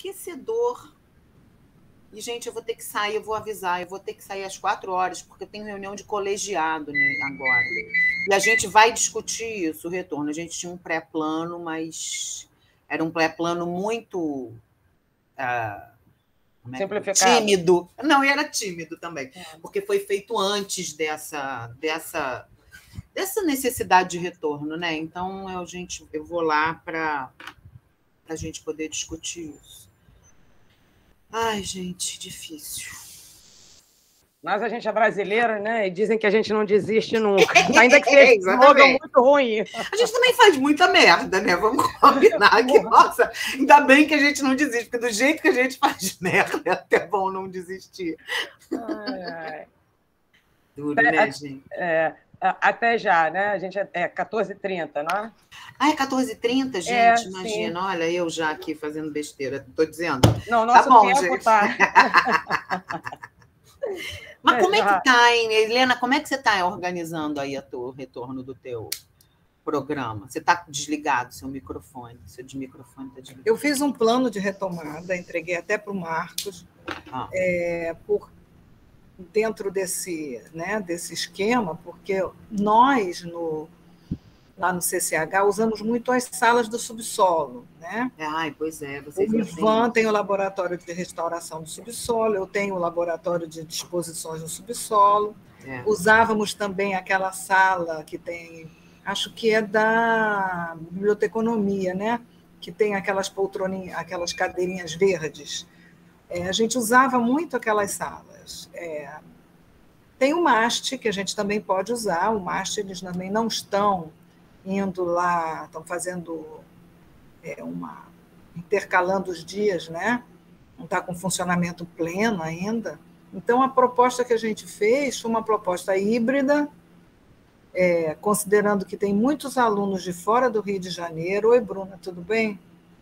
enlouquecedor. E, gente, eu vou ter que sair, eu vou avisar, eu vou ter que sair às 4 horas, porque eu tenho reunião de colegiado, né, agora. E a gente vai discutir isso, o retorno. A gente tinha um pré-plano, mas era um pré-plano muito tímido. Não, e era tímido também, porque foi feito antes dessa necessidade de retorno, né? Então, eu vou lá para a gente poder discutir isso. Ai, gente, difícil. Mas a gente é brasileiro, né? E dizem que a gente não desiste nunca. Ainda que seja slogan muito ruim. A gente também faz muita merda, né? Vamos combinar que, nossa, ainda bem que a gente não desiste, porque do jeito que a gente faz merda, é até bom não desistir. Duro, né, gente? Até já, né? A gente é 14h30, não é? É 14h30, gente? Imagina, sim. Olha, eu já aqui fazendo besteira, estou dizendo. Não, nosso tempo gente. Tá. Mas como é que tá, hein, Helena? Como é que você está organizando aí o retorno do teu programa? Você está desligado, seu microfone está desligado. Eu fiz um plano de retomada, entreguei até para o Marcos, dentro desse esquema, porque nós, lá no CCH, usamos muito as salas do subsolo, né? Pois é. O Ivan tem o laboratório de restauração do subsolo, eu tenho o laboratório de disposições no subsolo. Usávamos também aquela sala que tem, acho que é da biblioteconomia, né? Que tem aquelas poltroninhas, aquelas cadeirinhas verdes. A gente usava muito aquelas salas. Tem o MAST, que a gente também pode usar. O MAST, eles também não estão indo lá, estão fazendo intercalando os dias, né? Não está com funcionamento pleno ainda. Então, a proposta que a gente fez foi uma proposta híbrida, considerando que tem muitos alunos de fora do Rio de Janeiro. Oi, Bruna, tudo bem?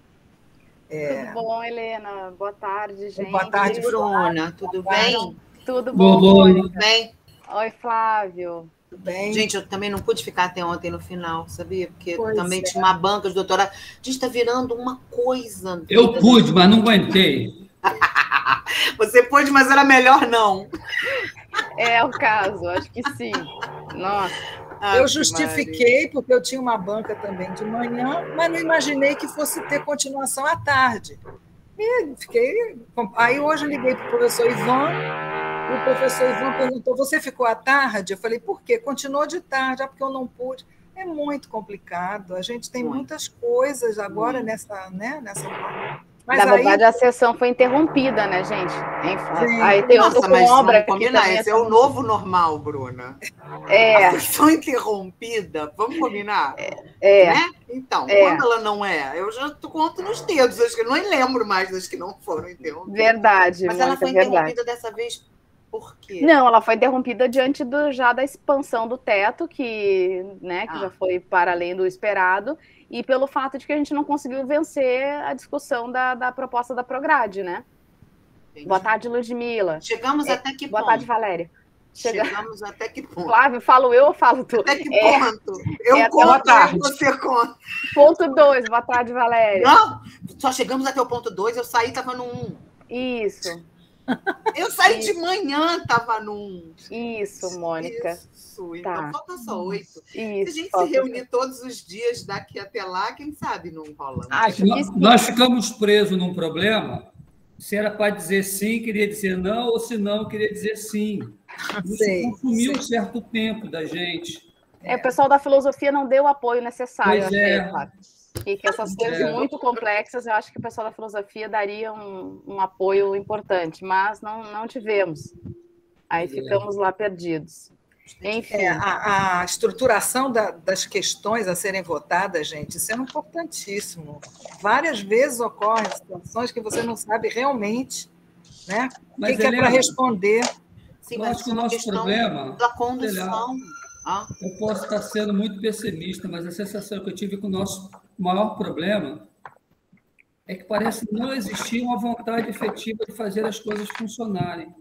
Tudo bom, Helena? Boa tarde, gente. Boa tarde, Bruna. Tudo bem? Tudo bom? Tudo bem? Oi, Flávio. Tudo bem? Gente, eu também não pude ficar até ontem no final, sabia? Porque também tinha uma banca de doutorado. A gente está virando uma coisa. Eu pude, mas não aguentei. Você pôde, mas era melhor não. É o caso, acho que sim. Nossa. Eu justifiquei, porque eu tinha uma banca também de manhã, mas não imaginei que fosse ter continuação à tarde. E fiquei. Aí hoje eu liguei para o professor Ivan, e o professor Ivan perguntou: você ficou à tarde? Eu falei: por quê? Continuou de tarde, porque eu não pude. É muito complicado. A gente tem muitas coisas agora nessa. Mas na verdade, a sessão foi interrompida, né, gente? Aí tem outro com obra. Esse é o novo normal, Bruna. A sessão interrompida, vamos combinar? Né? Então, quando ela não é? Eu já conto nos dedos, acho que eu não lembro mais das que não foram interrompidas. Verdade. Mas ela foi interrompida dessa vez por quê? Não, ela foi interrompida diante já da expansão do teto, que já foi para além do esperado, e pelo fato de que a gente não conseguiu vencer a discussão da proposta da Prograde, né? Entendi. Boa tarde, Ludmila. Chegamos até que ponto? Boa tarde, Valéria. Chegamos até que ponto? Flávio, falo eu ou falo tu? Até que ponto? Eu conto e você conta. Ponto 2, boa tarde, Valéria. Não, só chegamos até o ponto 2, eu saí, estava no 1. Isso. Eu saí de manhã, estava no 1. Isso, Mônica. Isso, então falta só 8. Isso, se a gente se reunir todos os dias daqui até lá, quem sabe não rola. Nós ficamos presos num problema. Se era para dizer sim, queria dizer não, ou se não, queria dizer sim. Isso consumiu um certo tempo da gente. O pessoal da filosofia não deu o apoio necessário. Pois é. E que essas coisas muito complexas, eu acho que o pessoal da filosofia daria um apoio importante, mas não tivemos. Aí ficamos lá perdidos. Enfim. A estruturação das questões a serem votadas, gente, isso é importantíssimo. Várias vezes ocorrem situações que você não sabe realmente, né? O que é para responder. Sim, eu acho que o nosso problema da condução. Eu posso estar sendo muito pessimista, mas a sensação que eu tive com o nosso maior problema é que parece não existir uma vontade efetiva de fazer as coisas funcionarem.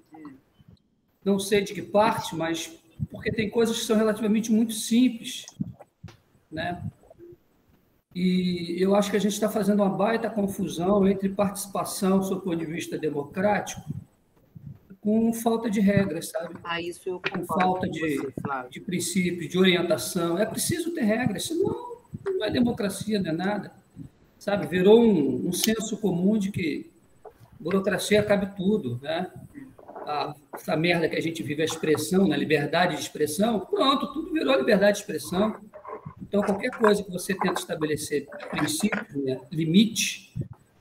Não sei de que parte, mas porque tem coisas que são relativamente muito simples, né? E eu acho que a gente está fazendo uma baita confusão entre participação, sob o ponto de vista democrático, com falta de regras, sabe? Isso eu concordo com falta com você, Flávio. de princípios, de orientação. É preciso ter regras, senão não é democracia, não é nada. Sabe? Virou um senso comum de que burocracia cabe tudo, né? Essa merda que a gente vive, a expressão, né? Liberdade de expressão, pronto, tudo virou liberdade de expressão. Então, qualquer coisa que você tenta estabelecer princípios, né? Limite,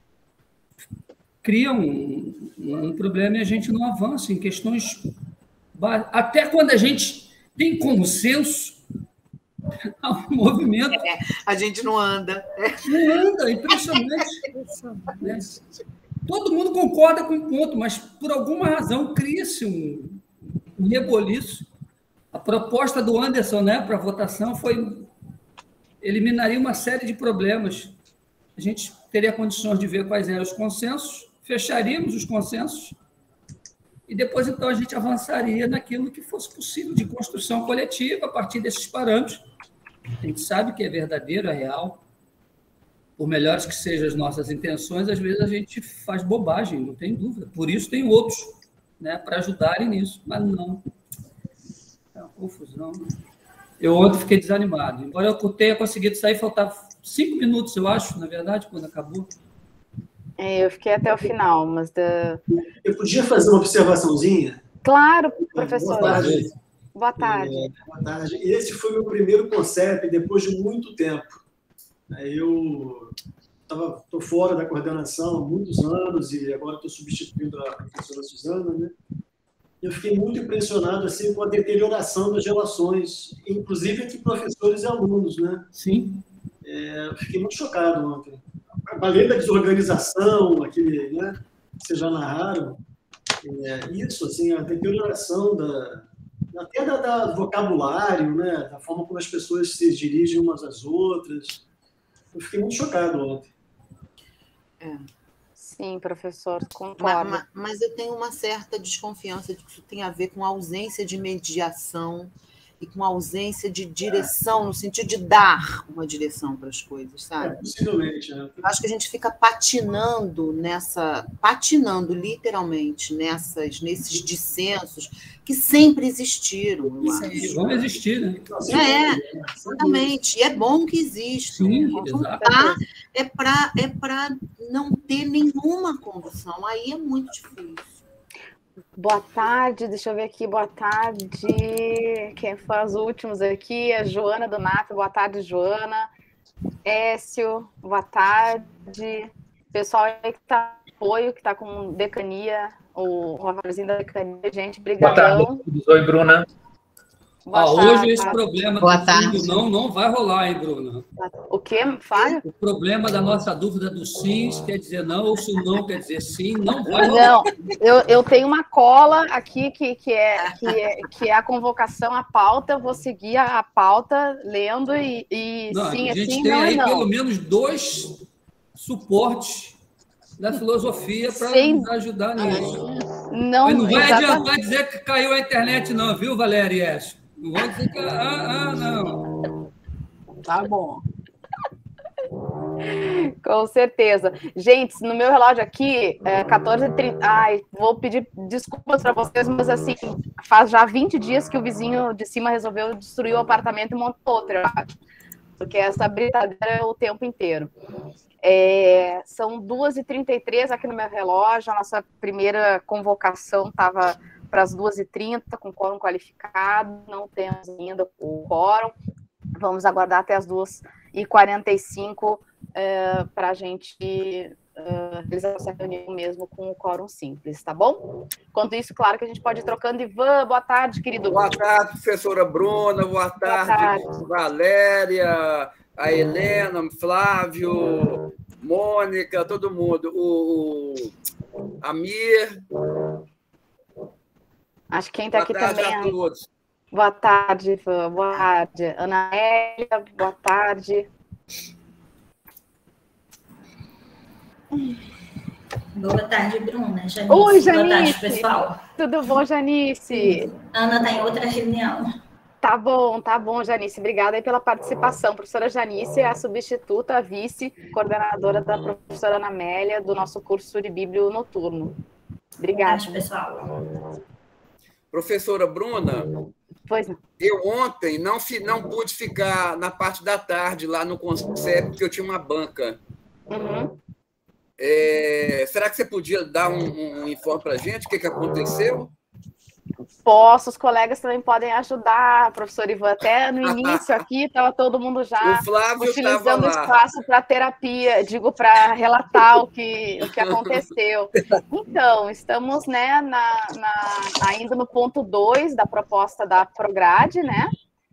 cria um problema e a gente não avança em questões... Até quando a gente tem consenso, há um movimento... a gente não anda. Não anda, é impressionante. Né? Todo mundo concorda com um ponto, mas, por alguma razão, cria-se um reboliço. A proposta do Anderson, né, para a votação eliminaria uma série de problemas. A gente teria condições de ver quais eram os consensos, fecharíamos os consensos e depois, então, a gente avançaria naquilo que fosse possível de construção coletiva a partir desses parâmetros. A gente sabe que é verdadeiro, é real. Por melhores que sejam as nossas intenções, às vezes a gente faz bobagem, não tem dúvida. Por isso tem outros, né, para ajudarem nisso, mas não. É uma confusão. Eu ontem fiquei desanimado. Embora eu tenha conseguido sair, faltava 5 minutos, eu acho, na verdade, quando acabou. Eu fiquei até o final, mas... Eu podia fazer uma observaçãozinha? Claro, professor. Boa tarde. Boa tarde. Boa tarde. Esse foi meu primeiro CONCEP depois de muito tempo. Eu estou fora da coordenação há muitos anos e agora estou substituindo a professora Suzana, né? Eu fiquei muito impressionado assim, com a deterioração das relações, inclusive entre professores e alunos, né? Sim. Eu fiquei muito chocado ontem. Além da desorganização, aquele, né, que vocês já narraram, isso, assim, a deterioração até da vocabulário, né, da forma como as pessoas se dirigem umas às outras. Eu fiquei muito chocado ontem. Sim, professor, concordo. Mas eu tenho uma certa desconfiança de que isso tem a ver com a ausência de mediação e com a ausência de direção, no sentido de dar uma direção para as coisas, sabe? Possivelmente, né? Acho que a gente fica patinando literalmente nesses dissensos que sempre existiram, eu acho. Vão existir, né? Exatamente. E é bom que existam. Sim, é para não ter nenhuma condução. Aí é muito difícil. Boa tarde, deixa eu ver aqui, boa tarde. Quem foi os últimos aqui? A Joana do NAF, boa tarde, Joana. Écio, boa tarde. Pessoal aí que está apoio, que está com decania, o Rovarzinho da decania, gente, brigadão. Boa tarde, oi, Bruna. Hoje esse problema do sim não vai rolar, hein, Bruna? O quê? Fala? O problema da nossa dúvida do sim quer dizer não, ou se o não quer dizer sim, não vai rolar. Não, eu tenho uma cola aqui que é a convocação à pauta, eu vou seguir a pauta lendo e não, sim, a gente assim, tem não, aí não. Pelo menos 2 suportes da filosofia para nos ajudar nisso. Não, mas não vai exatamente. adiantar dizer que caiu a internet não, viu, Valéria e Écio? Não vão dizer que... não. Tá bom. Com certeza. Gente, no meu relógio aqui, 14h30... Ai, vou pedir desculpas para vocês, mas assim, faz já 20 dias que o vizinho de cima resolveu destruir o apartamento e montou outro, eu acho. Porque essa brincadeira é o tempo inteiro. São 2h33 aqui no meu relógio, a nossa primeira convocação estava para as 2h30, com quórum qualificado, não temos ainda o quórum, vamos aguardar até as 2h45 para a gente realizar essa reunião mesmo com o quórum simples, tá bom? Enquanto isso, claro que a gente pode ir trocando. Ivan, boa tarde, querido. Boa tarde, professora Bruna, boa tarde. Valéria, a Helena, Flávio, Mônica, todo mundo, o Amir. Acho que quem está aqui também. Boa tarde a todos. Boa tarde, Ivan. Boa tarde. Ana Hélia, boa tarde. Boa tarde, Bruna. Janice. Oi, Janice. Boa tarde, pessoal. Tudo bom, Janice? Ana está em outra reunião. Tá bom, Janice. Obrigada aí pela participação. Professora Janice é a substituta, a vice-coordenadora da professora Ana Amélia, do nosso curso de Bíblio Noturno. Obrigada. Pessoal. Professora Bruna, pois não. Eu ontem não pude ficar na parte da tarde lá no conceito, porque eu tinha uma banca. Uhum. Será que você podia dar um informe para a gente? O que aconteceu? Posso, os colegas também podem ajudar, professor Ivan. Até no início aqui estava todo mundo já utilizando o espaço para terapia, para relatar o que aconteceu. Então, estamos, né, ainda no ponto 2 da proposta da Prograde, né?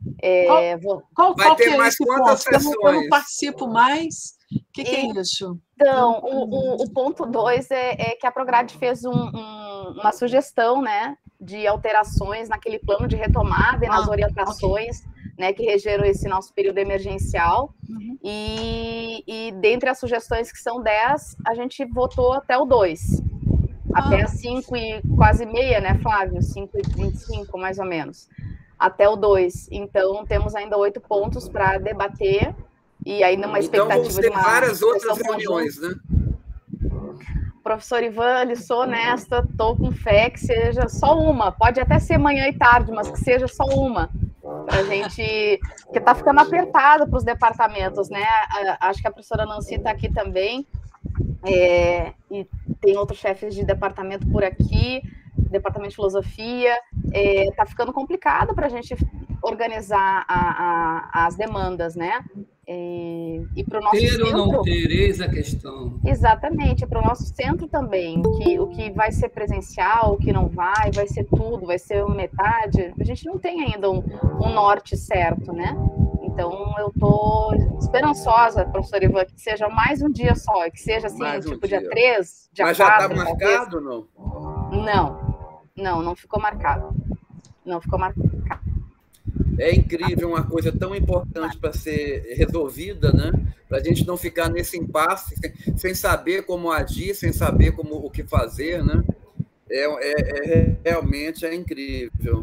Qual que é esse ponto? Eu não participo mais. O que é isso? Então, o ponto 2 é que a Prograde fez uma sugestão, né, de alterações naquele plano de retomada e nas orientações, né, que regeram esse nosso período emergencial. Uhum. E dentre as sugestões, que são 10, a gente votou até o 2. Até as 5 e quase meia, né, Flávio? 5h25, mais ou menos. Até o 2. Então, temos ainda 8 pontos para debater. E ainda uma expectativa de várias outras reuniões, né? Professor Ivan, lhe sou honesta, estou com fé que seja só uma. Pode até ser manhã e tarde, mas que seja só uma. Para a gente... Porque está ficando apertado para os departamentos, né? Acho que a professora Nancy está aqui também. E tem outros chefes de departamento por aqui, departamento de filosofia. Está ficando complicado para a gente organizar as demandas, né? E para o nosso ter centro, ou não ter, eis a questão. Exatamente, para o nosso centro também, o que vai ser presencial, o que não vai ser tudo, vai ser metade. A gente não tem ainda um norte certo, né? Então, eu estou esperançosa, professor Ivan, que seja mais um dia só, que seja assim, tipo dia 3, dia 4. Mas já está marcado ou não? Não ficou marcado. Não ficou marcado. É incrível, uma coisa tão importante para ser resolvida, né? Para a gente não ficar nesse impasse, sem saber como agir, sem saber o que fazer, né? Realmente é incrível.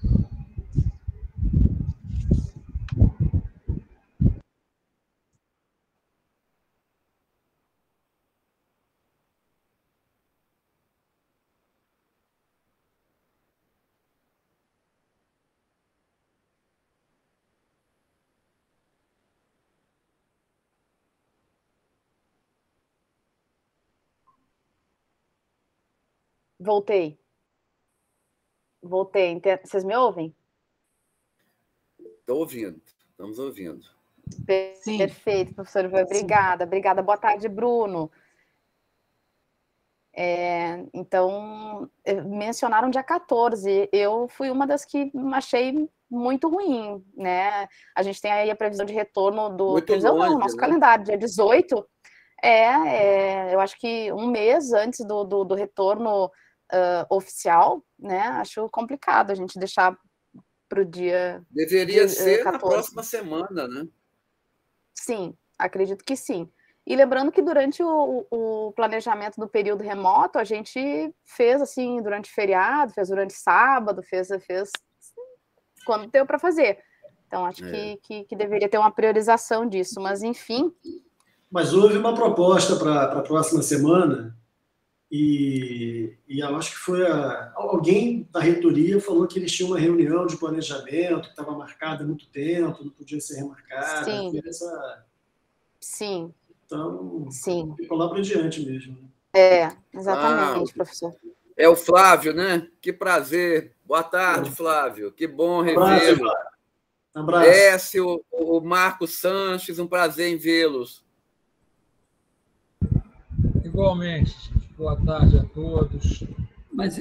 Voltei. Vocês me ouvem? Estou ouvindo. Estamos ouvindo. Sim. Perfeito, professor. Obrigada. Boa tarde, Bruno. Então, mencionaram dia 14. Eu fui uma das que achei muito ruim, né? A gente tem aí a previsão de retorno nosso calendário, dia 18. Eu acho que um mês antes do retorno oficial, né? Acho complicado a gente deixar para o dia... Deveria ser 14. Na próxima semana, né? Sim, acredito que sim. E lembrando que durante o planejamento do período remoto, a gente fez assim, durante feriado, fez durante sábado, fez quando deu para fazer. Então, acho que deveria ter uma priorização disso, mas enfim... Mas houve uma proposta para a próxima semana e eu acho que foi alguém da reitoria falou que eles tinham uma reunião de planejamento que estava marcada há muito tempo, não podia ser remarcada. Sim. Então, ficou lá para diante mesmo. Exatamente, professor. É o Flávio, né? Que prazer. Boa tarde, Flávio. Que bom revê-lo. Um abraço. O Marco Sanches, um prazer em vê-los. Igualmente, boa tarde a todos. Mas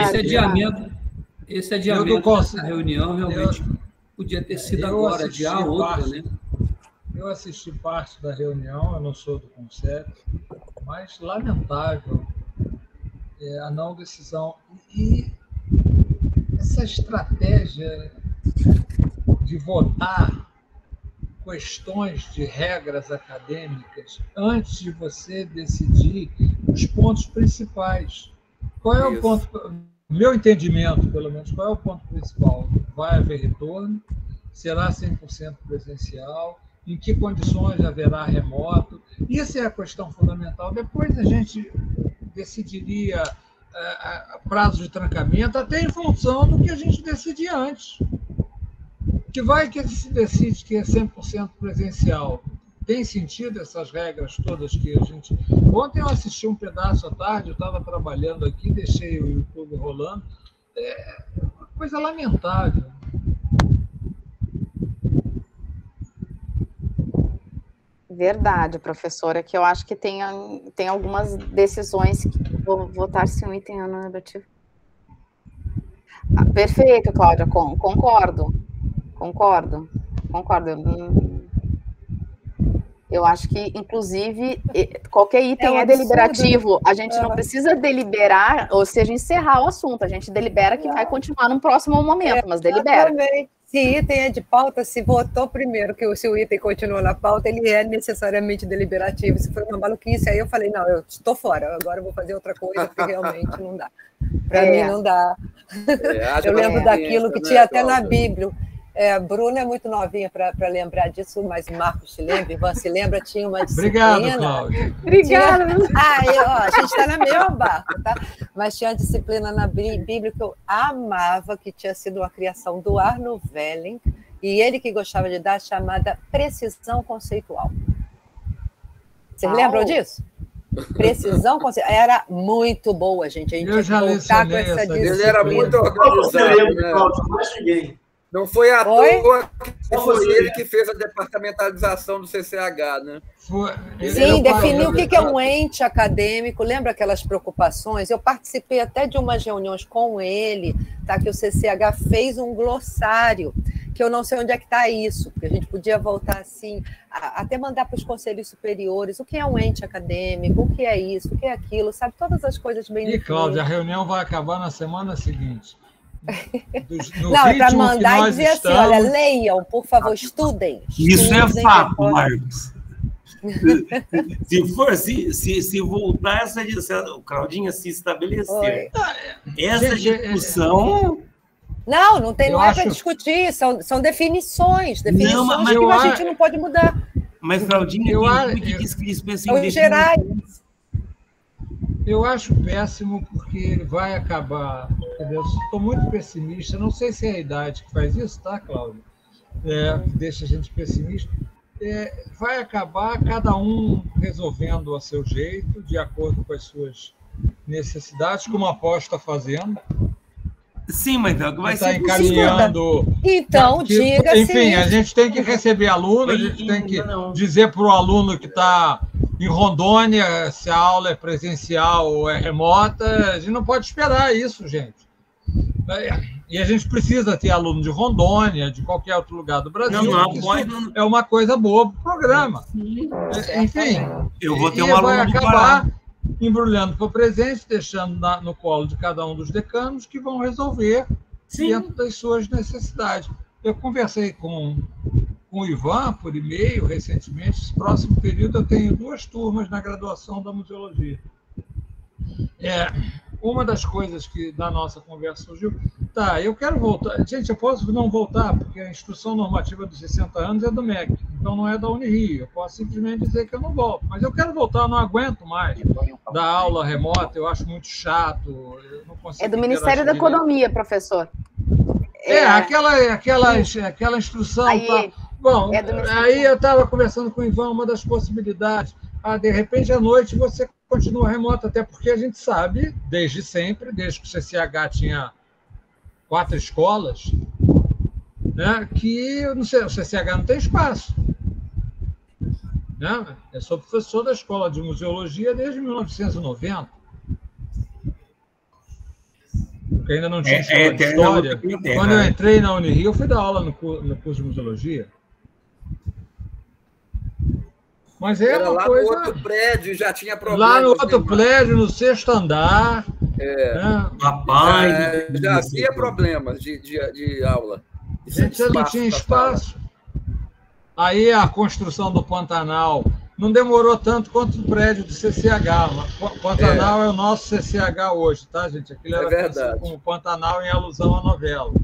esse adiamento dessa reunião realmente podia ter sido agora, adiar a outra, né? Eu assisti parte da reunião, eu não sou do conceito, mas lamentável a não decisão. E essa estratégia de votar questões de regras acadêmicas antes de você decidir os pontos principais. Qual é o ponto? no meu entendimento, pelo menos, qual é o ponto principal? Vai haver retorno? Será 100% presencial? Em que condições haverá remoto? Isso é a questão fundamental. Depois a gente decidiria prazo de trancamento, até em função do que a gente decidia antes. Que vai que se decide que é 100% presencial. Tem sentido essas regras todas que a gente... Ontem eu assisti um pedaço à tarde, eu estava trabalhando aqui, deixei o YouTube rolando. É uma coisa lamentável. Verdade, professora, que eu acho que tem algumas decisões que vou votar se um item negativo. Perfeito, Cláudia, concordo. Eu acho que, inclusive, qualquer item é deliberativo. A gente não precisa deliberar, ou seja, encerrar o assunto. A gente delibera que vai continuar num próximo momento, mas delibera. Se item é de pauta, se votou primeiro que se o item continua na pauta, ele é necessariamente deliberativo. Se for uma maluquice, aí eu falei, não, eu estou fora, agora eu vou fazer outra coisa, porque realmente não dá. Para mim não dá. Eu lembro daquilo que tinha até na Bíblia. A Bruna é muito novinha para lembrar disso, mas o Marcos se lembra, Ivan se lembra, tinha uma disciplina... Obrigado, Cláudia. Obrigada. A gente está no mesmo barco, tá? Mas tinha uma disciplina na Bíblia que eu amava, que tinha sido uma criação do Arno Velling, e ele que gostava de dar, chamada precisão conceitual. Vocês lembram disso? Precisão conceitual. Era muito boa, gente. A gente tinha que voltar com essa disciplina. Ele era muito organizado, né? Mais ninguém. Não foi à toa que foi ele que fez a departamentalização do CCH, né? Sim, definiu o que é um ente acadêmico. Lembra aquelas preocupações? Eu participei até de umas reuniões com ele, tá? Que o CCH fez um glossário, que eu não sei onde é que está isso, porque a gente podia voltar assim, até mandar para os conselhos superiores o que é um ente acadêmico, o que é isso, o que é aquilo, sabe? Todas as coisas bem definidas. E, Cláudia, a reunião vai acabar na semana seguinte. Não, é para mandar e dizer assim, olha, leiam, por favor, estudem. Isso é fato, Marcos. Se voltar essa discussão, o Claudinha se estabelecer. Essa discussão... Não tem, não é para discutir, são definições que a gente não pode mudar. Mas, Claudinha, que diz que eles pensam em gerais. Eu acho péssimo porque ele vai acabar. Estou muito pessimista. Não sei se é a idade que faz isso, tá, Cláudio? Que deixa a gente pessimista. Vai acabar cada um resolvendo a seu jeito, de acordo com as suas necessidades, como a Após está fazendo. Sim, mas então vai ser encaminhando. Então, diga. Enfim, a gente tem que receber aluno, a gente tem que dizer para o aluno que está em Rondônia se a aula é presencial ou é remota. A gente não pode esperar isso, gente. E a gente precisa ter aluno de Rondônia, de qualquer outro lugar do Brasil. É uma coisa boa para o programa. Enfim, eu vou ter um aluno vai acabar embrulhando para o presente, deixando no colo de cada um dos decanos que vão resolver dentro das suas necessidades. Eu conversei com o Ivan por e-mail recentemente. Esse próximo período eu tenho 2 turmas na graduação da museologia. Uma das coisas que da nossa conversa surgiu... eu quero voltar. Gente, eu posso não voltar, porque a instrução normativa dos 60 anos é do MEC, então não é da Unirio. Eu posso simplesmente dizer que eu não volto. Mas eu quero voltar, eu não aguento mais dar aula remota, eu acho muito chato. Eu não consigo do Ministério da Economia, professor. Aquela instrução... Bom, aí eu estava conversando com o Ivan, uma das possibilidades. De repente, à noite, você continua remoto, até porque a gente sabe, desde sempre, desde que o CCH tinha 4 escolas, né, que o CCH não tem espaço. Né? Eu sou professor da Escola de Museologia desde 1990. Porque ainda não tinha escola de história. Quando eu entrei na Unirio, eu fui dar aula no curso de Museologia. Mas era uma lá coisa... no outro prédio, já tinha problemas. Lá no outro prédio, no 6º andar. Né? Já havia problemas de aula. A gente já não tinha espaço. Aí a construção do Pantanal não demorou tanto quanto o prédio do CCH. Pantanal é o nosso CCH hoje, tá, gente? Aquilo era conhecido como Pantanal em alusão à novela.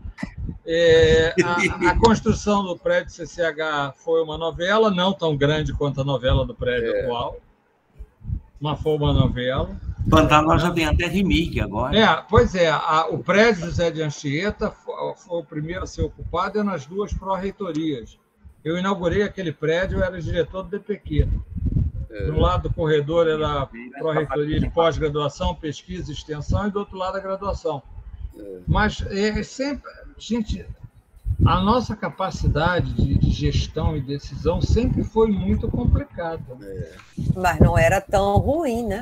A construção do prédio CCH foi uma novela, não tão grande quanto a novela do prédio atual, mas foi uma novela. Pantanal já tem até remake agora. Pois é, o prédio José de Anchieta foi o primeiro a ser ocupado nas 2 pró-reitorias. Eu inaugurei aquele prédio, eu era diretor do DPQ. Do lado do corredor era a pró-reitoria de pós-graduação, pesquisa e extensão, e do outro lado a graduação. Mas sempre, gente, a nossa capacidade de gestão e decisão sempre foi muito complicada. Mas não era tão ruim, né?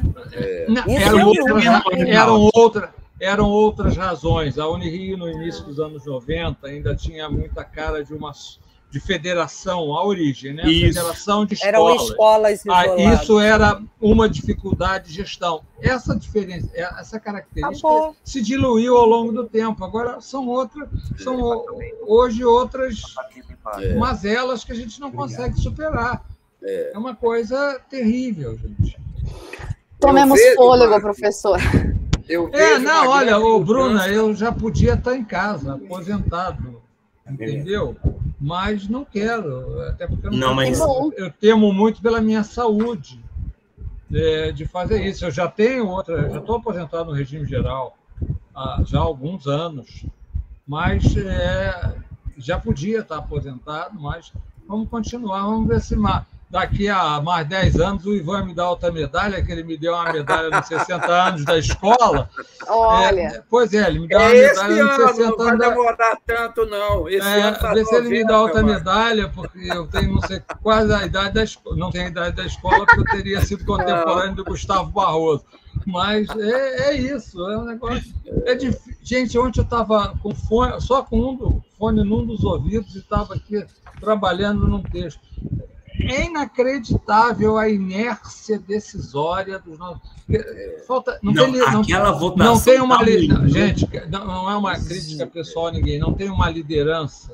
Eram outras razões. A Unirio, no início dos anos 90, ainda tinha muita cara de federação, a origem, né? Federação de escolas. Eram escolas isoladas. Isso era uma dificuldade de gestão. Essa característica se diluiu ao longo do tempo. Agora são hoje outras mazelas que a gente não consegue superar. É uma coisa terrível, gente. Tomemos fôlego, professor. Olha, Bruna, eu já podia estar em casa, aposentado, entendeu? Mas não quero, até porque eu temo muito pela minha saúde de fazer isso. Eu já estou aposentado no regime geral já há alguns anos, mas já podia estar aposentado, mas vamos continuar, vamos ver se daqui a mais 10 anos o Ivan me dá outra medalha, que ele me deu uma medalha nos 60 anos da escola. Olha. Pois ele me deu uma medalha nos 60 anos. Não vai demorar tanto, não. Ver se ele me dá outra medalha, porque eu tenho, não sei, quase a idade da escola. Não tenho a idade da escola, porque eu teria sido contemporâneo do Gustavo Barroso. Mas é isso, é um negócio. Gente, ontem eu estava com fone, só com fone num dos ouvidos e estava aqui trabalhando num texto. É inacreditável a inércia decisória dos nossos. Aquela votação. Não tem uma gente, não é uma crítica pessoal a ninguém. Não tem uma liderança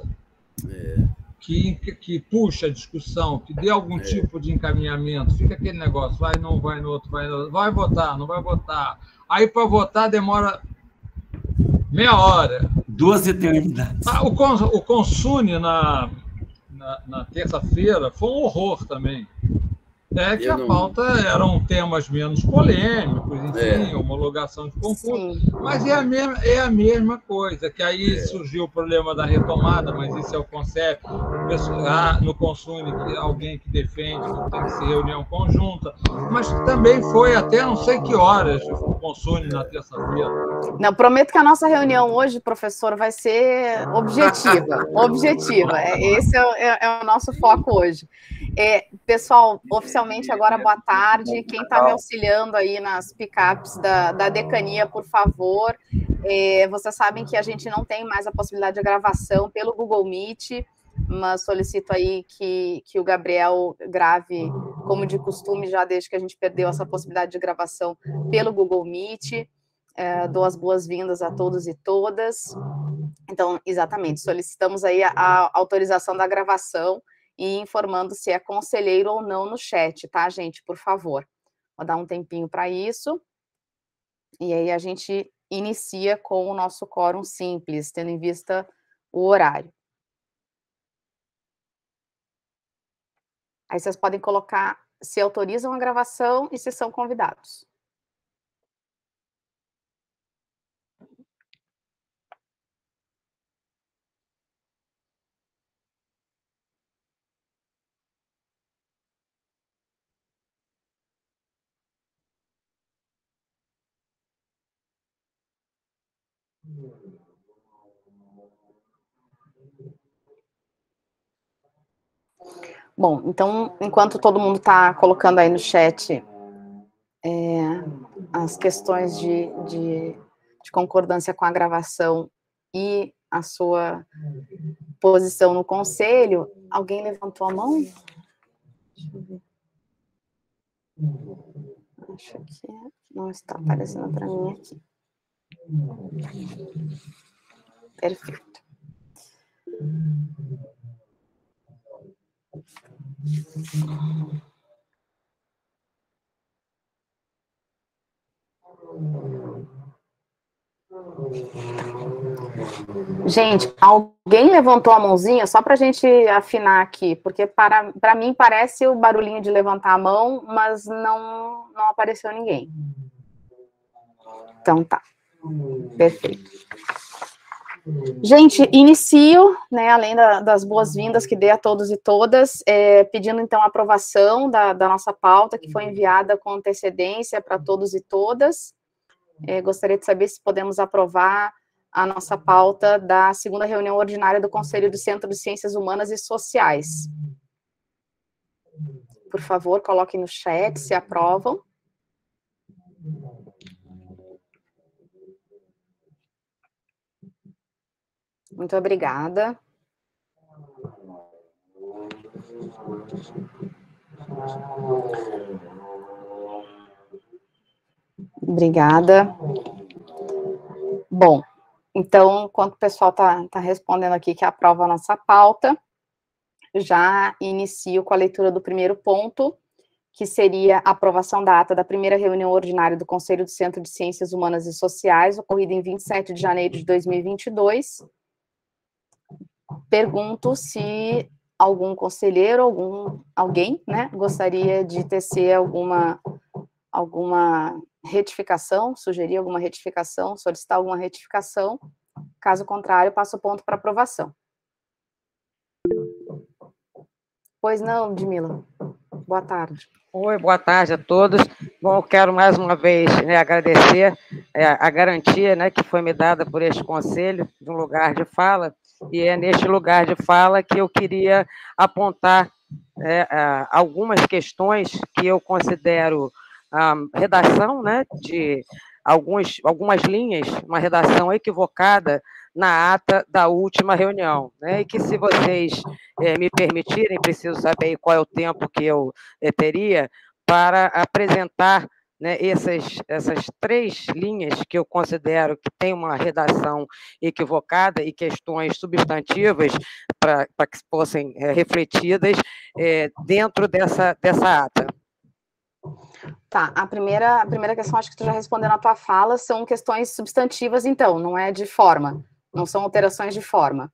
que puxa a discussão, que dê algum tipo de encaminhamento. Fica aquele negócio, vai num, vai no outro, vai votar, não vai votar. Aí para votar demora meia hora. 2 eternidades. O Consune na terça-feira foi um horror também. Que a pauta eram temas menos polêmicos, enfim, homologação de concurso, mas é a mesma coisa, que aí surgiu o problema da retomada, mas isso é o conceito, no Consune, alguém que defende que tem que ser reunião conjunta, mas também foi até não sei que horas o Consune na terça-feira. Não, prometo que a nossa reunião hoje, professor, vai ser objetiva. Esse é o nosso foco hoje. Pessoal, oficialmente agora, boa tarde. Quem está me auxiliando aí nas picapes da decania, por favor. Vocês sabem que a gente não tem mais a possibilidade de gravação pelo Google Meet, mas solicito aí que o Gabriel grave, como de costume, já desde que a gente perdeu essa possibilidade de gravação pelo Google Meet. Dou as boas-vindas a todos e todas. Então, exatamente, solicitamos aí a autorização da gravação e informando se é conselheiro ou não no chat, tá, gente? Por favor. Vou dar um tempinho para isso. E aí a gente inicia com o nosso quórum simples, tendo em vista o horário. Aí vocês podem colocar se autorizam a gravação e se são convidados. Bom, então, enquanto todo mundo está colocando aí no chat as questões de concordância com a gravação e a sua posição no conselho, alguém levantou a mão? Deixa eu ver. Acho que não está aparecendo para mim aqui. Perfeito. Gente, alguém levantou a mãozinha só para a gente afinar aqui, porque para mim parece o barulhinho de levantar a mão, mas não apareceu ninguém. Então tá, perfeito. Gente, inicio, né, além das boas-vindas que dei a todos e todas, pedindo então a aprovação da nossa pauta, que foi enviada com antecedência para todos e todas. Gostaria de saber se podemos aprovar a nossa pauta da segunda reunião ordinária do Conselho do Centro de Ciências Humanas e Sociais. Por favor, coloquem no chat se aprovam. Muito obrigada. Obrigada. Bom, então, enquanto o pessoal está respondendo aqui que aprova a nossa pauta, já inicio com a leitura do primeiro ponto, que seria a aprovação da ata da primeira reunião ordinária do Conselho do Centro de Ciências Humanas e Sociais, ocorrida em 27 de janeiro de 2022. Pergunto se algum conselheiro, alguém, né, gostaria de tecer alguma retificação, sugerir alguma retificação, solicitar alguma retificação. Caso contrário, passo o ponto para aprovação. Pois não, Ludmila. Boa tarde. Oi, boa tarde a todos. Bom, eu quero mais uma vez, né, agradecer a garantia, né, que foi me dada por este conselho de um lugar de fala, e é neste lugar de fala que eu queria apontar algumas questões que eu considero a redação, né, de algumas linhas, uma redação equivocada na ata da última reunião, né, e que, se vocês me permitirem, preciso saber qual é o tempo que eu teria para apresentar, né, essas 3 linhas que eu considero que tem uma redação equivocada e questões substantivas para que fossem refletidas dentro dessa ata. Tá, a primeira questão, acho que tu já respondeu na tua fala, são questões substantivas, então, não é de forma, não são alterações de forma.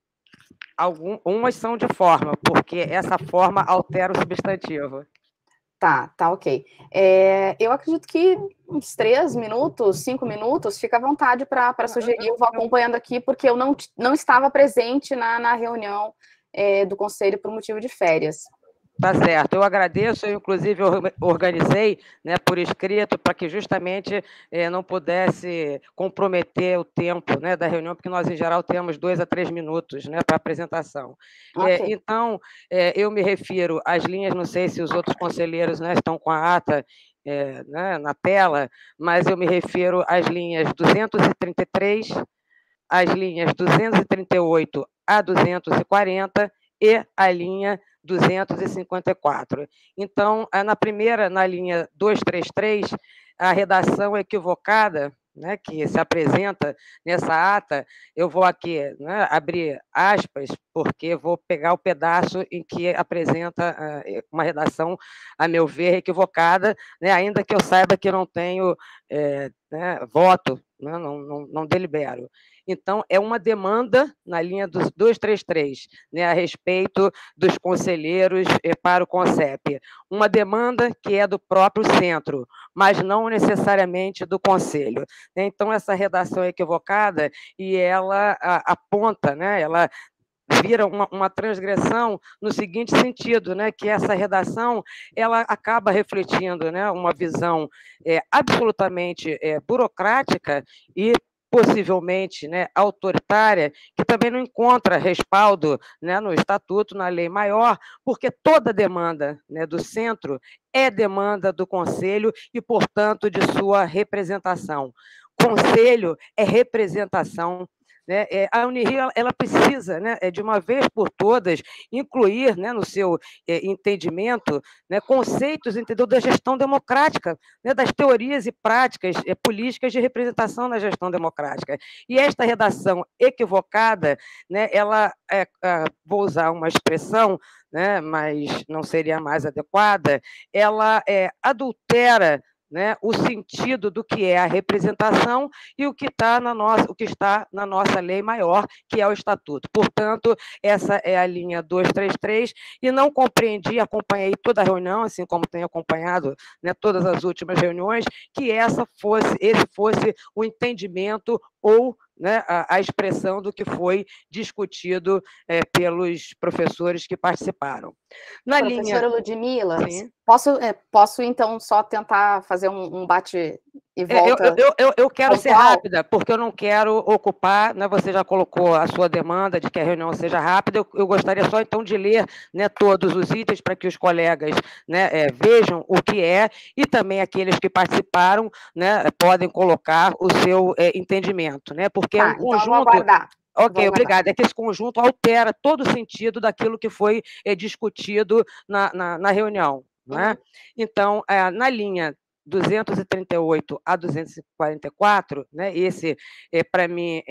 Umas são de forma, porque essa forma altera o substantivo. Tá, ok. Eu acredito que uns 3 minutos, 5 minutos, fica à vontade para sugerir, eu vou acompanhando aqui, porque eu não estava presente na reunião do Conselho por motivo de férias. Tá certo, eu agradeço, eu inclusive organizei, né, por escrito, para que justamente não pudesse comprometer o tempo, né, da reunião, porque nós, em geral, temos 2 a 3 minutos, né, para apresentação. Okay. Então, eu me refiro às linhas, não sei se os outros conselheiros, né, estão com a ata né, na tela, mas eu me refiro às linhas 233, às linhas 238 a 240 e a linha 254. Então, na linha 233, a redação equivocada, né, que se apresenta nessa ata, eu vou aqui, né, abrir aspas, porque vou pegar o pedaço em que apresenta uma redação, a meu ver, equivocada, né, ainda que eu saiba que não tenho né, voto, né, não delibero. Então, é uma demanda na linha dos 233, né, a respeito dos conselheiros para o CONCEP. Uma demanda que é do próprio centro, mas não necessariamente do conselho. Então, essa redação é equivocada e ela aponta, né, ela vira uma transgressão no seguinte sentido, né, que essa redação ela acaba refletindo, né, uma visão absolutamente burocrática e possivelmente, né, autoritária, que também não encontra respaldo, né, no estatuto, na lei maior, porque toda demanda, né, do centro é demanda do conselho e, portanto, de sua representação. Conselho é representação. Né? A Unirio ela precisa, né, de uma vez por todas, incluir, né, no seu entendimento, né, conceitos, entendeu, da gestão democrática, né, das teorias e práticas políticas de representação na gestão democrática. E esta redação equivocada, né, ela, vou usar uma expressão, né, mas não seria mais adequada, ela adultera, né, o sentido do que é a representação e o que está na nossa lei maior, que é o Estatuto. Portanto, essa é a linha 233, e não compreendi, acompanhei toda a reunião, assim como tenho acompanhado, né, todas as últimas reuniões, que esse fosse o entendimento ou, né, a expressão do que foi discutido pelos professores que participaram. Professora Ludmila, posso então só tentar fazer um bate e volta? Eu quero ser rápida, porque eu não quero ocupar, né, você já colocou a sua demanda de que a reunião seja rápida, eu gostaria só então de ler, né, todos os itens para que os colegas, né, vejam o que é, e também aqueles que participaram, né, podem colocar o seu entendimento, né, porque é um conjunto... Então vou aguardar. Ok, obrigada. É que esse conjunto altera todo o sentido daquilo que foi discutido na reunião. Não é? Então, na linha 238 a 244, né, esse, para mim,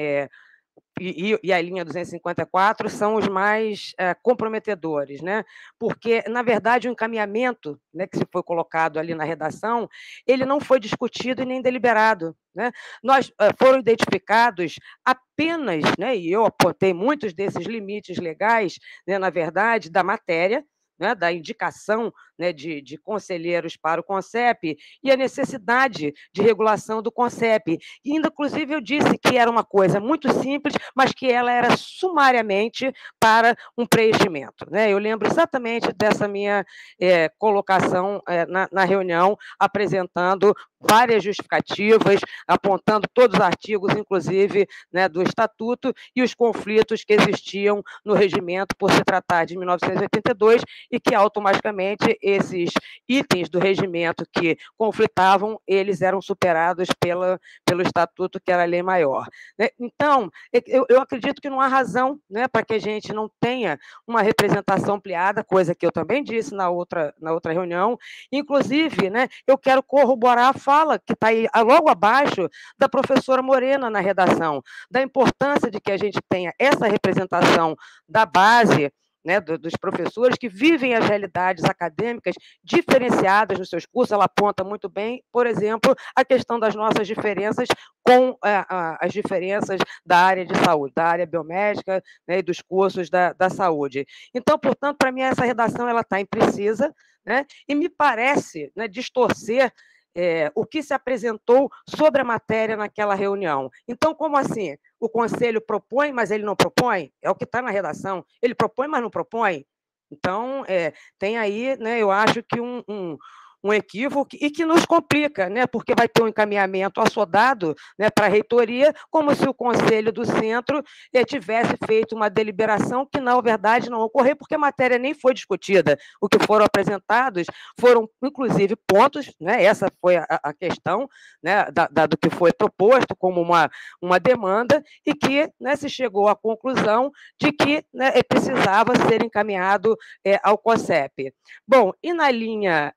e a linha 254 são os mais comprometedores, né? Porque, na verdade, o encaminhamento, né, que se foi colocado ali na redação, ele não foi discutido e nem deliberado, né? Foram identificados apenas, né, e eu apontei muitos desses limites legais, né, na verdade, da matéria, né, da indicação, né, de conselheiros para o CONCEP e a necessidade de regulação do CONCEP. E ainda, inclusive, eu disse que era uma coisa muito simples, mas que ela era sumariamente para um preenchimento, né? Eu lembro exatamente dessa minha colocação na reunião, apresentando várias justificativas, apontando todos os artigos, inclusive, né, do Estatuto, e os conflitos que existiam no regimento por se tratar de 1982, e que automaticamente esses itens do regimento que conflitavam, eles eram superados pelo Estatuto, que era a lei maior. Então, eu acredito que não há razão, né, para que a gente não tenha uma representação ampliada, coisa que eu também disse na outra reunião. Inclusive, né, eu quero corroborar a fala que está aí logo abaixo da professora Morena na redação, da importância de que a gente tenha essa representação da base, né, dos professores que vivem as realidades acadêmicas diferenciadas nos seus cursos. Ela aponta muito bem, por exemplo, a questão das nossas diferenças com as diferenças da área de saúde, da área biomédica, né, e dos cursos da saúde. Então, portanto, para mim, essa redação está imprecisa, né, e me parece, né, distorcer o que se apresentou sobre a matéria naquela reunião. Então, como assim? O Conselho propõe, mas ele não propõe? É o que está na redação. Ele propõe, mas não propõe? Então, tem aí, né, eu acho que um equívoco e que nos complica, né, porque vai ter um encaminhamento assodado, né, para a reitoria, como se o Conselho do Centro tivesse feito uma deliberação que, na verdade, não ocorreu, porque a matéria nem foi discutida. O que foram apresentados foram, inclusive, pontos, né, essa foi a questão, né, do que foi proposto como uma demanda, e que, né, se chegou à conclusão de que, né, precisava ser encaminhado ao CONCEP. Bom, e na linha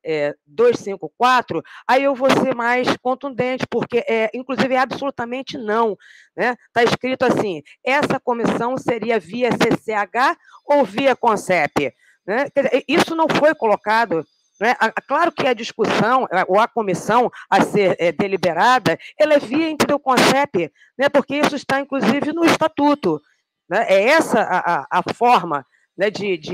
254, aí eu vou ser mais contundente, porque, inclusive, é absolutamente não. Está escrito assim: essa comissão seria via CCH ou via CONCEP? Né? Isso não foi colocado. Né? Claro que a discussão, ou a comissão a ser deliberada, ela é via entre o CONCEP, né? Porque isso está, inclusive, no Estatuto. Né? É essa a forma, né,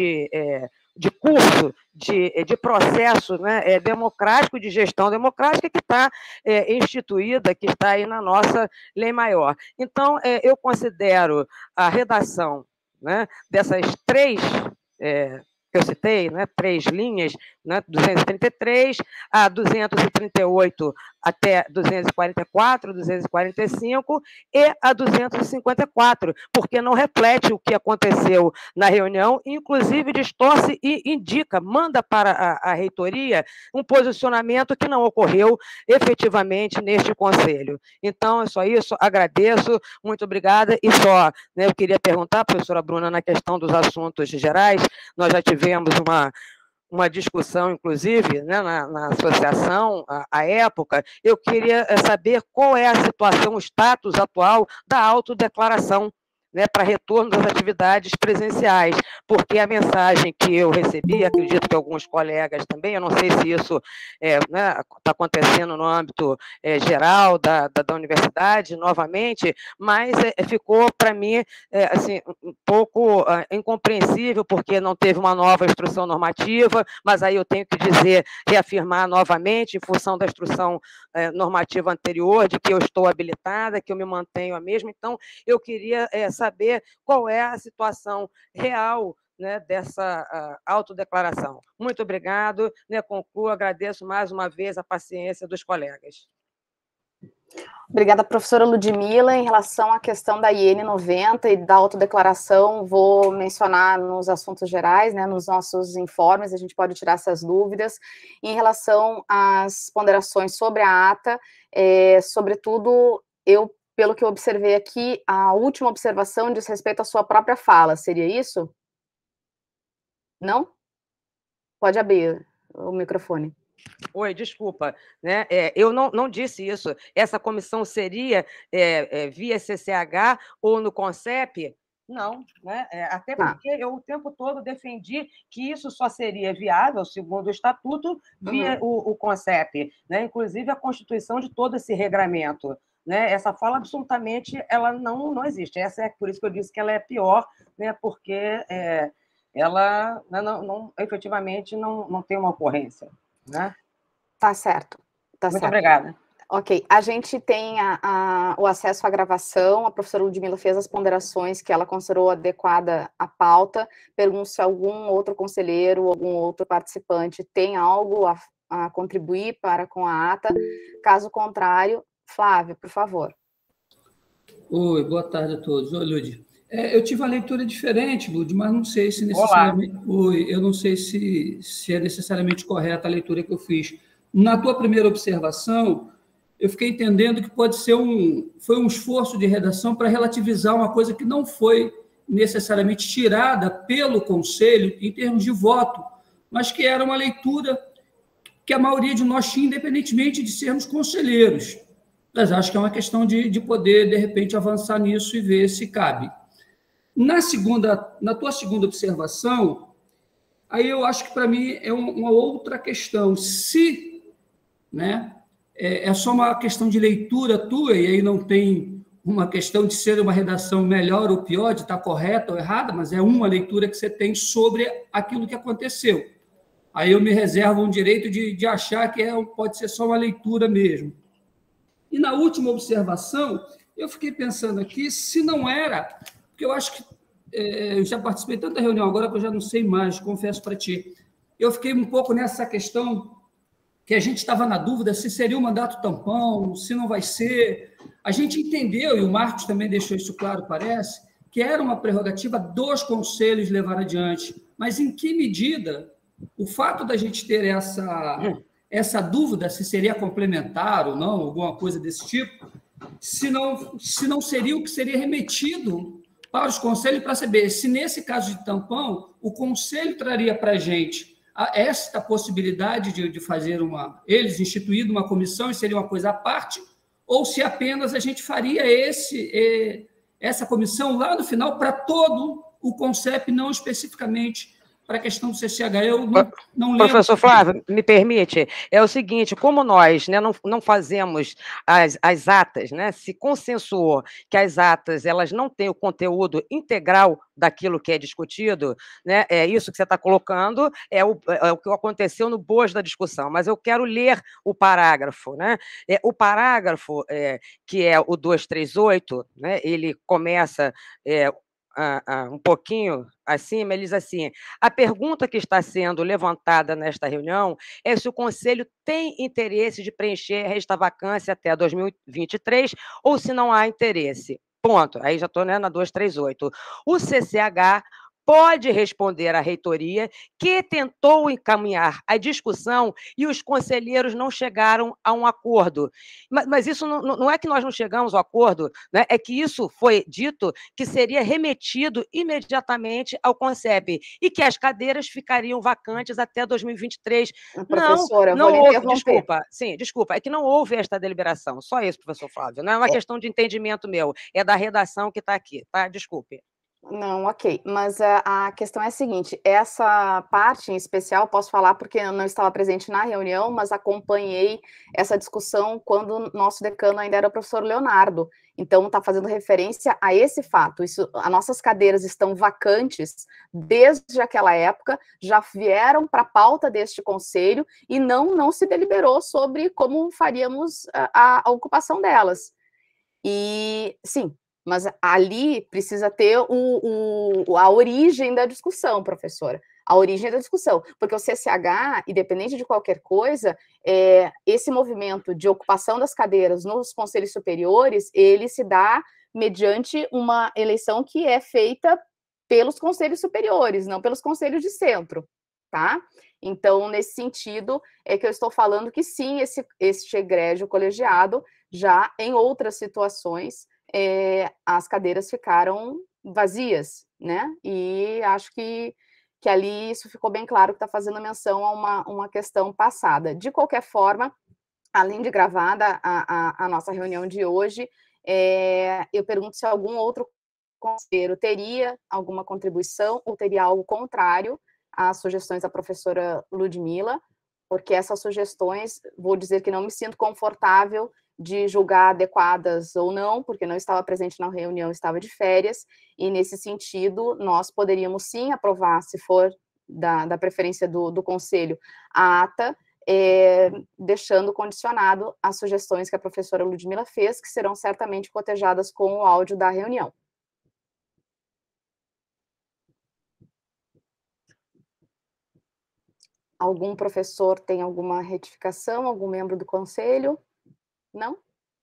de curso, de processo, né, democrático, de gestão democrática, que está instituída, que está aí na nossa lei maior. Então, eu considero a redação, né, dessas três que eu citei, né, 3 linhas, né, 233 a 238 até 244, 245 e a 254, porque não reflete o que aconteceu na reunião, inclusive distorce e indica, manda para a reitoria um posicionamento que não ocorreu efetivamente neste conselho. Então, é só isso, agradeço, muito obrigada, e só, né, eu queria perguntar, professora Bruna, na questão dos assuntos gerais, nós já tivemos uma discussão, inclusive, né, na associação, à época. Eu queria saber qual é a situação, o status atual da autodeclaração, né, para retorno das atividades presenciais, porque a mensagem que eu recebi, acredito que alguns colegas também, eu não sei se isso está acontecendo no âmbito geral da universidade, novamente, mas ficou, para mim, assim, um pouco incompreensível, porque não teve uma nova instrução normativa, mas aí eu tenho que dizer, reafirmar novamente, em função da instrução normativa anterior, de que eu estou habilitada, que eu me mantenho a mesma. Então, eu queria saber qual é a situação real, né, dessa autodeclaração. Muito obrigado, né, concluo, agradeço mais uma vez a paciência dos colegas. Obrigada, professora Ludmila. Em relação à questão da IN 90 e da autodeclaração, vou mencionar nos assuntos gerais, né, nos nossos informes, a gente pode tirar essas dúvidas. Em relação às ponderações sobre a ata, sobretudo, pelo que eu observei aqui, a última observação diz respeito à sua própria fala, seria isso? Não? Pode abrir o microfone. Oi, desculpa, né? Eu não disse isso. Essa comissão seria via CCH ou no CONCEP? Não, né? Até porque eu o tempo todo defendi que isso só seria viável, segundo o Estatuto, via o CONCEP, né? Inclusive a constituição de todo esse regramento. Né? Essa fala, absolutamente, ela não existe. Por isso que eu disse que ela é pior, né? Porque ela efetivamente não tem uma ocorrência. Né? Tá certo. Muito obrigada. Ok, a gente tem o acesso à gravação, a professora Ludmila fez as ponderações que ela considerou adequada à pauta. Pergunto se algum outro conselheiro, algum outro participante tem algo a contribuir com a ata. Caso contrário, Flávio, por favor. Oi, boa tarde a todos. Oi, Lud. Eu tive uma leitura diferente, Lud, mas não sei se necessariamente... Oi, eu não sei se é necessariamente correta a leitura que eu fiz. Na tua primeira observação, eu fiquei entendendo que pode ser foi um esforço de redação para relativizar uma coisa que não foi necessariamente tirada pelo Conselho em termos de voto, mas que era uma leitura que a maioria de nós tinha, independentemente de sermos conselheiros. Mas acho que é uma questão de poder, de repente, avançar nisso e ver se cabe. Na tua segunda observação, aí eu acho que, para mim, é uma outra questão. Se, né, é só uma questão de leitura tua, e aí não tem uma questão de ser uma redação melhor ou pior, de estar correta ou errada, mas é uma leitura que você tem sobre aquilo que aconteceu. Aí eu me reservo o direito de achar que pode ser só uma leitura mesmo. E na última observação, eu fiquei pensando aqui se não era, porque eu acho que eu já participei de tanta reunião agora que eu já não sei mais, confesso para ti. Eu fiquei um pouco nessa questão que a gente estava na dúvida se seria o mandato tampão, se não vai ser. A gente entendeu, e o Marcos também deixou isso claro, parece, que era uma prerrogativa dos conselhos levar adiante. Mas em que medida o fato da gente ter essa dúvida se seria complementar ou não, alguma coisa desse tipo, se não seria o que seria remetido para os conselhos para saber se, nesse caso de tampão, o conselho traria para a gente esta possibilidade de fazer eles instituído uma comissão e seria uma coisa à parte, ou se apenas a gente faria essa comissão lá no final para todo o CONCEP, não especificamente para a questão do CCH. Eu não lembro. Professor Flávio, me permite, é o seguinte, como nós, né, não fazemos as atas, né, se consensuou que as atas elas não têm o conteúdo integral daquilo que é discutido, né, é isso que você está colocando, é o que aconteceu no bojo da discussão, mas eu quero ler o parágrafo. Né, o parágrafo, que é o 238, né, ele começa... um pouquinho acima, ele diz assim: a pergunta que está sendo levantada nesta reunião é se o Conselho tem interesse de preencher esta vacância até 2023 ou se não há interesse. Ponto. Aí já estou, né, na 238. O CCH pode responder à reitoria que tentou encaminhar a discussão e os conselheiros não chegaram a um acordo. Mas isso não é que nós não chegamos ao acordo, né? É que isso foi dito que seria remetido imediatamente ao CONCEP e que as cadeiras ficariam vacantes até 2023. Professora, não vou houve, desculpa, é que não houve esta deliberação, só isso, professor Flávio, não é uma questão de entendimento meu, é da redação que está aqui, tá? Desculpe. Não, ok, mas a questão é a seguinte, essa parte em especial, posso falar porque eu não estava presente na reunião, mas acompanhei essa discussão quando o nosso decano ainda era o professor Leonardo, então está fazendo referência a esse fato, as nossas cadeiras estão vacantes desde aquela época, já vieram para a pauta deste conselho e não se deliberou sobre como faríamos a ocupação delas. E, sim, mas ali precisa ter a origem da discussão, professora. A origem da discussão. Porque o CCH, independente de qualquer coisa, esse movimento de ocupação das cadeiras nos conselhos superiores, ele se dá mediante uma eleição que é feita pelos conselhos superiores, não pelos conselhos de centro, tá? Então, nesse sentido, é que eu estou falando que sim, este egrégio colegiado, já em outras situações, as cadeiras ficaram vazias, né? E acho que ali isso ficou bem claro que está fazendo menção a uma questão passada. De qualquer forma, além de gravada a nossa reunião de hoje, eu pergunto se algum outro conselheiro teria alguma contribuição ou teria algo contrário às sugestões da professora Ludmila, porque essas sugestões, vou dizer que não me sinto confortável de julgar adequadas ou não, porque não estava presente na reunião, estava de férias, e nesse sentido, nós poderíamos sim aprovar, se for da preferência do Conselho, a ata, deixando condicionado as sugestões que a professora Ludmila fez, que serão certamente cotejadas com o áudio da reunião. Algum professor tem alguma retificação? Algum membro do Conselho? Não?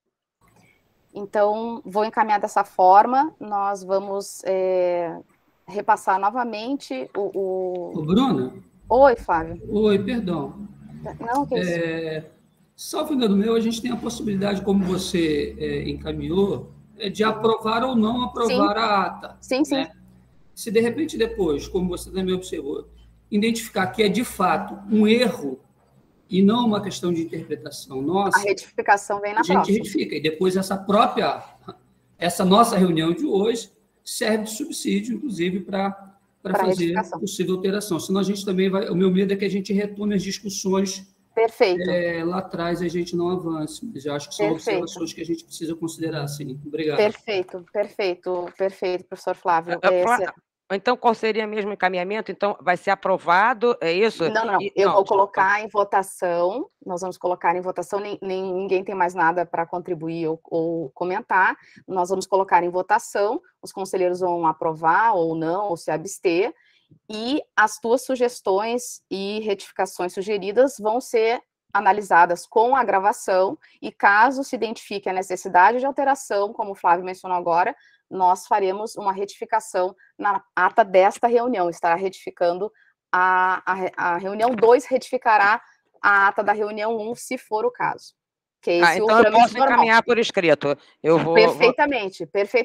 Então, vou encaminhar dessa forma, nós vamos repassar novamente Ô, Bruna? Oi, Flávio. Oi, perdão. Não, que isso? Salvo engano meu, a gente tem a possibilidade, como você encaminhou, de aprovar ou não aprovar a ata. Sim, sim. Né? Se, de repente, depois, como você também observou, identificar que é, de fato, um erro e não uma questão de interpretação nossa, a retificação vem na próxima. A gente retifica. E depois essa nossa reunião de hoje serve de subsídio, inclusive, para fazer possível alteração. Senão a gente também vai... O meu medo é que a gente retome as discussões. Perfeito. Lá atrás a gente não avance. Mas eu acho que são observações que a gente precisa considerar, sim. Obrigado. Perfeito, professor Flávio. Então, qual seria mesmo o encaminhamento? Então, vai ser aprovado, é isso? Não. Eu vou colocar em votação, nós vamos colocar em votação, ninguém tem mais nada para contribuir ou comentar, nós vamos colocar em votação, os conselheiros vão aprovar ou não, ou se abster, e as tuas sugestões e retificações sugeridas vão ser analisadas com a gravação, e caso se identifique a necessidade de alteração, como o Flávio mencionou agora, nós faremos uma retificação na ata desta reunião, estará retificando a reunião 2, retificará a ata da reunião 1, se for o caso. Que é esse então eu posso encaminhar por escrito. Perfeitamente.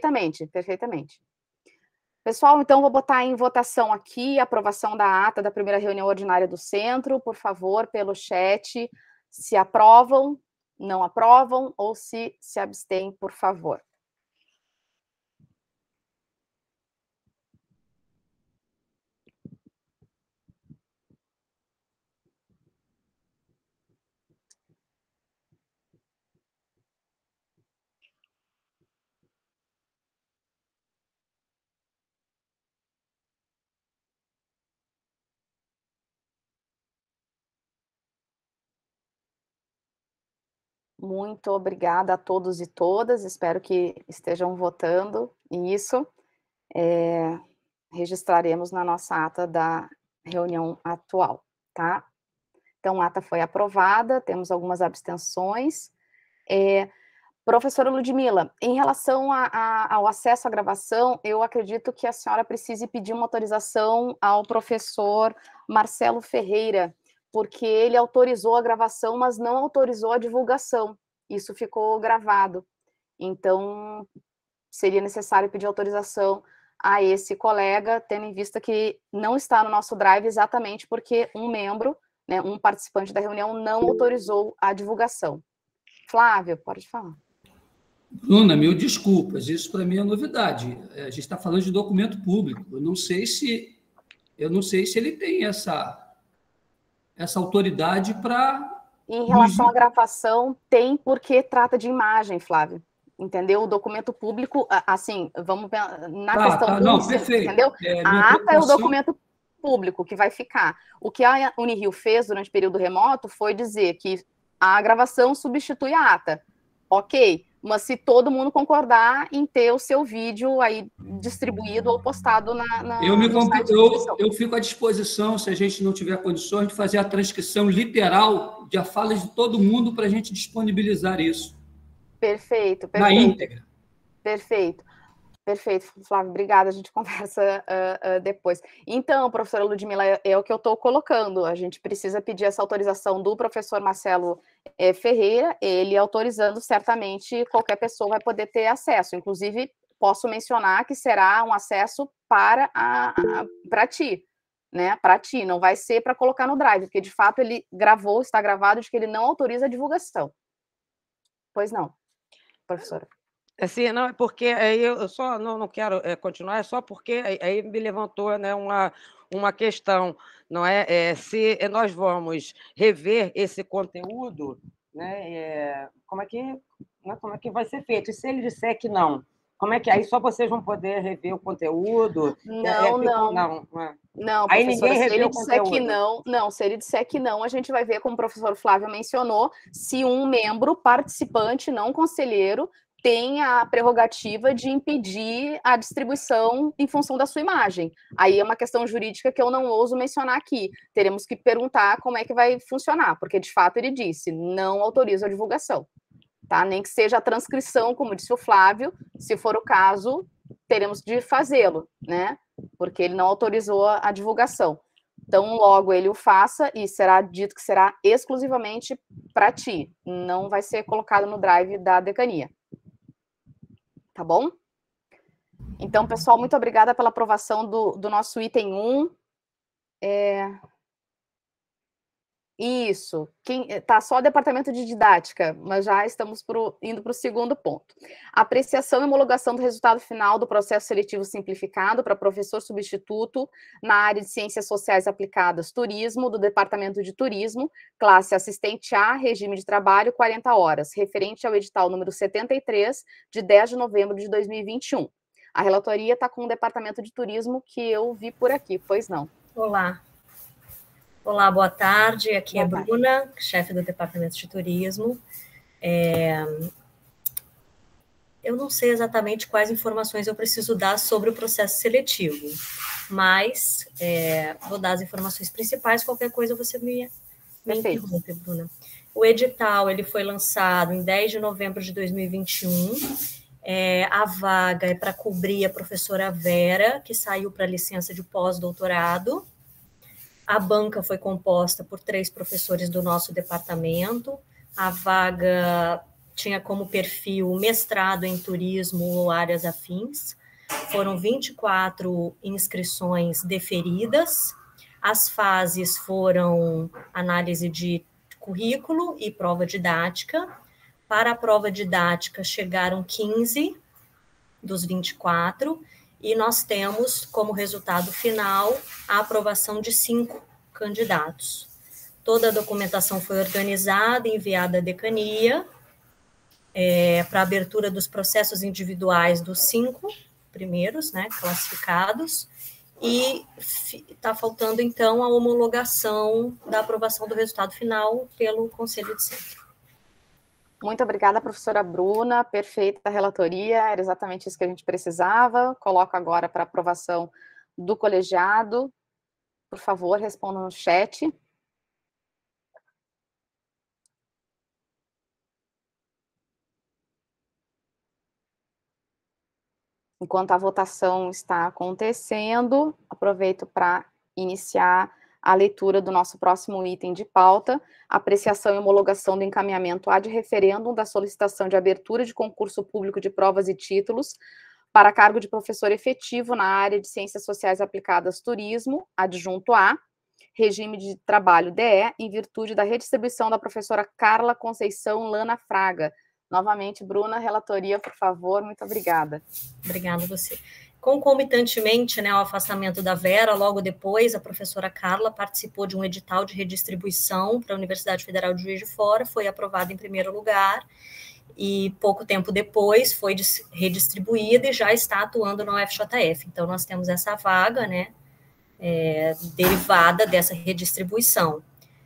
Pessoal, então vou botar em votação aqui a aprovação da ata da primeira reunião ordinária do Centro, por favor, pelo chat, se aprovam, não aprovam, ou se abstêm, por favor. Muito obrigada a todos e todas, espero que estejam votando isso. Registraremos na nossa ata da reunião atual, tá? Então, a ata foi aprovada, temos algumas abstenções. Professora Ludmila, em relação ao acesso à gravação, eu acredito que a senhora precise pedir uma autorização ao professor Marcelo Ferreira, porque ele autorizou a gravação, mas não autorizou a divulgação. Isso ficou gravado. Então, seria necessário pedir autorização a esse colega, tendo em vista que não está no nosso drive exatamente porque um membro, né, um participante da reunião não autorizou a divulgação. Flávio, pode falar. Bruna, mil desculpas, isso para mim é novidade. A gente está falando de documento público. Eu não sei se ele tem essa autoridade para... Em relação à gravação, tem, porque trata de imagem, Flávio. Entendeu? O documento público, assim, vamos na questão do... Não, perfeito. Entendeu? A ata é o documento público que vai ficar. O que a Unirio fez durante o período remoto foi dizer que a gravação substitui a ata. Ok, mas se todo mundo concordar em ter o seu vídeo aí distribuído ou postado eu fico à disposição, se a gente não tiver condições, de fazer a transcrição literal de falas de todo mundo para a gente disponibilizar isso. Perfeito. Na íntegra. Perfeito, Flávio, obrigada, a gente conversa depois. Então, professora Ludmila, é o que eu estou colocando, a gente precisa pedir essa autorização do professor Marcelo Ferreira, ele autorizando, certamente qualquer pessoa vai poder ter acesso, inclusive posso mencionar que será um acesso para ti, né, para ti, não vai ser para colocar no Drive, porque de fato ele está gravado de que ele não autoriza a divulgação. Pois não, professora. Assim, não, é porque aí eu só não quero continuar, é só porque aí me levantou, né, uma questão, não é? Se nós vamos rever esse conteúdo, né, como é que vai ser feito? E se ele disser que não, como é que aí só vocês vão poder rever o conteúdo? Não, aí professora, ninguém se ele o disser conteúdo. que não, se ele disser que não, a gente vai ver, como o professor Flávio mencionou, se um membro participante, não conselheiro, tem a prerrogativa de impedir a distribuição em função da sua imagem. Aí é uma questão jurídica que eu não ouso mencionar aqui. Teremos que perguntar como é que vai funcionar, porque de fato ele disse, não autoriza a divulgação. Tá? Nem que seja a transcrição, como disse o Flávio, se for o caso, teremos de fazê-lo, né? Porque ele não autorizou a divulgação. Então, logo ele o faça e será dito que será exclusivamente para ti, não vai ser colocado no drive da decania. Tá bom? Então, pessoal, muito obrigada pela aprovação do nosso item 1. Isso, tá só o departamento de didática, mas já estamos indo para o segundo ponto. Apreciação e homologação do resultado final do processo seletivo simplificado para professor substituto na área de Ciências Sociais Aplicadas Turismo, do Departamento de Turismo, classe assistente A, regime de trabalho, 40 horas, referente ao edital número 73, de 10 de novembro de 2021. A relatoria está com o Departamento de Turismo que eu vi por aqui, pois não? Olá, boa tarde. Aqui é a Bruna, chefe do Departamento de Turismo. Eu não sei exatamente quais informações eu preciso dar sobre o processo seletivo, mas vou dar as informações principais, qualquer coisa você me interrompe, Bruna. O edital ele foi lançado em 10 de novembro de 2021. A vaga é para cobrir a professora Vera, que saiu para licença de pós-doutorado. A banca foi composta por 3 professores do nosso departamento. A vaga tinha como perfil mestrado em turismo ou áreas afins. Foram 24 inscrições deferidas. As fases foram análise de currículo e prova didática. Para a prova didática, chegaram 15 dos 24, e nós temos como resultado final a aprovação de 5 candidatos. Toda a documentação foi organizada e enviada à decania para abertura dos processos individuais dos 5 primeiros, né, classificados, e está faltando, então, a homologação da aprovação do resultado final pelo Conselho de Centro. Muito obrigada, professora Bruna, perfeita a relatoria, era exatamente isso que a gente precisava. Coloco agora para aprovação do colegiado. Por favor, respondam no chat. Enquanto a votação está acontecendo, aproveito para iniciar a leitura do nosso próximo item de pauta, apreciação e homologação do encaminhamento ad referendum da solicitação de abertura de concurso público de provas e títulos para cargo de professor efetivo na área de Ciências Sociais Aplicadas Turismo, adjunto A, regime de trabalho DE, em virtude da redistribuição da professora Carla Conceição Lana Fraga. Novamente, Bruna, relatoria, por favor, muito obrigada. Obrigada a você. Concomitantemente, né, ao afastamento da Vera, logo depois, a professora Carla participou de um edital de redistribuição para a Universidade Federal de Juiz de Fora, foi aprovada em primeiro lugar, e pouco tempo depois foi redistribuída e já está atuando na UFJF. Então, nós temos essa vaga, né, derivada dessa redistribuição.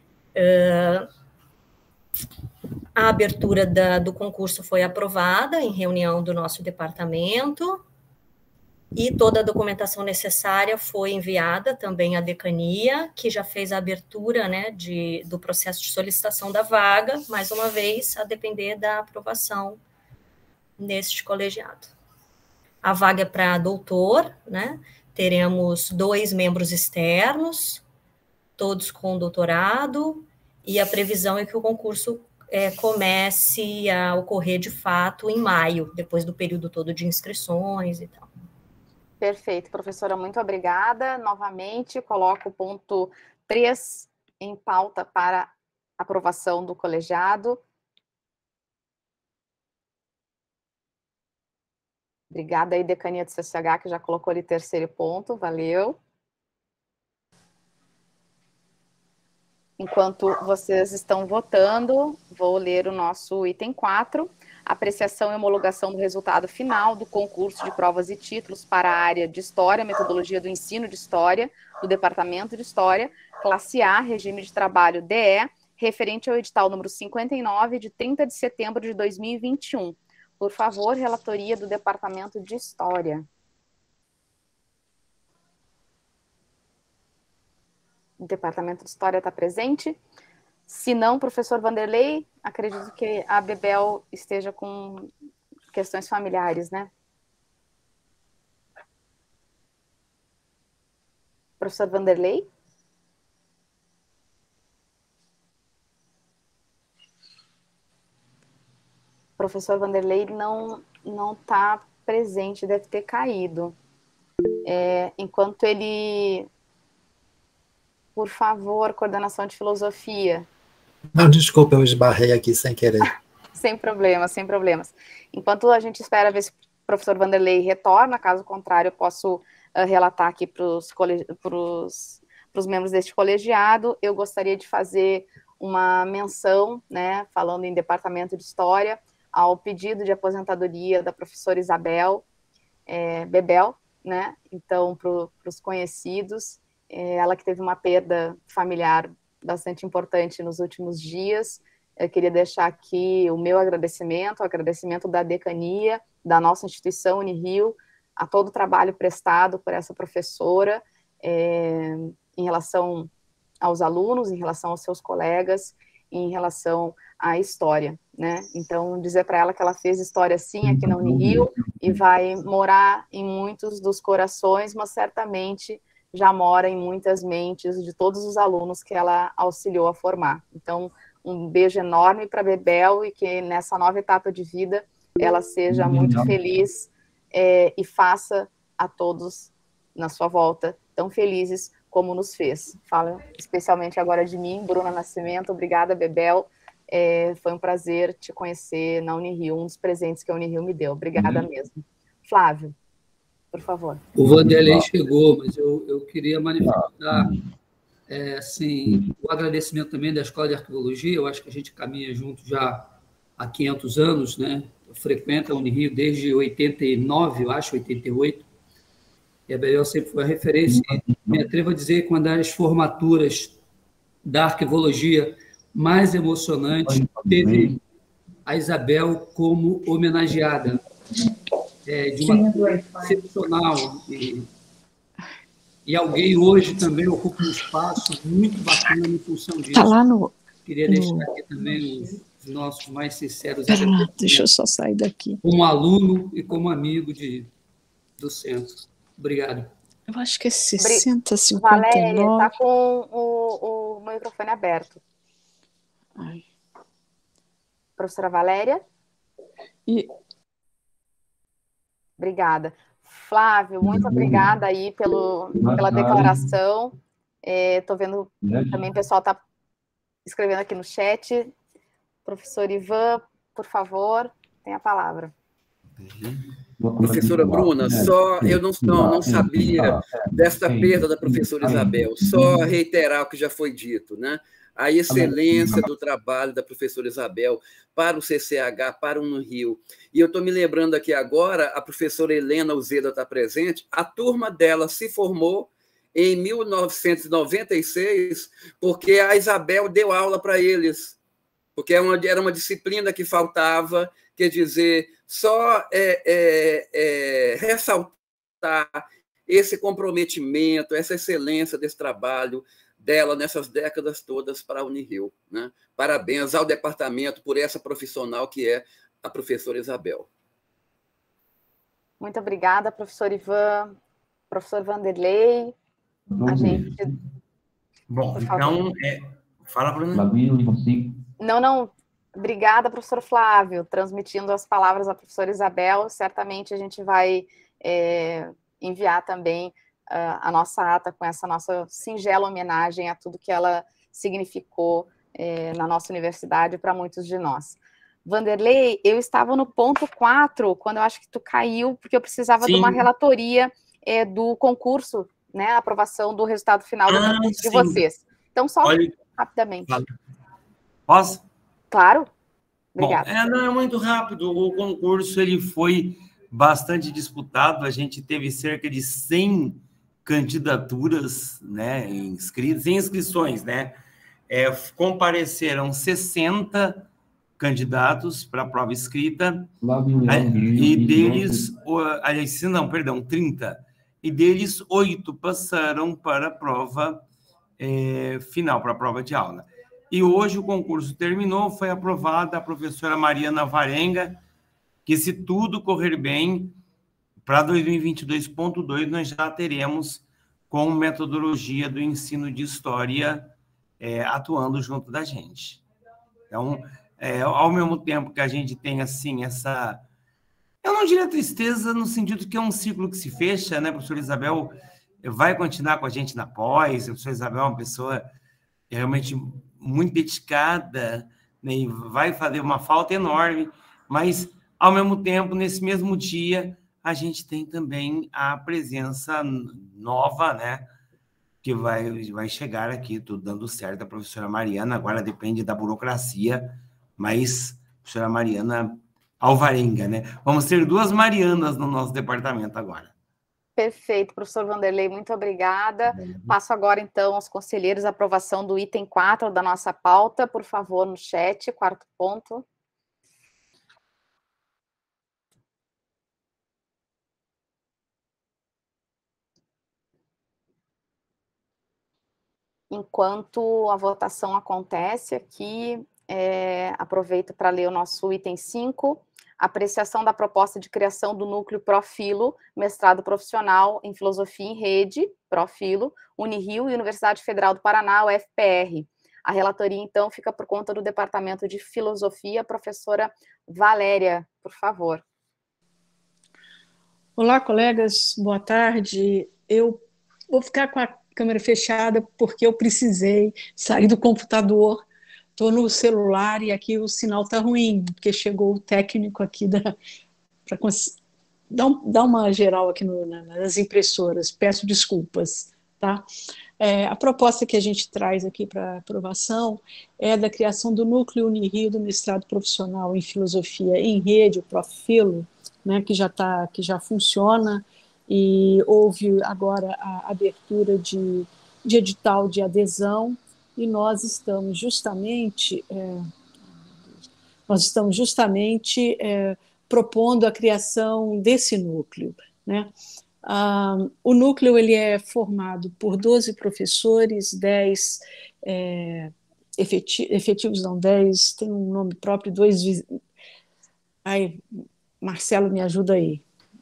A abertura do concurso foi aprovada em reunião do nosso departamento, e toda a documentação necessária foi enviada também à decania, que já fez a abertura, né, do processo de solicitação da vaga, mais uma vez, a depender da aprovação neste colegiado. A vaga é para doutor, né, teremos 2 membros externos, todos com doutorado, e a previsão é que o concurso comece a ocorrer de fato em maio, depois do período todo de inscrições e tal. Perfeito, professora, muito obrigada. Novamente, coloco o ponto 3 em pauta para aprovação do colegiado. Obrigada aí, Decania do CCH, que já colocou ali 3º ponto, valeu. Enquanto vocês estão votando, vou ler o nosso item 4, apreciação e homologação do resultado final do concurso de provas e títulos para a área de História, Metodologia do Ensino de História, do Departamento de História, classe A, regime de trabalho DE, referente ao edital número 59, de 30 de setembro de 2021. Por favor, relatoria do Departamento de História. O Departamento de História está presente? Se não, professor Vanderlei, acredito que a Bebel esteja com questões familiares, né? Professor Vanderlei? Professor Vanderlei não está presente, deve ter caído. Enquanto ele... Por favor, coordenação de filosofia. Não, desculpa, eu esbarrei aqui sem querer. Sem problemas, sem problemas. Enquanto a gente espera ver se o professor Vanderlei retorna, caso contrário, eu posso relatar aqui para os membros deste colegiado. Eu gostaria de fazer uma menção, né, falando em Departamento de História, ao pedido de aposentadoria da professora Isabel Bebel, né, então, para os conhecidos, ela que teve uma perda familiar bastante importante nos últimos dias. Eu queria deixar aqui o meu agradecimento, o agradecimento da decania, da nossa instituição Unirio, a todo o trabalho prestado por essa professora em relação aos alunos, em relação aos seus colegas, em relação à história, né? Então, dizer para ela que ela fez história sim aqui na Unirio e vai morar em muitos dos corações, mas certamente já mora em muitas mentes de todos os alunos que ela auxiliou a formar. Então, um beijo enorme para a Bebel e que nessa nova etapa de vida ela seja muito feliz e faça a todos na sua volta tão felizes como nos fez. Falo especialmente agora de mim, Bruna Nascimento. Obrigada, Bebel. Foi um prazer te conhecer na Unirio, um dos presentes que a Unirio me deu. Obrigada mesmo. Flávio, por favor. O Vanderlei chegou, mas eu queria manifestar assim, o agradecimento também da Escola de Arqueologia. Eu acho que a gente caminha junto já há 500 anos, né? Eu frequento a Unirio desde 89, eu acho, 88. E a Bebel sempre foi a referência. Me atrevo a dizer que uma das formaturas da arqueologia mais emocionantes teve a Isabel como homenageada. De uma excepcional e alguém hoje também ocupa um espaço muito bacana em função disso. Está lá no... Queria deixar aqui também os nossos mais sinceros Deixa eu só sair daqui. como aluno e como amigo de do censo. Obrigado. Eu acho que é 60, 59. Valéria, está com o microfone aberto. Ai. Professora Valéria? Obrigada. Flávio, muito obrigada aí pela declaração. Estou vendo também o pessoal está escrevendo aqui no chat. Professor Ivan, por favor, tem a palavra. Professora Bruna, só eu não sabia desta perda da professora Isabel, só reiterar o que já foi dito, né? A excelência do trabalho da professora Isabel para o CCH, para o Unirio. E eu estou me lembrando aqui agora, a professora Helena Uzeda está presente, a turma dela se formou em 1996, porque a Isabel deu aula para eles, porque era uma disciplina que faltava, quer dizer, só ressaltar esse comprometimento, essa excelência desse trabalho dela nessas décadas todas para a Unirio, né? Parabéns ao departamento por essa profissional que é a professora Isabel. Muito obrigada, professor Ivan, professor Vanderlei. A gente... Bom, então, fala, Bruna. Não. Obrigada, professor Flávio, transmitindo as palavras da professora Isabel. Certamente a gente vai enviar também a nossa ata com essa nossa singela homenagem a tudo que ela significou na nossa universidade para muitos de nós. Vanderlei, eu estava no ponto 4, quando eu acho que tu caiu, porque eu precisava de uma relatoria do concurso, né, a aprovação do resultado final do concurso de vocês. Então, só rapidamente. Posso? Claro. Obrigada. Bom, não é muito rápido. O concurso ele foi bastante disputado. A gente teve cerca de 100 candidaturas, né, sem inscrições, né? Compareceram 60 candidatos para a prova escrita, e deles, 30, e deles 8 passaram para a prova final, para a prova de aula. E hoje o concurso terminou, foi aprovada a professora Mariana Varenga, que, se tudo correr bem, para 2022.2 nós já teremos com metodologia do ensino de história atuando junto da gente. Então, ao mesmo tempo que a gente tem, assim, essa... Eu não diria tristeza, no sentido que é um ciclo que se fecha, né? A professora Isabel vai continuar com a gente na pós, a professora Isabel é uma pessoa realmente muito dedicada, né? E vai fazer uma falta enorme, mas, ao mesmo tempo, nesse mesmo dia, a gente tem também a presença nova, né? Que vai chegar aqui, tudo dando certo, a professora Mariana, agora depende da burocracia, mas a professora Mariana Alvarenga, né? Vamos ter 2 Marianas no nosso departamento agora. Perfeito, professor Vanderlei, muito obrigada. Passo agora, então, aos conselheiros a aprovação do item 4 da nossa pauta, por favor, no chat, 4º ponto. Enquanto a votação acontece aqui, aproveito para ler o nosso item 5, apreciação da proposta de criação do núcleo Profilo, mestrado profissional em filosofia em rede, Profilo, Unirio e Universidade Federal do Paraná, UFPR. A relatoria, então, fica por conta do Departamento de Filosofia. Professora Valéria, por favor. Olá, colegas, boa tarde. Eu vou ficar com a câmera fechada porque eu precisei sair do computador. Estou no celular e aqui o sinal está ruim, porque chegou o técnico aqui para dar uma geral aqui nas impressoras. Peço desculpas, tá? A proposta que a gente traz aqui para aprovação é da criação do Núcleo Unirio do Mestrado Profissional em Filosofia em Rede, o Profilo, né, que já funciona, e houve agora a abertura de edital de adesão, e nós estamos justamente propondo a criação desse núcleo, né? O núcleo ele é formado por 12 professores, 10 efetivos, não, 10, tem um nome próprio, 2... Ai, Marcelo, me ajuda aí.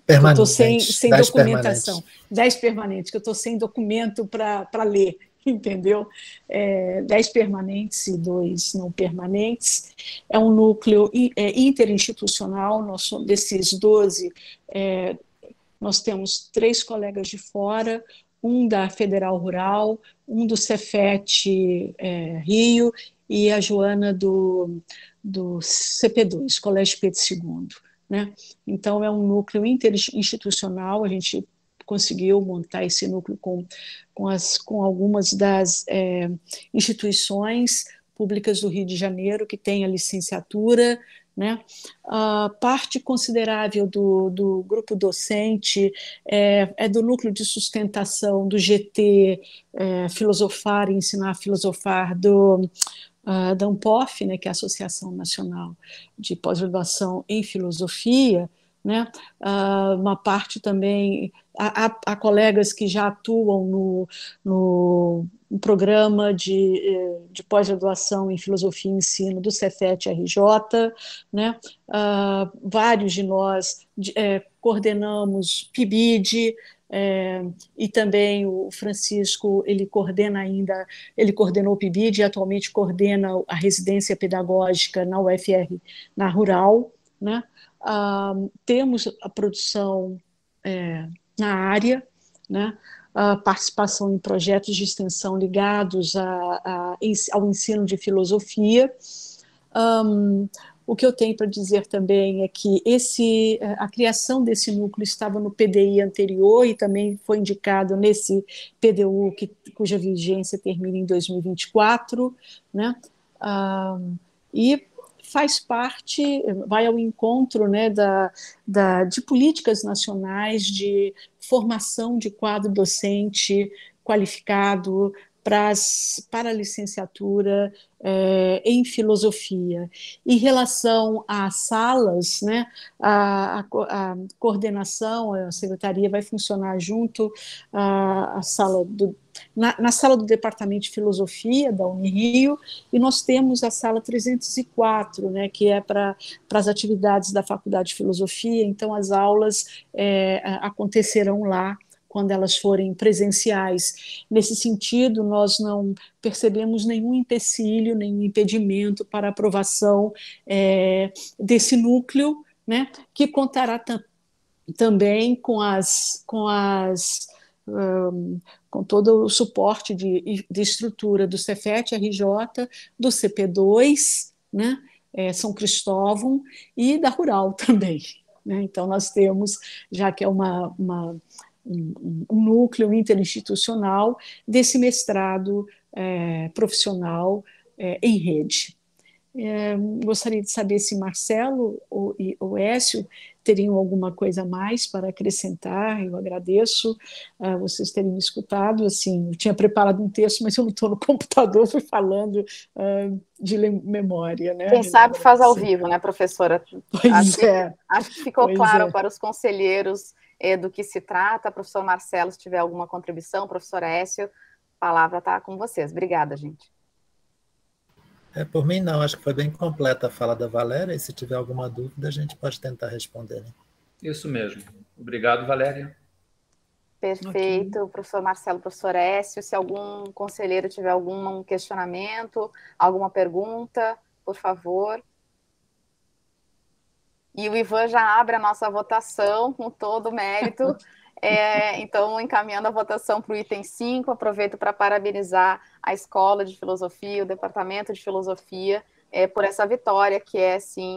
permanentes. Eu estou sem 10 documentação. permanentes. 10 permanentes, que eu estou sem documento para ler, entendeu? 10 permanentes e 2 não permanentes. É um núcleo interinstitucional. Desses 12, nós temos 3 colegas de fora, um da Federal Rural, um do Cefet Rio e a Joana do CP2, Colégio Pedro II. Né? Então, é um núcleo interinstitucional. A gente conseguiu montar esse núcleo com algumas das instituições públicas do Rio de Janeiro que têm a licenciatura. Né? A parte considerável do grupo docente é do núcleo de sustentação do GT Filosofar e Ensinar a Filosofar da ANPOF, né, que é a Associação Nacional de Pós-Graduação em Filosofia, né? Uma parte também, há colegas que já atuam no programa de pós-graduação em Filosofia e Ensino do Cefet RJ, né? Vários de nós coordenamos PIBID, e também o Francisco, ele coordenou o PIBID e atualmente coordena a residência pedagógica na UFR, na Rural, né? Temos a produção na área, né? A participação em projetos de extensão ligados ao ensino de filosofia. O que eu tenho para dizer também é que a criação desse núcleo estava no PDI anterior e também foi indicado nesse PDU cuja vigência termina em 2024, né? E faz parte, vai ao encontro, né, de políticas nacionais de formação de quadro docente qualificado para a licenciatura em filosofia. Em relação às salas, né, a coordenação, a secretaria vai funcionar junto à sala na sala do Departamento de Filosofia da Unirio, e nós temos a sala 304, né, que é para as atividades da Faculdade de Filosofia. Então as aulas acontecerão lá quando elas forem presenciais. Nesse sentido, nós não percebemos nenhum empecilho, nenhum impedimento para a aprovação desse núcleo, né, que contará também com todo o suporte de estrutura do Cefet RJ, do CP2, né, São Cristóvão, e da Rural também. Né? Então, nós temos, já que é um núcleo interinstitucional desse mestrado profissional em rede. Gostaria de saber se Marcelo ou Écio teriam alguma coisa a mais para acrescentar. Eu agradeço vocês terem me escutado. Assim, eu tinha preparado um texto, mas eu não estou no computador, fui falando de memória. Né? Quem sabe faz ao vivo, né, professora? Acho que ficou claro para os conselheiros do que se trata. Professor Marcelo, se tiver alguma contribuição, professora Écio, a palavra está com vocês. Obrigada, gente. Por mim, não. Acho que foi bem completa a fala da Valéria, e se tiver alguma dúvida, a gente pode tentar responder. Né? Isso mesmo. Obrigado, Valéria. Perfeito, okay. Professor Marcelo, professor Écio. Se algum conselheiro tiver algum questionamento, alguma pergunta, por favor. E o Ivan já abre a nossa votação com todo o mérito. Então, encaminhando a votação para o item 5, aproveito para parabenizar a Escola de Filosofia, o Departamento de Filosofia, por essa vitória, que é, sim,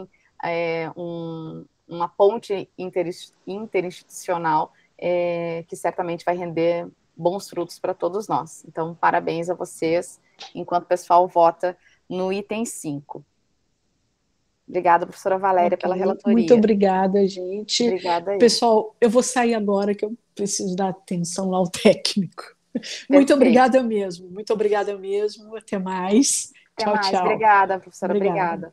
uma ponte interinstitucional que certamente vai render bons frutos para todos nós. Então, parabéns a vocês, enquanto o pessoal vota no item 5. Obrigada, professora Valéria, pela relatoria. Muito obrigada, gente. Obrigada aí. Pessoal, eu vou sair agora, que eu preciso dar atenção lá ao técnico. Muito obrigada mesmo. Muito obrigada mesmo. Até mais. Até mais. Tchau. Obrigada, professora. Obrigada.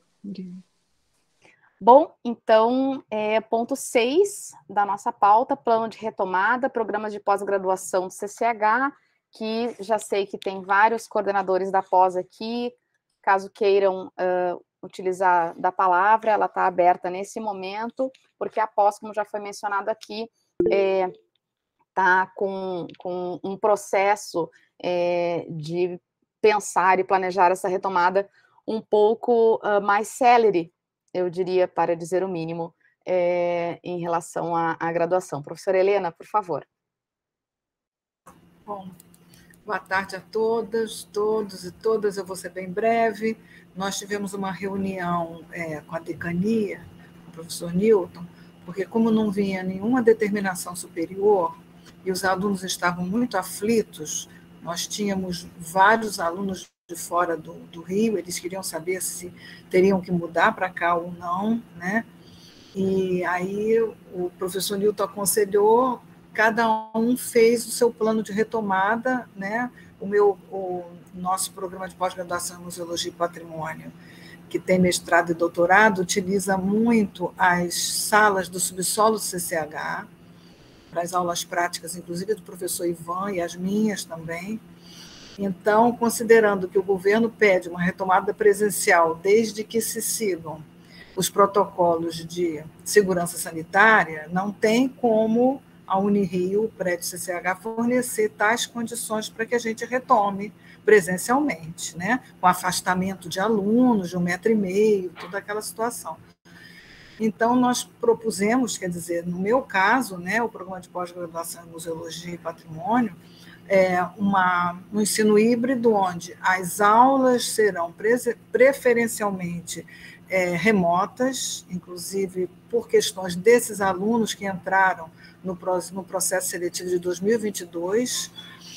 Bom, então, ponto 6 da nossa pauta, plano de retomada, programas de pós-graduação do CCH, que já sei que tem vários coordenadores da pós aqui, caso queiram utilizar da palavra, ela está aberta nesse momento, porque a pós, como já foi mencionado aqui, está com um processo de pensar e planejar essa retomada um pouco mais célere, eu diria, para dizer o mínimo, em relação à graduação. Professora Helena, por favor. Bom, boa tarde a todas, todos e todas. Eu vou ser bem breve. Nós tivemos uma reunião com a decania, com o professor Newton, porque como não vinha nenhuma determinação superior e os alunos estavam muito aflitos, nós tínhamos vários alunos de fora do Rio, eles queriam saber se teriam que mudar para cá ou não, né? E aí o professor Newton aconselhou, cada um fez o seu plano de retomada, né? O nosso programa de pós-graduação em Museologia e Patrimônio, que tem mestrado e doutorado, utiliza muito as salas do subsolo do CCH, para as aulas práticas, inclusive do professor Ivan e as minhas também. Então, considerando que o governo pede uma retomada presencial desde que se sigam os protocolos de segurança sanitária, não tem como a Unirio, o prédio CCH, fornecer tais condições para que a gente retome presencialmente, né? Com afastamento de alunos de 1,5 metro, toda aquela situação. Então, nós propusemos, quer dizer, no meu caso, né, o programa de pós-graduação em Museologia e Patrimônio, um ensino híbrido, onde as aulas serão preferencialmente remotas, inclusive por questões desses alunos que entraram no processo seletivo de 2022,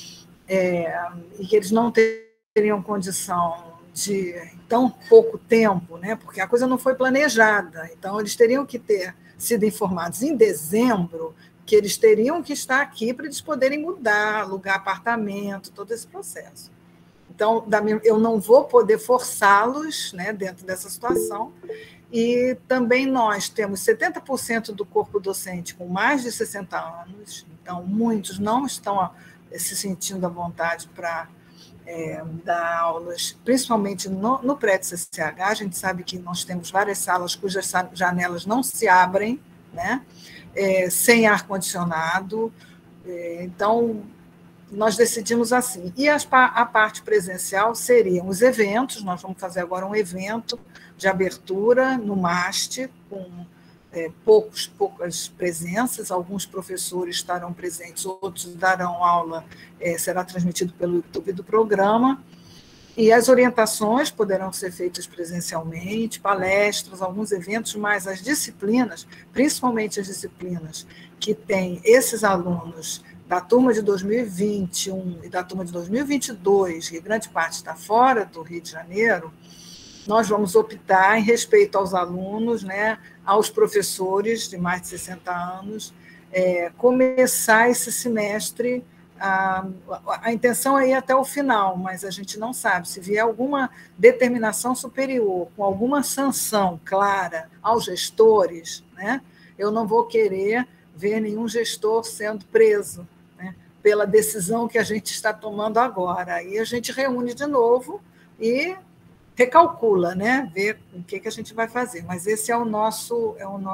e que eles não teriam condição de tão pouco tempo, né, porque a coisa não foi planejada, então eles teriam que ter sido informados em dezembro que eles teriam que estar aqui para eles poderem mudar, alugar apartamento, todo esse processo. Então, eu não vou poder forçá-los, né, dentro dessa situação, e também nós temos 70% do corpo docente com mais de 60 anos, então muitos não estão se sentindo à vontade para dar aulas, principalmente no prédio CCH. A gente sabe que nós temos várias salas cujas janelas não se abrem, né, sem ar-condicionado, então nós decidimos assim. E a parte presencial seriam os eventos, nós vamos fazer agora um evento de abertura no MAST, com poucas presenças, alguns professores estarão presentes, outros darão aula, será transmitido pelo YouTube do programa, e as orientações poderão ser feitas presencialmente, palestras, alguns eventos, mas as disciplinas, principalmente as disciplinas que têm esses alunos da turma de 2021 e da turma de 2022, que grande parte está fora do Rio de Janeiro, nós vamos optar, em respeito aos alunos, né, aos professores de mais de 60 anos, começar esse semestre. A intenção é ir até o final, mas a gente não sabe. Se vier alguma determinação superior, com alguma sanção clara aos gestores, né, eu não vou querer ver nenhum gestor sendo preso, né, pela decisão que a gente está tomando agora. Aí a gente reúne de novo e recalcula, né, ver o que a gente vai fazer. Mas esse é o nosso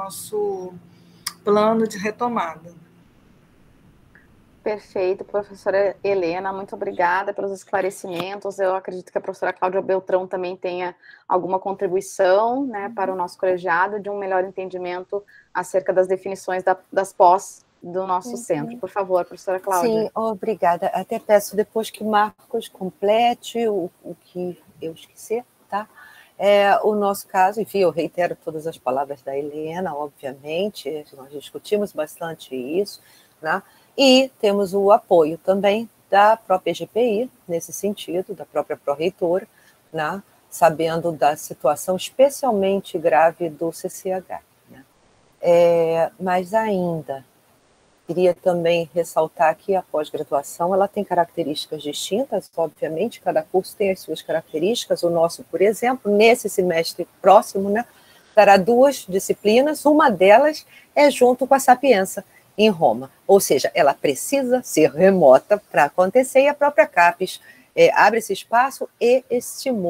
plano de retomada. Perfeito, professora Helena, muito obrigada pelos esclarecimentos. Eu acredito que a professora Cláudia Beltrão também tenha alguma contribuição, né, para o nosso colegiado, de um melhor entendimento acerca das definições das pós do nosso centro. Por favor, professora Cláudia. Sim, obrigada. Até peço depois que o Marcos complete o que eu esqueci, tá? O nosso caso, enfim, eu reitero todas as palavras da Helena, obviamente, nós discutimos bastante isso, né? E temos o apoio também da própria GPI, nesse sentido, da própria pró-reitora, né? Sabendo da situação especialmente grave do CCH. Né? Mas ainda, queria também ressaltar que a pós-graduação ela tem características distintas, obviamente, cada curso tem as suas características. O nosso, por exemplo, nesse semestre próximo, né, terá 2 disciplinas, uma delas é junto com a Sapienza, em Roma, ou seja, ela precisa ser remota para acontecer, e a própria CAPES abre esse espaço e estimula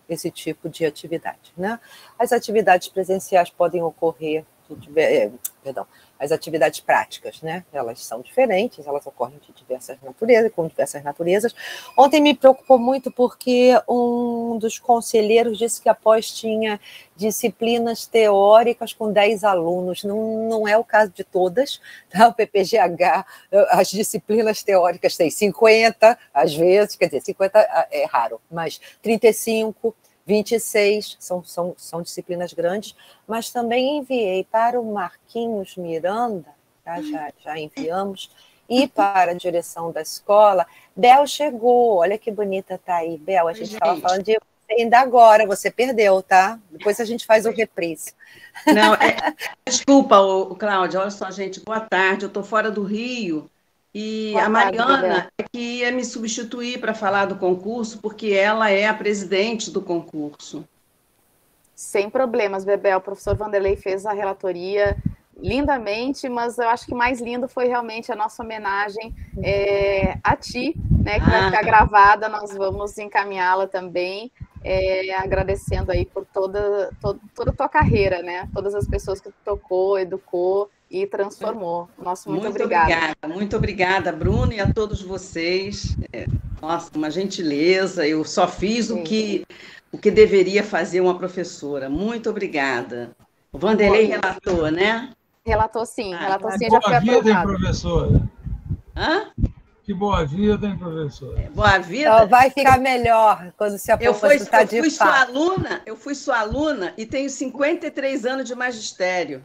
esse tipo de atividade, né? As atividades presenciais podem ocorrer, as atividades práticas, né? Elas são diferentes, elas ocorrem de diversas naturezas, com diversas naturezas. Ontem me preocupou muito porque um dos conselheiros disse que a pós tinha disciplinas teóricas com 10 alunos. Não é o caso de todas, tá? O PPGH, as disciplinas teóricas têm 50, às vezes, quer dizer, 50 é raro, mas 35, 26, são disciplinas grandes, mas também enviei para o Marquinhos Miranda, tá? Já enviamos, e para a direção da escola. Bel chegou, olha que bonita está aí. Bel, a gente estava falando de você ainda agora, você perdeu, tá? Depois a gente faz o reprise. Não, desculpa, Cláudia, olha só, gente, boa tarde, eu estou fora do Rio, e a Mariana é que ia me substituir para falar do concurso, porque ela é a presidente do concurso. Sem problemas, Bebel. O professor Vanderlei fez a relatoria lindamente, mas eu acho que mais lindo foi realmente a nossa homenagem a ti, né, que vai ficar gravada, nós vamos encaminhá-la também, agradecendo aí por toda a tua carreira, né, todas as pessoas que tu tocou, educou e transformou. Nossa, muito obrigada. Muito obrigada, Bruno, e a todos vocês. Nossa, uma gentileza, eu só fiz o que deveria fazer uma professora. Muito obrigada. O Vanderlei relatou, né? Relatou sim, já foi aprovado. Boa vida, hein, professora? Hã? Que boa vida, hein, professora? Boa vida. Então, vai ficar melhor quando se aposentar de fato. Eu fui sua aluna e tenho 53 anos de magistério.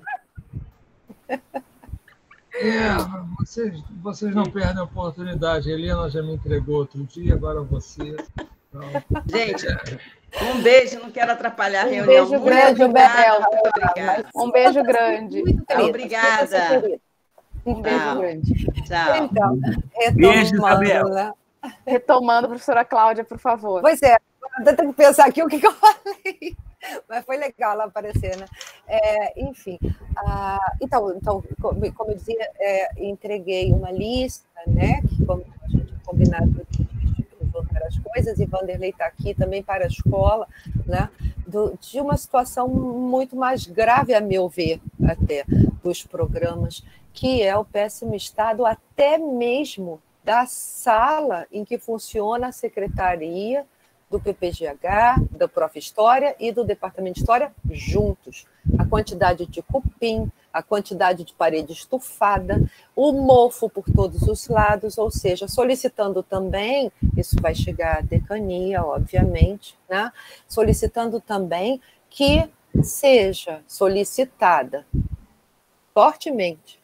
Vocês não perdem a oportunidade. A Helena já me entregou outro dia, agora você. Então... Gente, um beijo, não quero atrapalhar a reunião. Beijo grande, Bebel. Um beijo grande. Obrigada. Um beijo grande. Tchau. Então, beijo, Isabel. Retomando, professora Cláudia, por favor. Pois é, eu tenho que pensar aqui o que eu falei. Mas foi legal ela aparecer, né? Enfim, então, como eu dizia, entreguei uma lista, né? Que, como a gente combinado para as coisas, e Vanderlei está aqui também para a escola, né? De uma situação muito mais grave, a meu ver, até, dos programas, que é o péssimo estado até mesmo da sala em que funciona a secretaria do PPGH, da Prof. História e do Departamento de História juntos. A quantidade de cupim, a quantidade de parede estufada, o mofo por todos os lados, ou seja, solicitando também, isso vai chegar à decania, obviamente, né? Solicitando também que seja solicitada fortemente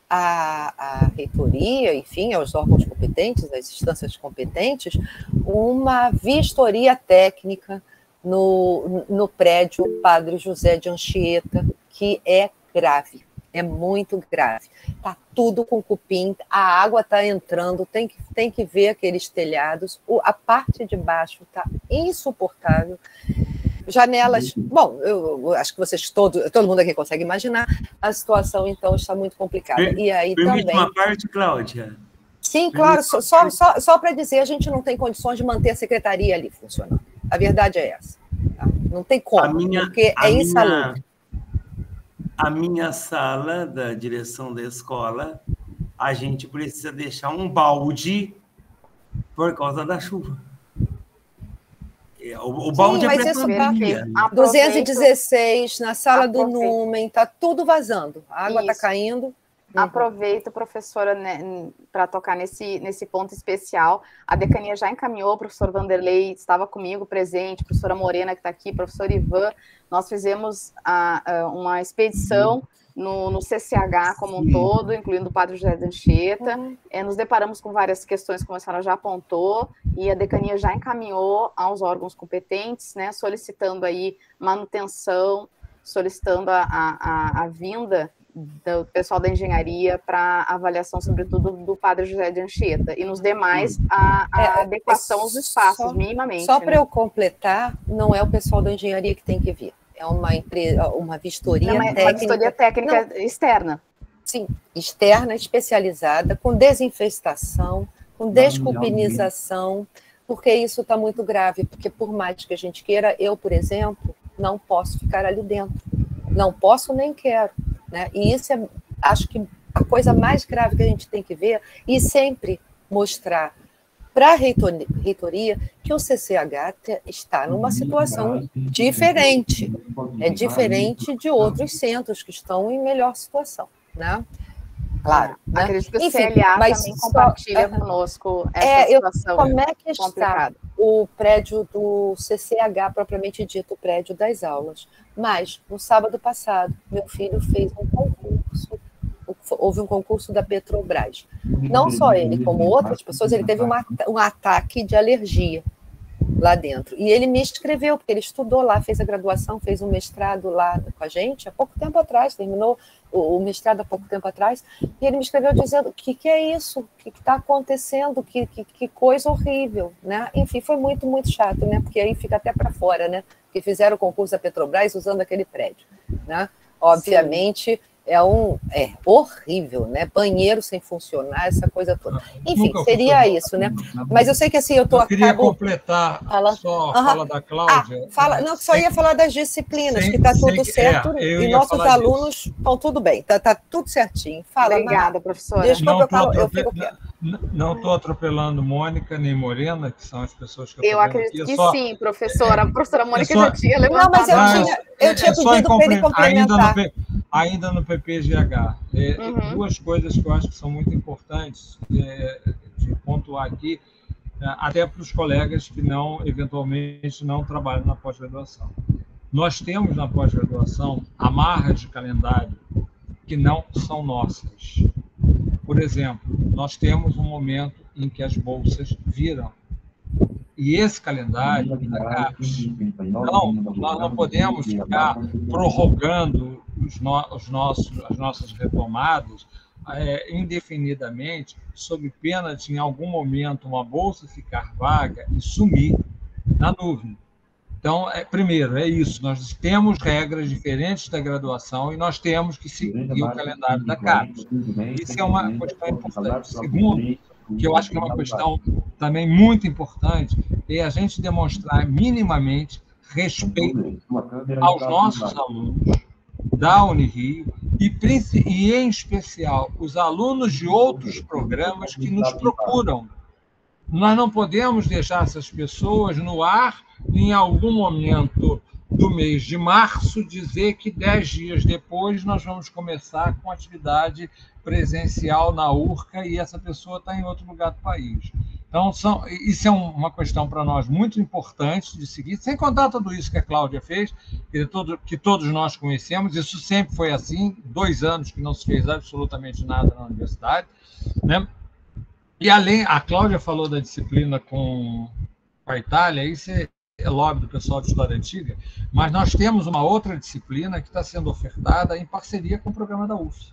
à reitoria, enfim, aos órgãos competentes, às instâncias competentes, uma vistoria técnica no prédio Padre José de Anchieta, que é grave, é muito grave. Está tudo com cupim, a água está entrando, tem que ver aqueles telhados, a parte de baixo está insuportável. Janelas, bom, eu acho que vocês todo mundo aqui consegue imaginar, a situação, então, está muito complicada. E aí Permite também... uma parte, Cláudia? Sim, claro, só para dizer, a gente não tem condições de manter a secretaria ali funcionando. A verdade é essa. Tá? Não tem como, porque é insalubre. A minha sala da direção da escola, a gente precisa deixar um balde por causa da chuva. O balde é pré-pandemia. 216, na sala do Numen, está tudo vazando. A água está caindo. Aproveito, professora, né, para tocar nesse ponto especial. A decania já encaminhou, o professor Vanderlei estava comigo presente, a professora Morena, que está aqui, professor Ivan. Nós fizemos uma expedição no CCH como um todo, incluindo o Padre José de Anchieta. Nos deparamos com várias questões, como a senhora já apontou, e a decania já encaminhou aos órgãos competentes, né, solicitando aí manutenção, solicitando a vinda do pessoal da engenharia para avaliação, sobretudo, do Padre José de Anchieta, e nos demais a adequação aos espaços, minimamente. Só para eu completar, não é o pessoal da engenharia que tem que vir, é uma empresa, uma vistoria técnica. Uma vistoria técnica externa. Sim, externa, especializada, com desinfestação, com desculpinização, porque isso está muito grave, porque por mais que a gente queira, eu, por exemplo, não posso ficar ali dentro. Não posso nem quero. Né? E isso é, acho que, a coisa mais grave que a gente tem que ver e sempre mostrar para a reitoria que o CCH está numa situação diferente. É diferente de outros centros que estão em melhor situação. Né? Claro. Né? Acredito que o CLA também compartilha conosco essa situação. Como é que complicada. Está o prédio do CCH, propriamente dito, o prédio das aulas? Mas, no sábado passado, meu filho fez um concurso, houve um concurso da Petrobras. Não só ele, como outras pessoas, ele teve um ataque de alergia lá dentro. E ele me inscreveu, porque ele estudou lá, fez a graduação, fez um mestrado lá com a gente, há pouco tempo atrás, terminou o mestrado há pouco tempo atrás, e ele me escreveu dizendo: o que é isso? O que está acontecendo? Que coisa horrível, né? Enfim, foi muito, muito chato, né? Porque aí fica até para fora, né? Porque fizeram o concurso da Petrobras usando aquele prédio, né? Obviamente, sim. É horrível, né? Banheiro sem funcionar, essa coisa toda. Enfim, seria isso, né? Mas eu sei que assim, eu queria completar só a fala da Cláudia. Não, só ia falar das disciplinas, que está tudo certo, e nossos alunos estão tudo bem, está tudo certinho. Fala, obrigada, professora. Desculpa, eu fico quieta. Não estou atropelando Mônica nem Morena, que são as pessoas que eu acredito que sim, professora. A professora Mônica já tinha levantado. Não, mas eu tinha pedido para ele complementar. Ainda no PPGH. Duas coisas que eu acho que são muito importantes de pontuar aqui, até para os colegas que eventualmente não trabalham na pós-graduação. Nós temos na pós-graduação amarras de calendário que não são nossas. Por exemplo, nós temos um momento em que as bolsas viram. E esse calendário da CAPES, nós não podemos ficar prorrogando as nossas retomadas indefinidamente, sob pena de, em algum momento, uma bolsa ficar vaga e sumir na nuvem. Então, primeiro, é isso. Nós temos regras diferentes da graduação e nós temos que seguir o calendário da CAPES. Isso é uma questão importante. Segundo, que eu acho que é uma questão também muito importante, é a gente demonstrar minimamente respeito aos nossos alunos da Unirio e, em especial, os alunos de outros programas que nos procuram. Nós não podemos deixar essas pessoas no ar, em algum momento do mês de março, dizer que 10 dias depois nós vamos começar com atividade presencial na URCA e essa pessoa está em outro lugar do país. Então, isso é uma questão para nós muito importante de seguir, sem contar tudo isso que a Cláudia fez, que todos nós conhecemos. Isso sempre foi assim, 2 anos que não se fez absolutamente nada na universidade, né? E além, a Cláudia falou da disciplina com a Itália, isso é lobby do pessoal de História Antiga, mas nós temos uma outra disciplina que está sendo ofertada em parceria com o programa da UF,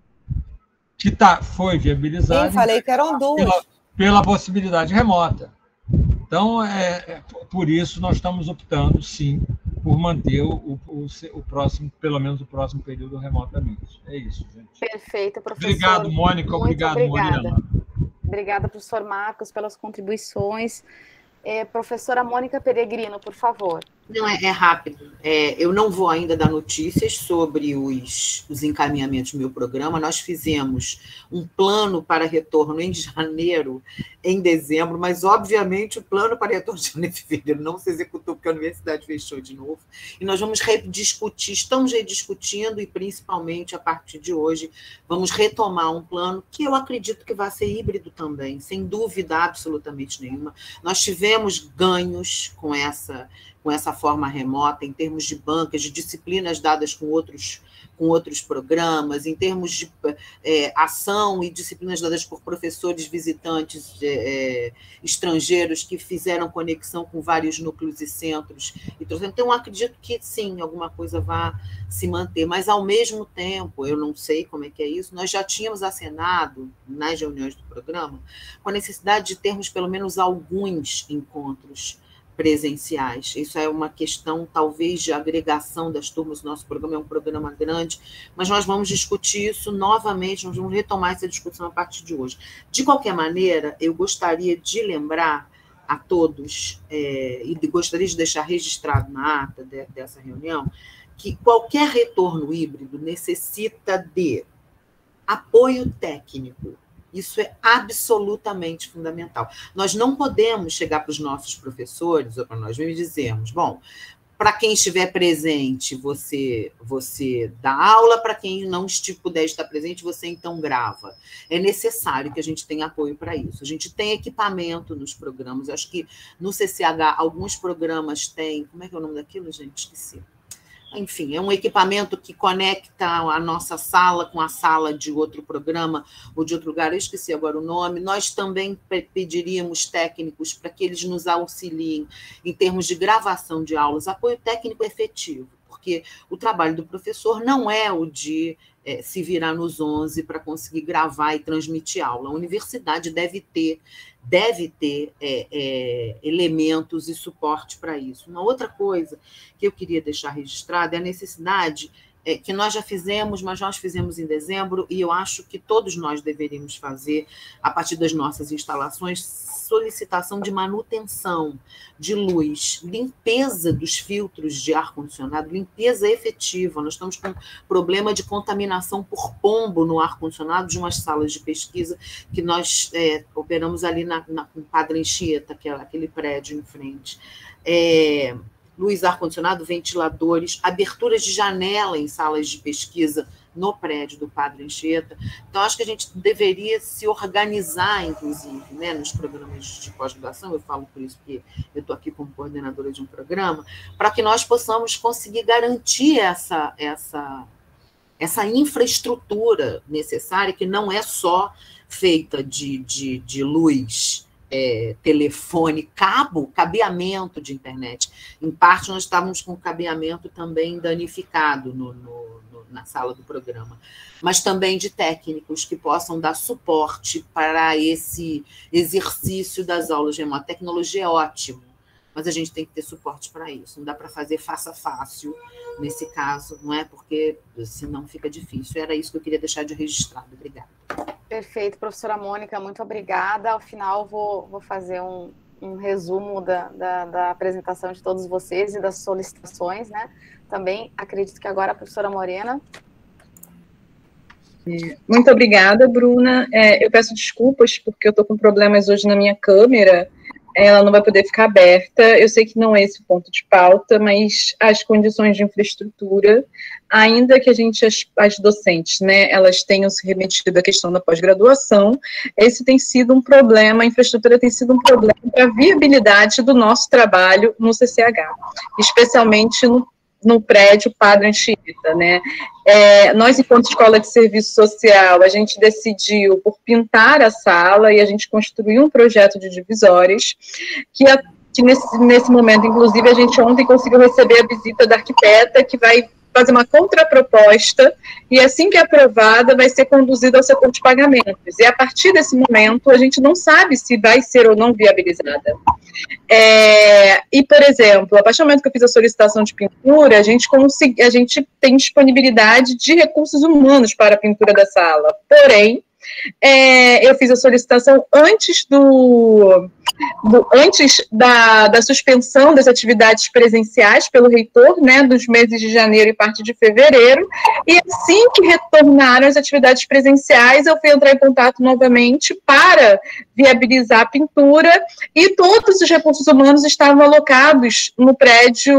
que foi viabilizada. Sim, falei que eram 2. Pela possibilidade remota. Então, por isso, nós estamos optando, sim, por manter o próximo, pelo menos o próximo período remotamente. É isso, gente. Perfeito, professor. Obrigado, Mônica. Obrigado, Morena. Obrigada, professor Marcos, pelas contribuições. Professora Mônica Peregrino, por favor. Não, é rápido. Eu não vou ainda dar notícias sobre os encaminhamentos do meu programa. Nós fizemos um plano para retorno em janeiro, em dezembro, mas, obviamente, o plano para retorno de janeiro e fevereiro não se executou, porque a universidade fechou de novo. E nós vamos rediscutir, estamos rediscutindo, e, principalmente, a partir de hoje, vamos retomar um plano que eu acredito que vai ser híbrido também, sem dúvida absolutamente nenhuma. Nós tivemos ganhos com essa forma remota, em termos de bancas, de disciplinas dadas com outros programas, em termos de ação e disciplinas dadas por professores visitantes estrangeiros que fizeram conexão com vários núcleos e centros. Então, acredito que, sim, alguma coisa vai se manter, mas, ao mesmo tempo, eu não sei como é que é isso, nós já tínhamos acenado, nas reuniões do programa, com a necessidade de termos, pelo menos, alguns encontros presenciais. Isso é uma questão, talvez, de agregação das turmas. Nosso programa é um programa grande, mas nós vamos discutir isso novamente, nós vamos retomar essa discussão a partir de hoje. De qualquer maneira, eu gostaria de lembrar a todos, e gostaria de deixar registrado na ata dessa reunião, que qualquer retorno híbrido necessita de apoio técnico. Isso é absolutamente fundamental. Nós não podemos chegar para os nossos professores ou para nós mesmos e dizermos, bom, para quem estiver presente, você dá aula, para quem não puder estar presente, você então grava. É necessário que a gente tenha apoio para isso. A gente tem equipamento nos programas. Eu acho que no CCH alguns programas têm... Como é que é o nome daquilo, gente? Esqueci. Enfim, é um equipamento que conecta a nossa sala com a sala de outro programa ou de outro lugar, eu esqueci agora o nome. Nós também pediríamos técnicos para que eles nos auxiliem em termos de gravação de aulas, apoio técnico efetivo, porque o trabalho do professor não é o de se virar nos 11 para conseguir gravar e transmitir aula. A universidade deve ter elementos e suporte para isso. Uma outra coisa que eu queria deixar registrada é a necessidade que nós já fizemos, mas nós fizemos em dezembro, e eu acho que todos nós deveríamos fazer, a partir das nossas instalações, solicitação de manutenção de luz, limpeza dos filtros de ar-condicionado, limpeza efetiva. Nós estamos com problema de contaminação por pombo no ar-condicionado de umas salas de pesquisa que nós operamos ali na Padre Anchieta, que é aquele prédio em frente. Luz, ar-condicionado, ventiladores, aberturas de janela em salas de pesquisa no prédio do Padre Anchieta. Então, acho que a gente deveria se organizar, inclusive, né, nos programas de pós-graduação, eu falo por isso porque eu estou aqui como coordenadora de um programa, para que nós possamos conseguir garantir essa infraestrutura necessária, que não é só feita de luz, telefone, cabeamento de internet. Em parte, nós estávamos com o cabeamento também danificado na sala do programa, mas também de técnicos que possam dar suporte para esse exercício das aulas remotas. A tecnologia é ótima, mas a gente tem que ter suporte para isso. Não dá para fazer fácil nesse caso, não é? Porque senão fica difícil. Era isso que eu queria deixar de registrado. Obrigada. Perfeito, professora Mônica, muito obrigada. Ao final, vou fazer um resumo da apresentação de todos vocês e das solicitações, né? Também acredito que agora a professora Morena. Muito obrigada, Bruna. Eu peço desculpas porque eu estou com problemas hoje na minha câmera, ela não vai poder ficar aberta. Eu sei que não é esse o ponto de pauta, mas as condições de infraestrutura, ainda que as docentes, né, elas tenham se remetido à questão da pós-graduação, esse tem sido um problema, a infraestrutura tem sido um problema para a viabilidade do nosso trabalho no CCH, especialmente no prédio Padre Anchieta, né? Nós, enquanto escola de serviço social, a gente decidiu por pintar a sala e a gente construiu um projeto de divisórias que nesse momento, inclusive, a gente ontem conseguiu receber a visita da arquiteta que vai fazer uma contraproposta e, assim que aprovada, vai ser conduzida ao setor de pagamentos. E, a partir desse momento, a gente não sabe se vai ser ou não viabilizada. E, por exemplo, a partir do momento que eu fiz a solicitação de pintura, a gente tem disponibilidade de recursos humanos para a pintura da sala. Porém, eu fiz a solicitação antes da suspensão das atividades presenciais pelo reitor, né, dos meses de janeiro e parte de fevereiro, e assim que retornaram as atividades presenciais, eu fui entrar em contato novamente para viabilizar a pintura, e todos os recursos humanos estavam alocados no prédio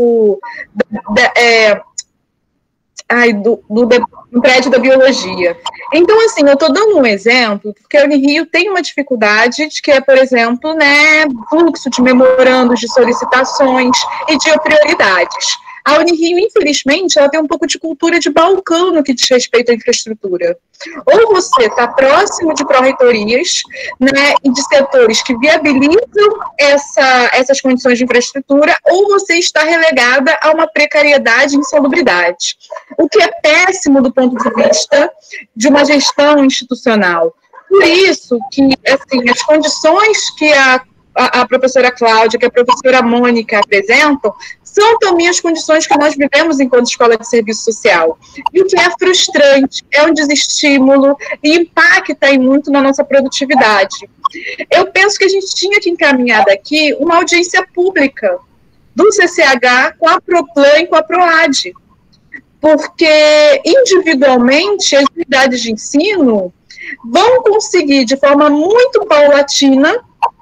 no prédio da biologia. Então, assim, eu estou dando um exemplo, porque a Unirio tem uma dificuldade que é, por exemplo, né, fluxo de memorandos de solicitações e de prioridades. A Unirio, infelizmente, ela tem um pouco de cultura de balcão no que diz respeito à infraestrutura. Ou você está próximo de pró-reitorias, né, e de setores que viabilizam essas condições de infraestrutura, ou você está relegada a uma precariedade e insalubridade. O que é péssimo do ponto de vista de uma gestão institucional. Por isso que, assim, as condições que a a professora Cláudia, que a professora Mônica apresentam, são também as condições que nós vivemos enquanto escola de serviço social. E o que é frustrante, é um desestímulo e impacta aí muito na nossa produtividade. Eu penso que a gente tinha que encaminhar daqui uma audiência pública do CCH com a Proplan e com a PROAD, porque individualmente as unidades de ensino vão conseguir de forma muito paulatina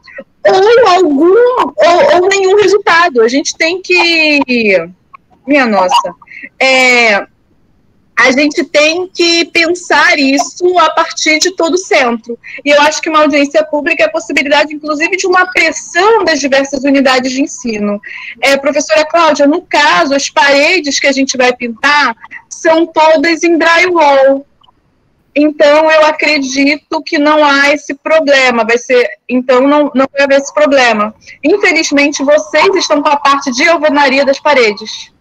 ou nenhum resultado. A gente tem que, a gente tem que pensar isso a partir de todo o centro. E eu acho que uma audiência pública é a possibilidade, inclusive, de uma pressão das diversas unidades de ensino. Professora Cláudia, no caso, as paredes que a gente vai pintar são todas em drywall. Então, eu acredito que não há esse problema, então não vai haver esse problema. Infelizmente, vocês estão com a parte de alvenaria das paredes.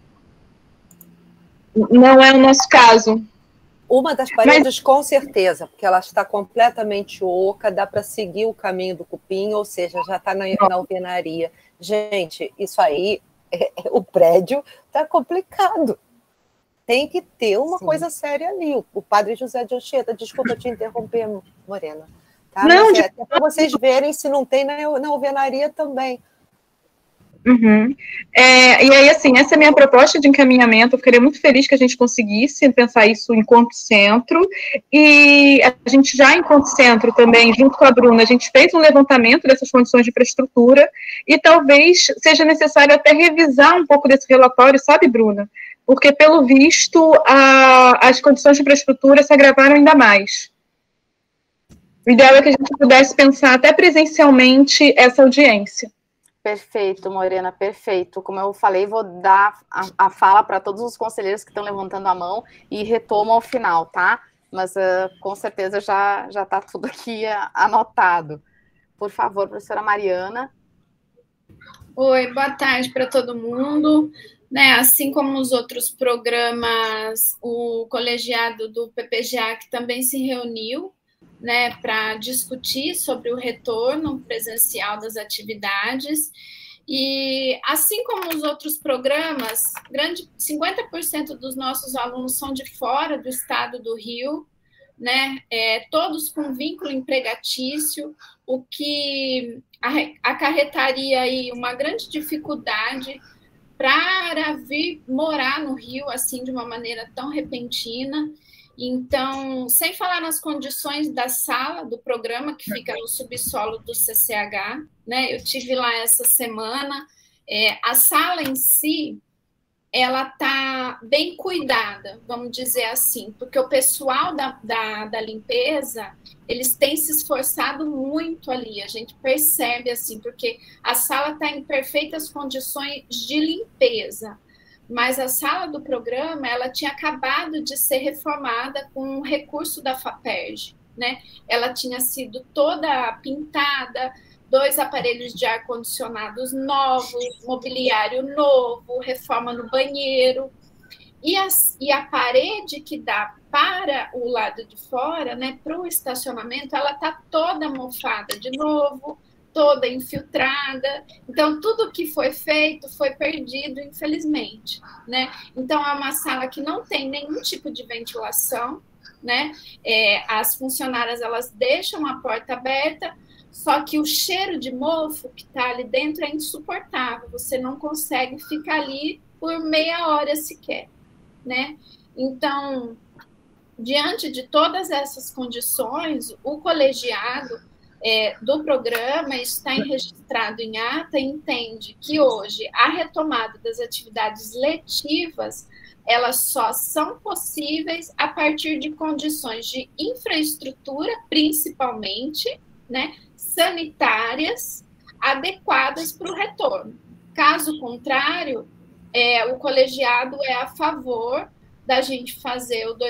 Não é o nosso caso. Uma das paredes, com certeza, porque ela está completamente oca, dá para seguir o caminho do cupim, ou seja, já está na alvenaria. Gente, isso aí, o prédio está complicado. Tem que ter uma coisa séria ali. O padre José de Anchieta, desculpa te interromper, Morena. Tá? Não, até para vocês verem se não tem na alvenaria também. Uhum. E aí, assim, essa é a minha proposta de encaminhamento. Eu ficaria muito feliz que a gente conseguisse pensar isso enquanto centro, e a gente já, enquanto centro também, junto com a Bruna, a gente fez um levantamento dessas condições de infraestrutura, e talvez seja necessário até revisar um pouco desse relatório, sabe, Bruna? Porque, pelo visto, as condições de infraestrutura se agravaram ainda mais. O ideal é que a gente pudesse pensar até presencialmente essa audiência. Perfeito, Morena, perfeito. Como eu falei, vou dar a fala para todos os conselheiros que estão levantando a mão e retomo ao final, tá? Mas com certeza já está tudo aqui anotado. Por favor, professora Mariana. Oi, boa tarde para todo mundo. Assim como nos outros programas, o colegiado do PPGA também se reuniu, para discutir sobre o retorno presencial das atividades. E, assim como nos outros programas, 50% dos nossos alunos são de fora do estado do Rio, todos com vínculo empregatício, o que acarretaria aí uma grande dificuldade para vir morar no Rio assim de uma maneira tão repentina. Então, sem falar nas condições da sala do programa, que fica no subsolo do CCH, eu tive lá essa semana. A sala em si, ela está bem cuidada, vamos dizer assim, porque o pessoal da limpeza, eles têm se esforçado muito ali, a gente percebe assim, porque a sala está em perfeitas condições de limpeza. Mas a sala do programa, ela tinha acabado de ser reformada com um recurso da FAPERJ, Ela tinha sido toda pintada, 2 aparelhos de ar-condicionados novos, mobiliário novo, reforma no banheiro. E a parede que dá para o lado de fora, para o estacionamento, ela está toda mofada de novo, toda infiltrada. Então, tudo que foi feito foi perdido, infelizmente, Então, é uma sala que não tem nenhum tipo de ventilação, As funcionárias, elas deixam a porta aberta, só que o cheiro de mofo que está ali dentro é insuportável, você não consegue ficar ali por meia hora sequer, Então, diante de todas essas condições, o colegiado do programa está registrado em ata e entende que hoje a retomada das atividades letivas, elas só são possíveis a partir de condições de infraestrutura, principalmente, sanitárias, adequadas para o retorno. Caso contrário, o colegiado é a favor da gente fazer o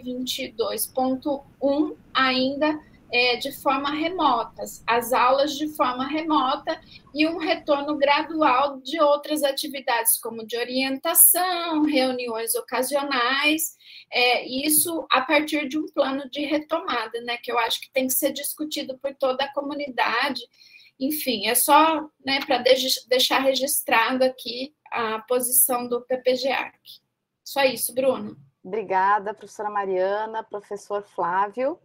2022.1 ainda de forma remota, as aulas de forma remota e um retorno gradual de outras atividades, como de orientação, reuniões ocasionais, isso a partir de um plano de retomada, que eu acho que tem que ser discutido por toda a comunidade Enfim, é só, né, para deixar registrado aqui a posição do PPGEAC. Só isso, Bruna. Obrigada, professora Mariana. Professor Flávio.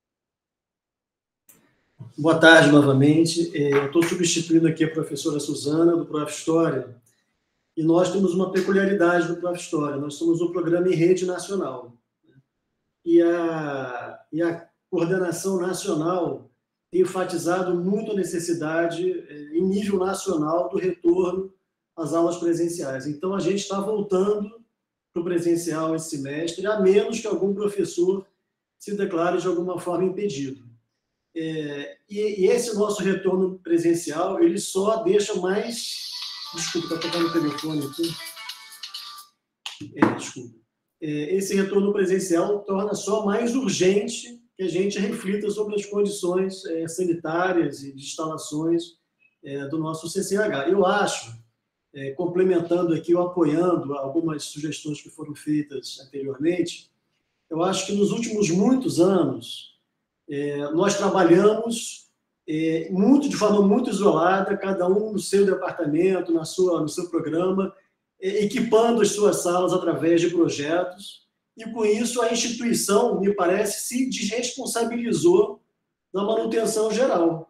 Boa tarde, novamente. Eu estou substituindo aqui a professora Suzana, do Prof. História, e nós temos uma peculiaridade do Prof. História. Nós somos um programa em rede nacional. E a coordenação nacional tem enfatizado muito a necessidade, em nível nacional, do retorno às aulas presenciais. Então, a gente está voltando para o presencial esse semestre, a menos que algum professor se declare de alguma forma impedido. E esse nosso retorno presencial, ele só deixa mais... Desculpa, está tocando o telefone aqui. Desculpa. Esse retorno presencial torna só mais urgente que a gente reflita sobre as condições sanitárias e de instalações do nosso CCH. Eu acho, complementando aqui ou apoiando algumas sugestões que foram feitas anteriormente, eu acho que nos últimos muitos anos nós trabalhamos de forma muito isolada, cada um no seu departamento, no seu programa, equipando as suas salas através de projetos, e com isso a instituição, me parece, se desresponsabilizou da manutenção geral.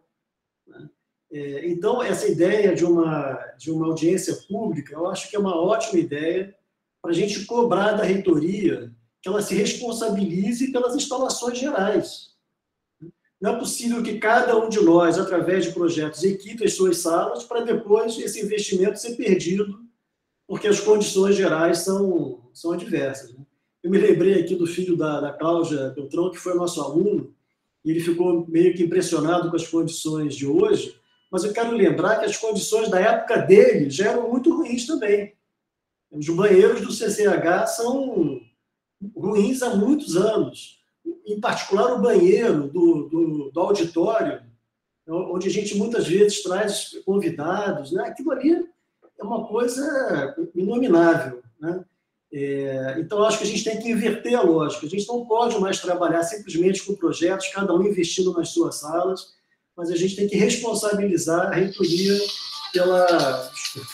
Então, essa ideia de uma audiência pública, eu acho que é uma ótima ideia para a gente cobrar da reitoria que ela se responsabilize pelas instalações gerais. Não é possível que cada um de nós, através de projetos, equipe as suas salas para depois esse investimento ser perdido, porque as condições gerais são adversas. Eu me lembrei aqui do filho da Cláudia Beltrão, que foi nosso aluno, e ele ficou meio que impressionado com as condições de hoje, mas eu quero lembrar que as condições da época dele já eram muito ruins também. Os banheiros do CCH são ruins há muitos anos. Em particular, o banheiro do auditório, onde a gente muitas vezes traz convidados, né? Aquilo ali é uma coisa inominável, né? Então, acho que a gente tem que inverter a lógica. A gente não pode mais trabalhar simplesmente com projetos, cada um investindo nas suas salas, mas a gente tem que responsabilizar a reitoria pela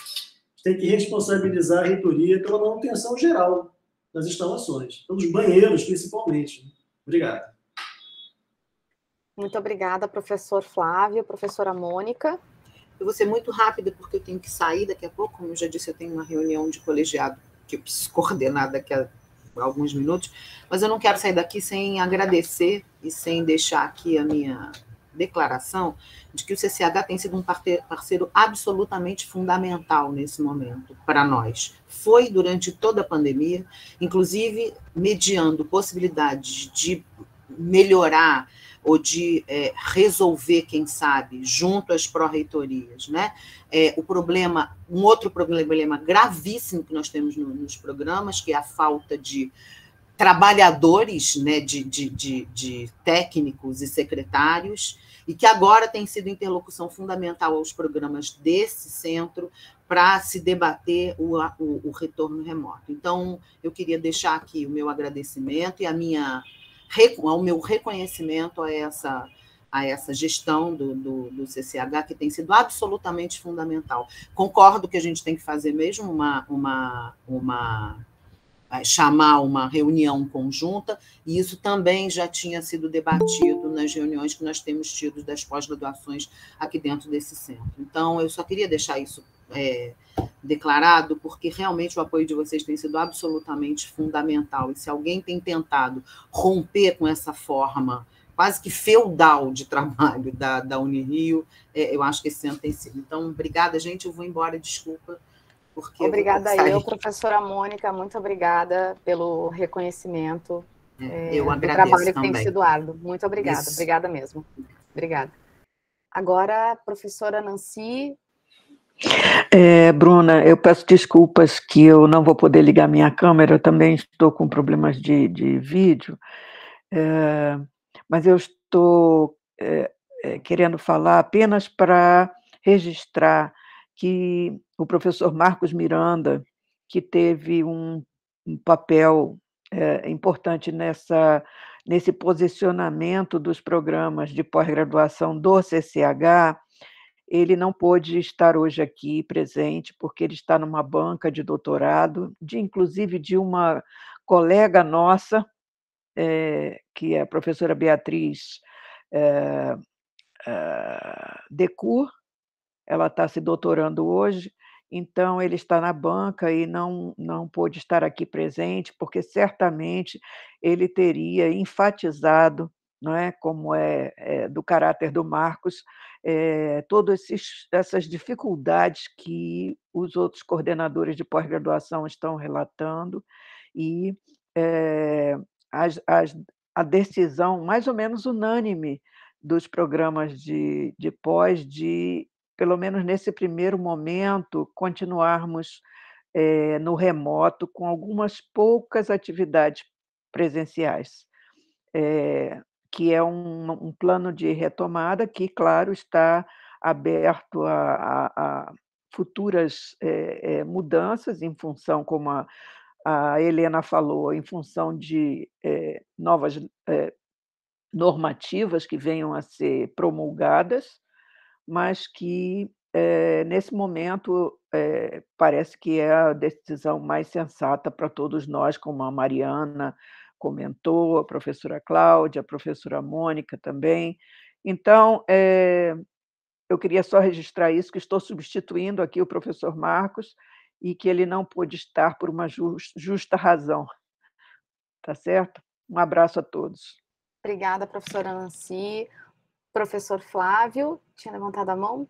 manutenção geral das instalações, pelos banheiros, principalmente. Obrigado. Muito obrigada, professor Flávio. Professora Mônica. Eu vou ser muito rápida, porque eu tenho que sair daqui a pouco. Como eu já disse, eu tenho uma reunião de colegiado que eu preciso coordenar daqui a alguns minutos, mas eu não quero sair daqui sem agradecer e sem deixar aqui a minha declaração de que o CCH tem sido um parceiro absolutamente fundamental nesse momento para nós. Foi durante toda a pandemia, inclusive mediando possibilidades de melhorar ou de resolver, quem sabe, junto às pró-reitorias, né? Um outro problema gravíssimo que nós temos nos programas, que é a falta de trabalhadores, né, de técnicos e secretários, e que agora tem sido interlocução fundamental aos programas desse centro para se debater o retorno remoto. Então, eu queria deixar aqui o meu agradecimento e ao meu reconhecimento a essa gestão do CCH, que tem sido absolutamente fundamental. Concordo que a gente tem que fazer mesmo chamar uma reunião conjunta, e isso também já tinha sido debatido nas reuniões que nós temos tido das pós-graduações aqui dentro desse centro. Então, eu só queria deixar isso declarado, porque realmente o apoio de vocês tem sido absolutamente fundamental, e se alguém tem tentado romper com essa forma quase que feudal de trabalho da Unirio, eu acho que esse centro tem sido. Então, obrigada, gente, eu vou embora, desculpa. Obrigada professora Mônica, muito obrigada pelo reconhecimento eu do trabalho que tem sido árduo. Muito obrigada, obrigada mesmo. Obrigada. Agora, professora Nancy. Bruna, eu peço desculpas que eu não vou poder ligar minha câmera, eu também estou com problemas de vídeo, mas eu estou querendo falar apenas para registrar que o professor Marcos Miranda, que teve um papel importante nesse posicionamento dos programas de pós-graduação do CCH, ele não pôde estar hoje aqui presente, porque ele está numa banca de doutorado, inclusive de uma colega nossa, que é a professora Beatriz Decour. Ela está se doutorando hoje, então ele está na banca e não pôde estar aqui presente, porque certamente ele teria enfatizado, não é, como do caráter do Marcos, todas essas dificuldades que os outros coordenadores de pós-graduação estão relatando, e a decisão mais ou menos unânime dos programas de pós de, pelo menos nesse primeiro momento, continuarmos no remoto com algumas poucas atividades presenciais, que é um plano de retomada que, claro, está aberto a futuras mudanças em função, como a Helena falou, em função de novas normativas que venham a ser promulgadas, mas que, nesse momento, parece que é a decisão mais sensata para todos nós, como a Mariana comentou, a professora Cláudia, a professora Mônica também. Então, eu queria só registrar isso, que estou substituindo aqui o professor Marcos e que ele não pôde estar por uma justa razão. Tá certo? Um abraço a todos. Obrigada, professora Nancy. Professor Flávio, tinha levantado a mão?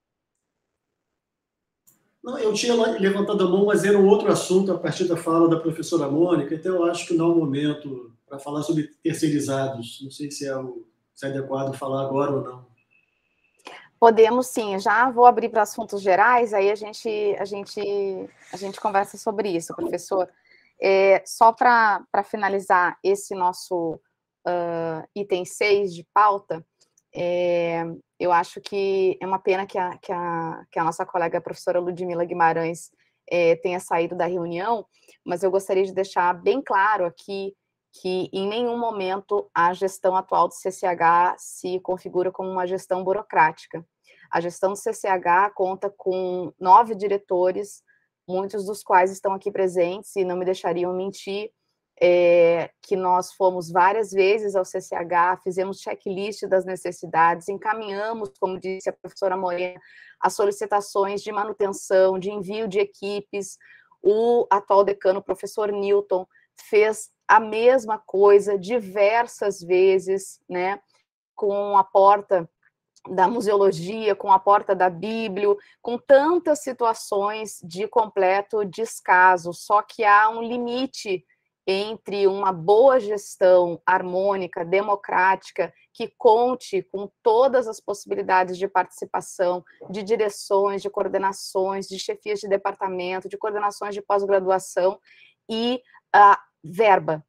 Não, eu tinha levantado a mão, mas era um outro assunto a partir da fala da professora Mônica, então eu acho que não é o momento para falar sobre terceirizados. Não sei se é adequado falar agora ou não. Podemos sim, já vou abrir para assuntos gerais, aí a gente conversa sobre isso, professor. Só para finalizar esse nosso item 6 de pauta, eu acho que é uma pena que a nossa colega a professora Ludmila Guimarães tenha saído da reunião, mas eu gostaria de deixar bem claro aqui que em nenhum momento a gestão atual do CCH se configura como uma gestão burocrática. A gestão do CCH conta com 9 diretores, muitos dos quais estão aqui presentes e não me deixariam mentir, que nós fomos várias vezes ao CCH, fizemos checklist das necessidades, encaminhamos, como disse a professora Morena, as solicitações de manutenção, de envio de equipes. O atual decano, o professor Newton, fez a mesma coisa diversas vezes, né, com a porta da museologia, com a porta da Bíblia, com tantas situações de completo descaso, só que há um limite entre uma boa gestão harmônica, democrática, que conte com todas as possibilidades de participação, de direções, de coordenações, de chefias de departamento, de coordenações de pós-graduação, e a verba.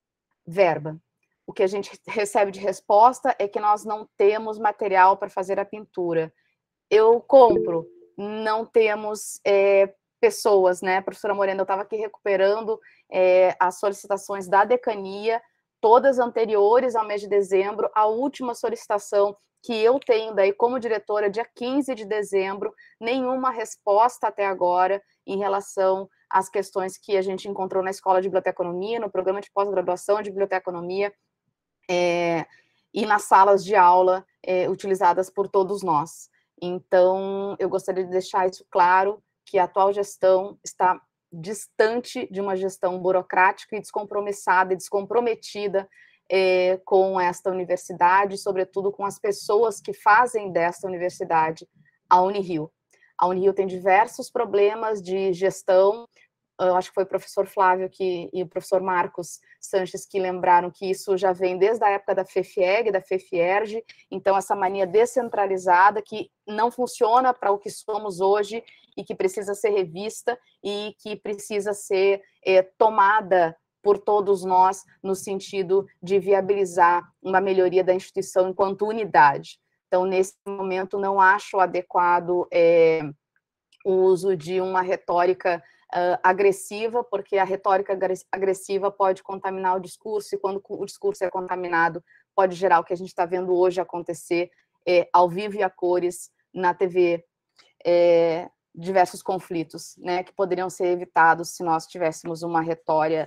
O que a gente recebe de resposta é que nós não temos material para fazer a pintura. Eu compro, não temos pessoas, né? Professora Morena, eu estava aqui recuperando as solicitações da decania, todas anteriores ao mês de dezembro. A última solicitação que eu tenho daí como diretora, dia 15 de dezembro, nenhuma resposta até agora em relação às questões que a gente encontrou na Escola de Biblioteconomia, no programa de pós-graduação de Biblioteconomia, e nas salas de aula utilizadas por todos nós. Então, eu gostaria de deixar isso claro, que a atual gestão está distante de uma gestão burocrática e descompromissada e descomprometida com esta universidade, sobretudo com as pessoas que fazem desta universidade a Unirio. A Unirio tem diversos problemas de gestão. Eu acho que foi o professor Flávio e o professor Marcos Sanches que lembraram que isso já vem desde a época da FEFIEG, da FEFIERJ, então essa mania descentralizada que não funciona para o que somos hoje e que precisa ser revista e que precisa ser tomada por todos nós no sentido de viabilizar uma melhoria da instituição enquanto unidade. Então, nesse momento, não acho adequado o uso de uma retórica agressiva, porque a retórica agressiva pode contaminar o discurso, e quando o discurso é contaminado, pode gerar o que a gente está vendo hoje acontecer ao vivo e a cores na TV diversos conflitos, né, que poderiam ser evitados se nós tivéssemos uma retórica,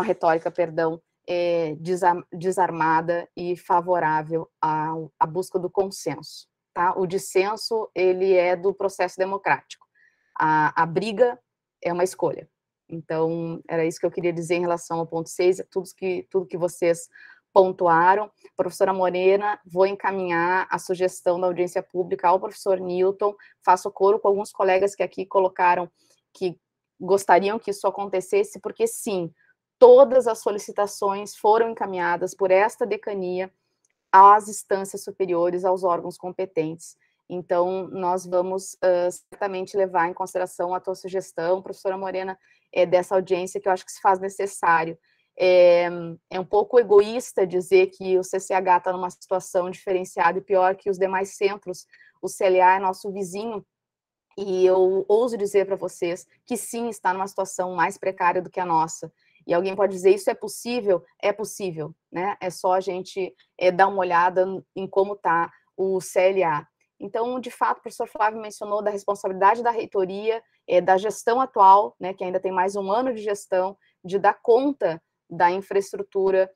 desarmada e favorável à busca do consenso. Tá? O dissenso, ele é do processo democrático. A briga é uma escolha. Então, era isso que eu queria dizer em relação ao ponto 6, tudo que vocês pontuaram. Professora Morena, vou encaminhar a sugestão da audiência pública ao professor Newton, faço coro com alguns colegas que aqui colocaram que gostariam que isso acontecesse, porque sim, todas as solicitações foram encaminhadas por esta decania às instâncias superiores, aos órgãos competentes. Então, nós vamos certamente levar em consideração a tua sugestão, professora Morena, dessa audiência, que eu acho que se faz necessário. É um pouco egoísta dizer que o CCH está numa situação diferenciada e pior que os demais centros. O CLA é nosso vizinho, e eu ouso dizer para vocês que sim, está numa situação mais precária do que a nossa. E alguém pode dizer, isso é possível? É possível, né? É só a gente dar uma olhada em como está o CLA. Então, de fato, o professor Flávio mencionou da responsabilidade da reitoria, da gestão atual, né, que ainda tem mais um ano de gestão, de dar conta da infraestrutura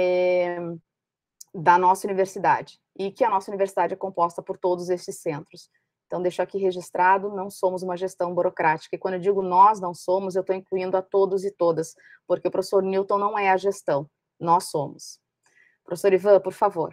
da nossa universidade, e que a nossa universidade é composta por todos esses centros. Então, deixo aqui registrado, não somos uma gestão burocrática, e quando eu digo nós não somos, eu estou incluindo a todos e todas, porque o professor Newton não é a gestão, nós somos. Professor Ivan, por favor.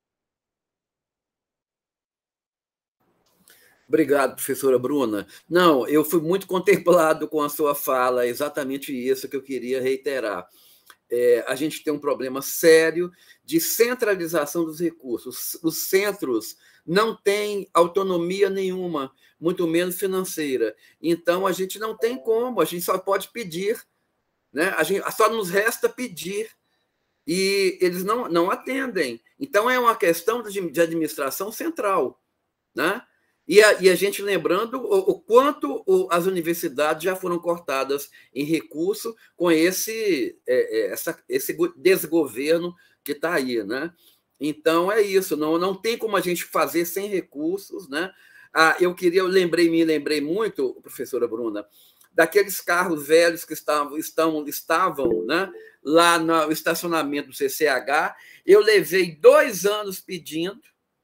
Obrigado, professora Bruna. Não, eu fui muito contemplado com a sua fala, exatamente isso que eu queria reiterar. A gente tem um problema sério de centralização dos recursos. Os centros não têm autonomia nenhuma, muito menos financeira. Então, a gente não tem como, a gente só pode pedir, né? Só nos resta pedir, e eles não atendem. Então, é uma questão de administração central, né? E a gente lembrando o quanto as universidades já foram cortadas em recurso com esse desgoverno que está aí, né? Então, é isso, não tem como a gente fazer sem recursos, né? Eu me lembrei muito, professora Bruna, daqueles carros velhos que estavam né, lá no estacionamento do CCH. Eu levei 2 anos pedindo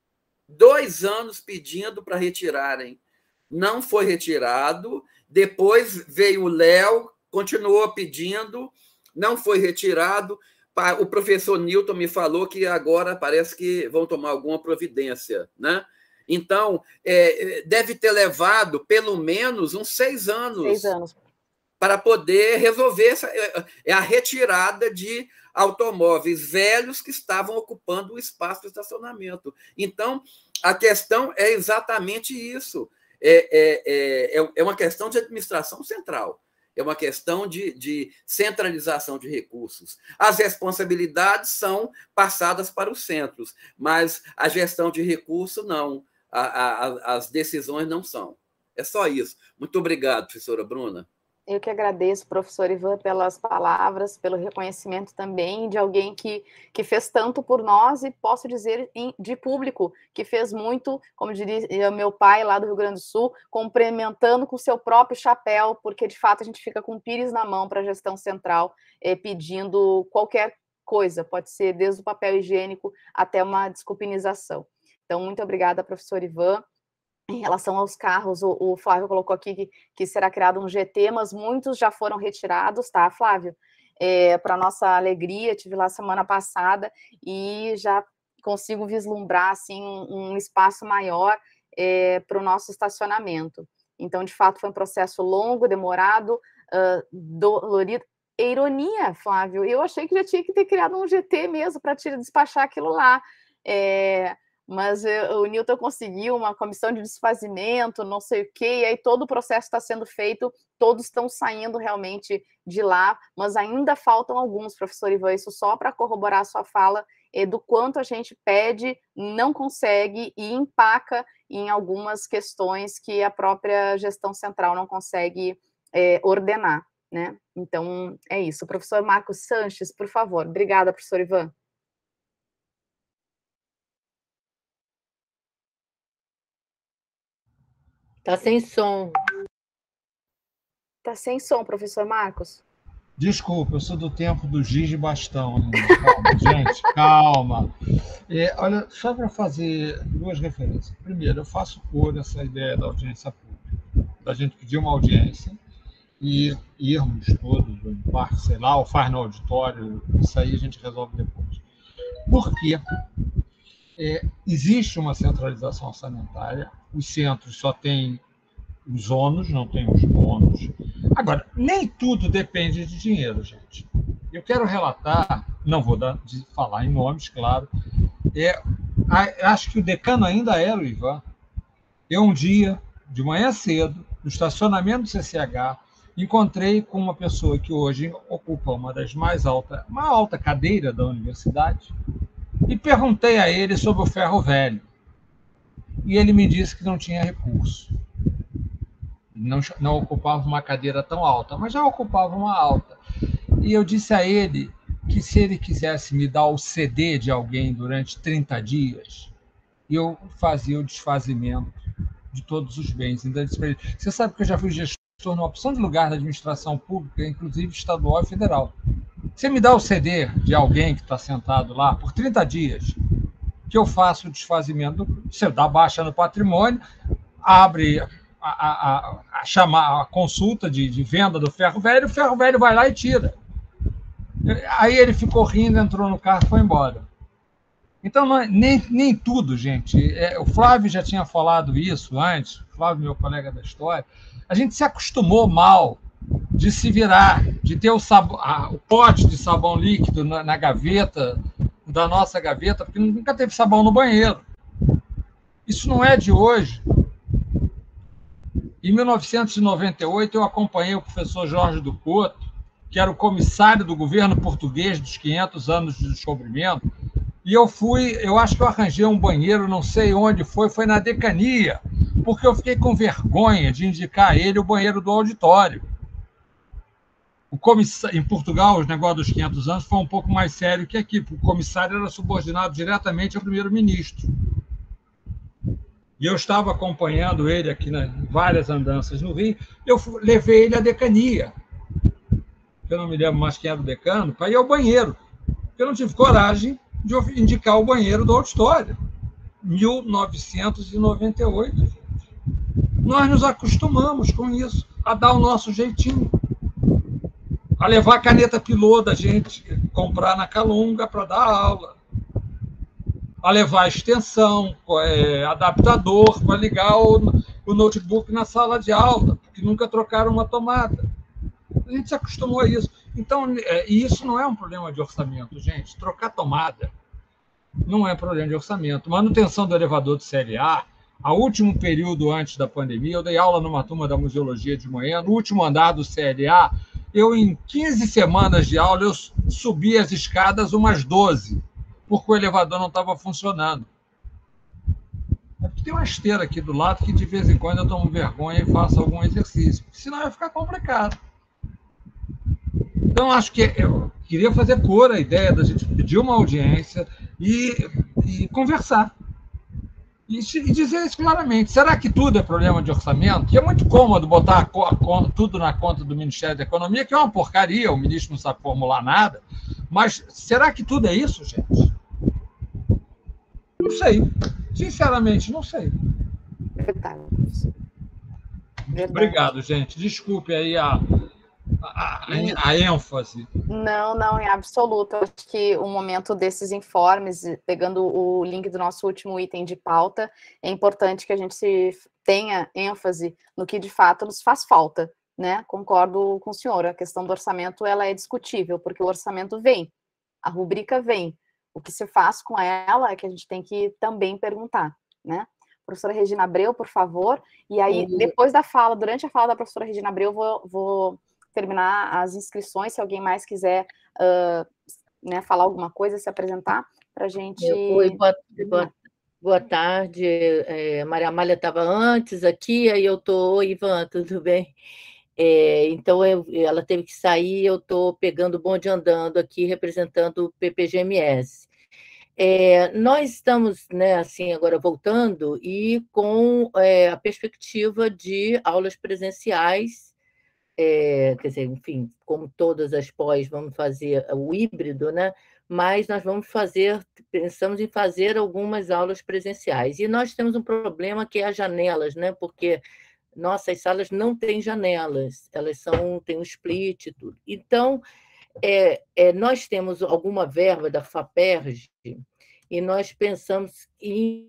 para retirarem. Não foi retirado. Depois veio o Léo, continuou pedindo, não foi retirado. O professor Newton me falou que agora parece que vão tomar alguma providência, né? Então, deve ter levado pelo menos uns 6 anos. 6 anos. Para poder resolver a retirada de automóveis velhos que estavam ocupando o espaço do estacionamento. Então, a questão é exatamente isso. É uma questão de administração central, é uma questão de centralização de recursos. As responsabilidades são passadas para os centros, mas a gestão de recurso não, as decisões não são. É só isso. Muito obrigado, professora Bruna. Eu que agradeço, professor Ivan, pelas palavras, pelo reconhecimento também de alguém que fez tanto por nós, e posso dizer de público, que fez muito, como diria meu pai lá do Rio Grande do Sul, complementando com o seu próprio chapéu, porque de fato a gente fica com o pires na mão para a gestão central, pedindo qualquer coisa, pode ser desde o papel higiênico até uma desculpinização. Então, muito obrigada, professor Ivan. Em relação aos carros, o Flávio colocou aqui que será criado um GT, mas muitos já foram retirados, tá, Flávio? Para nossa alegria, tive lá semana passada e já consigo vislumbrar assim, um espaço maior para o nosso estacionamento. Então, de fato, foi um processo longo, demorado, dolorido. Ironia, Flávio, eu achei que já tinha que ter criado um GT mesmo para despachar aquilo lá. Mas o Newton conseguiu uma comissão de desfazimento, não sei o quê, e aí todo o processo está sendo feito, todos estão saindo realmente de lá, mas ainda faltam alguns, professor Ivan, isso só para corroborar a sua fala do quanto a gente pede, não consegue e empaca em algumas questões que a própria gestão central não consegue ordenar, né? Então, é isso. Professor Marcos Sanches, por favor. Obrigada, professor Ivan. Está sem som. Está sem som, professor Marcos. Desculpa, eu sou do tempo do giz de bastão. Calma, gente, calma. Olha, só para fazer duas referências. Primeiro, eu faço cor essa ideia da audiência pública, da gente pedir uma audiência e irmos todos no parque, sei lá, ou faz no auditório, isso aí a gente resolve depois. Por quê? Existe uma centralização orçamentária, os centros só têm os ônus, não têm os bônus. Agora, nem tudo depende de dinheiro, gente. Eu quero relatar, não vou falar em nomes, claro, acho que o decano ainda era o Ivan. Eu, um dia, de manhã cedo, no estacionamento do CCH, encontrei com uma pessoa que hoje ocupa uma alta cadeira da universidade, e perguntei a ele sobre o ferro velho. E ele me disse que não tinha recurso. Não ocupava uma cadeira tão alta, mas já ocupava uma alta. E eu disse a ele que se ele quisesse me dar o CD de alguém durante 30 dias, eu fazia o desfazimento de todos os bens. Então, eu disse para ele, você sabe que eu já fui gestor numa opção de lugar da administração pública, inclusive estadual e federal. Você me dá o CD de alguém que está sentado lá por 30 dias, que eu faço o desfazimento, você dá baixa no patrimônio, abre a consulta de venda do ferro velho, o ferro velho vai lá e tira. Aí ele ficou rindo, entrou no carro e foi embora. Então, nem tudo, gente. O Flávio já tinha falado isso antes, o Flávio, meu colega da história, a gente se acostumou mal de se virar, de ter o pote de sabão líquido na gaveta, da nossa gaveta, porque nunca teve sabão no banheiro. Isso não é de hoje. Em 1998, eu acompanhei o professor Jorge do Couto, que era o comissário do governo português dos 500 anos de descobrimento, e eu acho que eu arranjei um banheiro, não sei onde foi na decania, porque eu fiquei com vergonha de indicar a ele o banheiro do auditório. Em Portugal, os negócios dos 500 anos foi um pouco mais sério que aqui, porque o comissário era subordinado diretamente ao primeiro-ministro. E eu estava acompanhando ele aqui em várias andanças no Rio, eu levei ele à decania, eu não me lembro mais quem era o decano, para ir ao banheiro. Eu não tive coragem de indicar o banheiro do auditório. 1998. Gente. Nós nos acostumamos com isso, a dar o nosso jeitinho, a levar a caneta pilô da gente, comprar na Calunga para dar aula, a levar a extensão, adaptador para ligar o notebook na sala de aula, porque nunca trocaram uma tomada. A gente se acostumou a isso. Então, isso não é um problema de orçamento, gente. Trocar tomada não é problema de orçamento. Manutenção do elevador do CLA, a último período antes da pandemia, eu dei aula numa turma da museologia de manhã, no último andar do CLA, em 15 semanas de aula, eu subi as escadas umas 12, porque o elevador não estava funcionando. Tem uma esteira aqui do lado que, de vez em quando, eu tomo vergonha e faço algum exercício, senão vai ficar complicado. Então, acho que eu queria fazer cor a ideia da gente pedir uma audiência e conversar. E dizer isso claramente. Será que tudo é problema de orçamento? Que é muito cômodo botar tudo na conta do Ministério da Economia, que é uma porcaria, o ministro não sabe formular nada. Mas será que tudo é isso, gente? Não sei. Sinceramente, não sei. Obrigado, gente. Desculpe aí a ênfase. Não, em absoluto. Acho que o momento desses informes, pegando o link do nosso último item de pauta, é importante que a gente tenha ênfase no que de fato nos faz falta, né? Concordo com o senhor, a questão do orçamento ela é discutível, porque o orçamento vem, a rubrica vem. O que se faz com ela é que a gente tem que também perguntar, né? Professora Regina Abreu, por favor. E aí, depois da fala, durante a fala da professora Regina Abreu, vou terminar as inscrições, se alguém mais quiser falar alguma coisa, se apresentar, para a gente... Oi, boa tarde. Maria Amália estava antes aqui, aí eu estou... Oi, Ivan, tudo bem? Então, ela teve que sair, eu estou pegando o bonde andando aqui, representando o PPGMS. Nós estamos, né, assim, agora voltando e com a perspectiva de aulas presenciais, quer dizer, enfim, como todas as pós, vamos fazer o híbrido, né? Mas nós pensamos em fazer algumas aulas presenciais. E nós temos um problema que é as janelas, né? Porque nossas salas não têm janelas, elas têm um split e tudo. Então, nós temos alguma verba da FAPERJ e nós pensamos em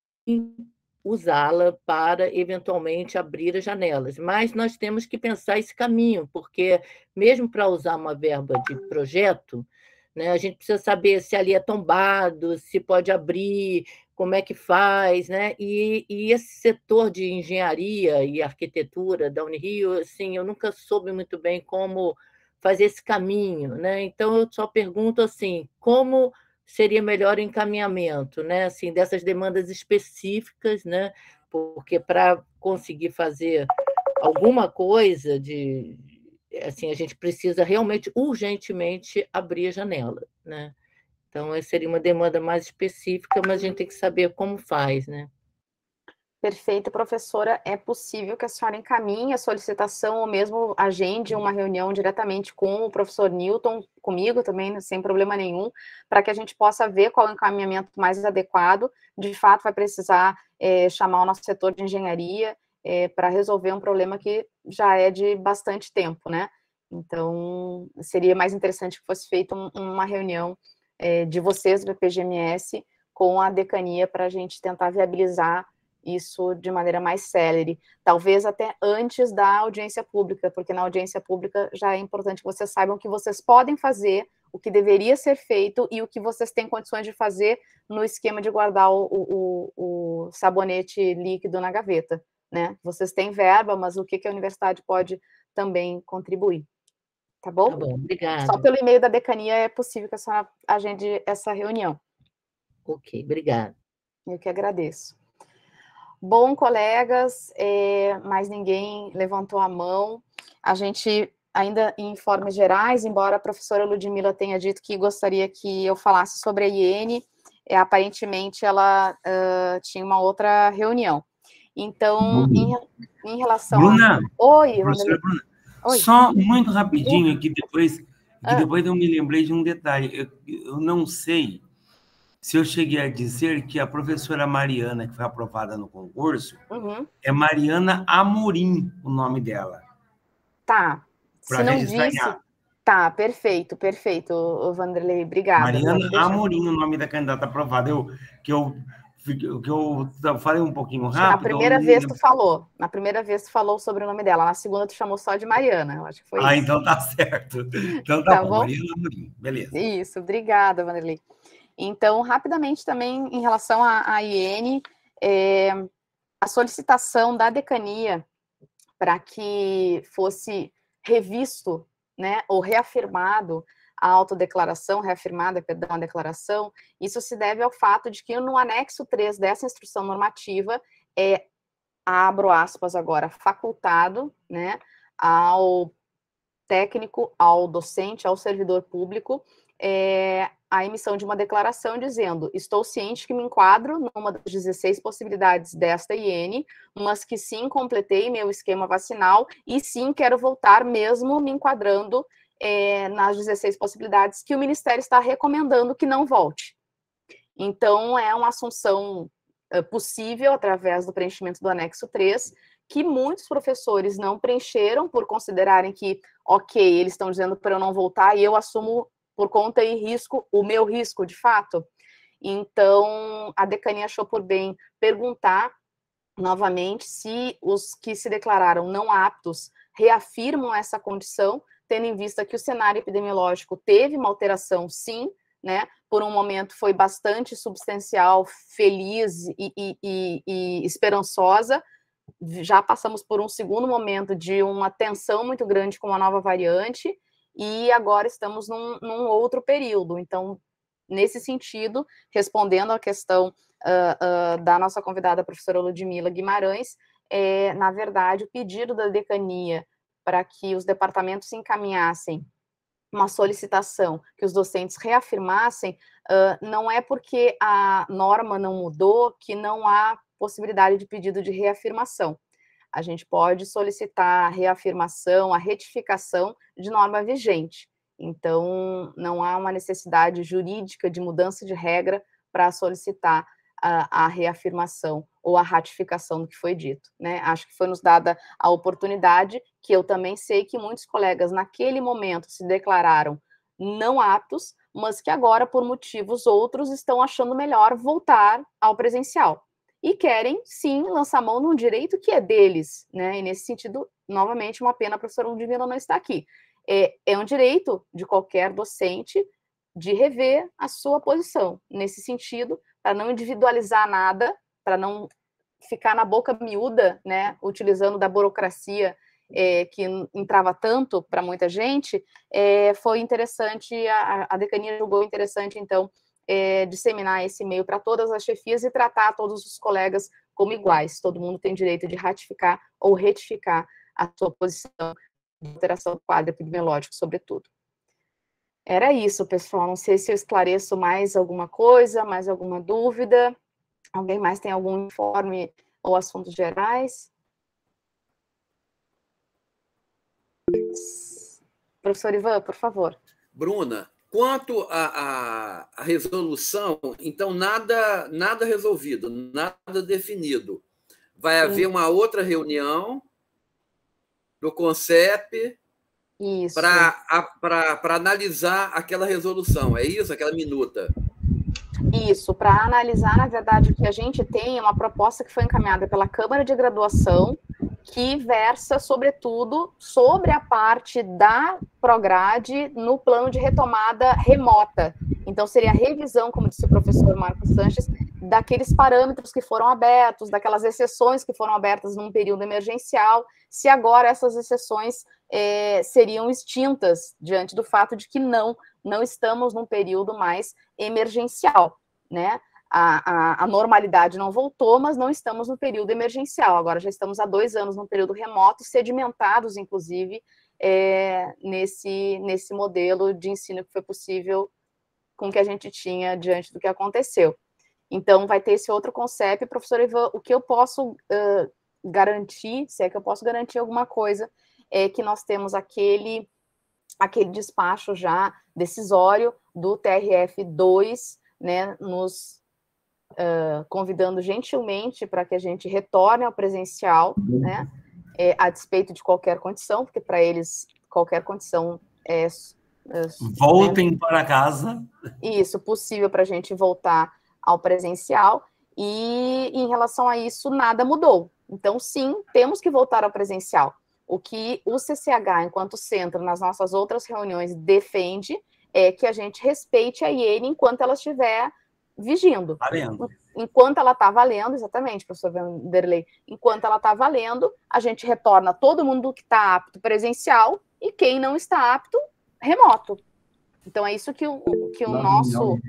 usá-la para, eventualmente, abrir as janelas. Mas nós temos que pensar esse caminho, porque, mesmo para usar uma verba de projeto, né, a gente precisa saber se ali é tombado, se pode abrir, como é que faz, né? E esse setor de engenharia e arquitetura da Unirio, assim, eu nunca soube muito bem como fazer esse caminho, né? Então, eu só pergunto assim, como seria melhor o encaminhamento, né? Assim, dessas demandas específicas, né? Porque para conseguir fazer alguma coisa assim, a gente precisa realmente, urgentemente, abrir a janela, né? Então, essa seria uma demanda mais específica, mas a gente tem que saber como faz, né? Perfeito, professora. É possível que a senhora encaminhe a solicitação ou mesmo agende uma reunião diretamente com o professor Newton, comigo também, sem problema nenhum, para que a gente possa ver qual é o encaminhamento mais adequado. De fato, vai precisar chamar o nosso setor de engenharia para resolver um problema que já é de bastante tempo, né? Então, seria mais interessante que fosse feita uma reunião de vocês, do PGMS, com a decania para a gente tentar viabilizar isso de maneira mais célere, talvez até antes da audiência pública, porque na audiência pública já é importante que vocês saibam o que vocês podem fazer, o que deveria ser feito e o que vocês têm condições de fazer no esquema de guardar o sabonete líquido na gaveta, né? Vocês têm verba, mas o que a universidade pode também contribuir, tá bom? Tá bom, obrigada. Só pelo e-mail da decania é possível que a senhora agende essa reunião. Ok, obrigada. Eu que agradeço. Bom, colegas, mais ninguém levantou a mão. A gente, ainda em formas gerais, embora a professora Ludmila tenha dito que gostaria que eu falasse sobre a IN, aparentemente ela tinha uma outra reunião. Então, em relação Bruna, a... Oi, professora Bruna, Oi. Só muito rapidinho aqui, depois eu me lembrei de um detalhe. Eu não sei se eu cheguei a dizer que a professora Mariana, que foi aprovada no concurso, é Mariana Amorim, o nome dela. Tá. Para registrar em ata. Tá, perfeito, Vanderlei, obrigada. Mariana Amorim, o nome da candidata aprovada. Que eu falei um pouquinho rápido. Na primeira vez tu falou sobre o nome dela, na segunda tu chamou só de Mariana, eu acho que foi isso. Então tá certo. Então tá bom, Mariana Amorim, beleza. Isso, obrigada, Vanderlei. Então, rapidamente também, em relação à IN, a solicitação da decania para que fosse revisto, né, ou reafirmado a autodeclaração, a declaração, isso se deve ao fato de que no anexo 3 dessa instrução normativa abro aspas agora, facultado, né, ao técnico, ao docente, ao servidor público, a emissão de uma declaração dizendo: estou ciente que me enquadro numa das 16 possibilidades desta IN, mas que sim, completei meu esquema vacinal e sim, quero voltar mesmo me enquadrando nas 16 possibilidades que o Ministério está recomendando que não volte. Então, é uma assunção possível através do preenchimento do anexo 3, que muitos professores não preencheram por considerarem que, ok, eles estão dizendo para eu não voltar e eu assumo por conta e risco, o meu risco, de fato. Então, a decania achou por bem perguntar novamente se os que se declararam não aptos reafirmam essa condição, tendo em vista que o cenário epidemiológico teve uma alteração, sim, né? Por um momento foi bastante substancial, feliz e esperançosa. Já passamos por um segundo momento de uma tensão muito grande com a nova variante, e agora estamos num outro período. Então, nesse sentido, respondendo à questão da nossa convidada, a professora Ludmila Guimarães, na verdade, o pedido da decania para que os departamentos encaminhassem uma solicitação que os docentes reafirmassem, não é porque a norma não mudou que não há possibilidade de pedido de reafirmação. A gente pode solicitar a reafirmação, a retificação de norma vigente. Então, não há uma necessidade jurídica de mudança de regra para solicitar a reafirmação ou a ratificação do que foi dito, né? Acho que foi nos dada a oportunidade, que eu também sei que muitos colegas naquele momento se declararam não aptos, mas que agora, por motivos outros, estão achando melhor voltar ao presencial. E querem, sim, lançar mão num direito que é deles, né? E nesse sentido, novamente, uma pena a professora Ludmila não estar aqui. É um direito de qualquer docente de rever a sua posição. Nesse sentido, para não individualizar nada, para não ficar na boca miúda, né, utilizando da burocracia que entrava tanto para muita gente, foi interessante, a decania julgou interessante, então, disseminar esse e-mail para todas as chefias e tratar todos os colegas como iguais. Todo mundo tem direito de ratificar ou retificar a sua posição de alteração do quadro epidemiológico, sobretudo. Era isso, pessoal. Não sei se eu esclareço mais alguma coisa, mais alguma dúvida. Alguém mais tem algum informe ou assuntos gerais? Professor Ivan, por favor. Bruna, quanto à resolução, então nada resolvido, nada definido. Vai haver uma outra reunião do CONCEP para analisar aquela resolução, é isso? Aquela minuta? Isso, para analisar, na verdade, o que a gente tem é uma proposta que foi encaminhada pela Câmara de Graduação, que versa, sobretudo, sobre a parte da Prograde no plano de retomada remota. Então, seria a revisão, como disse o professor Marcos Sanches, daqueles parâmetros que foram abertos, daquelas exceções que foram abertas num período emergencial, se agora essas exceções seriam extintas diante do fato de que não estamos num período mais emergencial, né? A normalidade não voltou, mas não estamos no período emergencial. Agora já estamos há 2 anos no período remoto, sedimentados, inclusive, nesse modelo de ensino que foi possível com o que a gente tinha diante do que aconteceu. Então, vai ter esse outro conceito. Professor Ivan, o que eu posso garantir, se é que eu posso garantir alguma coisa, é que nós temos aquele despacho já decisório do TRF2, né, nos convidando gentilmente para que a gente retorne ao presencial, né, a despeito de qualquer condição, porque para eles qualquer condição voltem para casa. Isso, possível para a gente voltar ao presencial, e em relação a isso, nada mudou. Então, sim, temos que voltar ao presencial. O que o CCH, enquanto centro, nas nossas outras reuniões, defende é que a gente respeite a IN enquanto ela estiver vigindo. Valendo. Enquanto ela está valendo, exatamente, professor Vanderlei, enquanto ela está valendo, a gente retorna todo mundo que está apto presencial e quem não está apto, remoto. Então, é isso que o nosso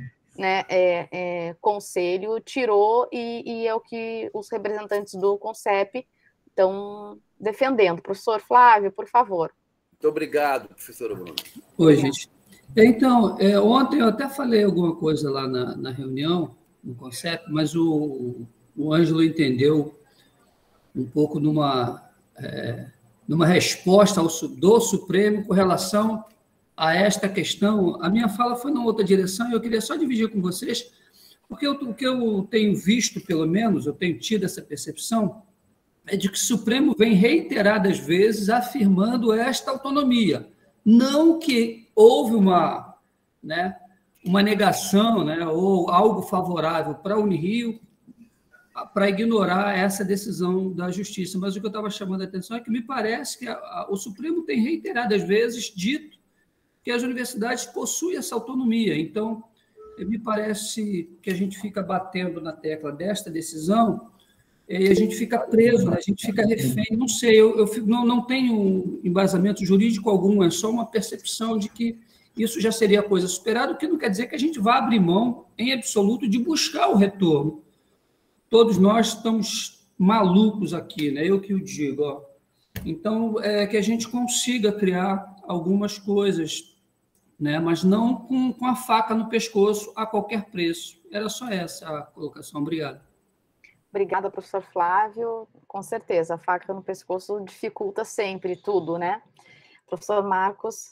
conselho tirou e é o que os representantes do CONCEP estão defendendo. Professor Flávio, por favor. Muito obrigado, professora Bruna. Oi, gente. Então, ontem eu até falei alguma coisa lá na reunião, no CONCEP, mas o Ângelo entendeu um pouco numa resposta do Supremo com relação a esta questão. A minha fala foi numa outra direção e eu queria só dividir com vocês, porque o que eu tenho visto, pelo menos, eu tenho tido essa percepção, é de que o Supremo vem reiteradas vezes afirmando esta autonomia. Não que houve uma negação, né, ou algo favorável para a Unirio para ignorar essa decisão da Justiça. Mas o que eu estava chamando a atenção é que me parece que o Supremo tem reiteradas vezes dito que as universidades possuem essa autonomia. Então, me parece que a gente fica batendo na tecla desta decisão e a gente fica preso, a gente fica refém. Não sei, eu não tenho embasamento jurídico algum, é só uma percepção de que isso já seria coisa superada, o que não quer dizer que a gente vá abrir mão, em absoluto, de buscar o retorno. Todos nós estamos malucos aqui, né? Eu que o digo. Ó. Então, que a gente consiga criar algumas coisas né? Mas não com a faca no pescoço a qualquer preço. Era só essa a colocação. Obrigado. Obrigada, professor Flávio. Com certeza, a faca no pescoço dificulta sempre tudo, né? Professor Marcos.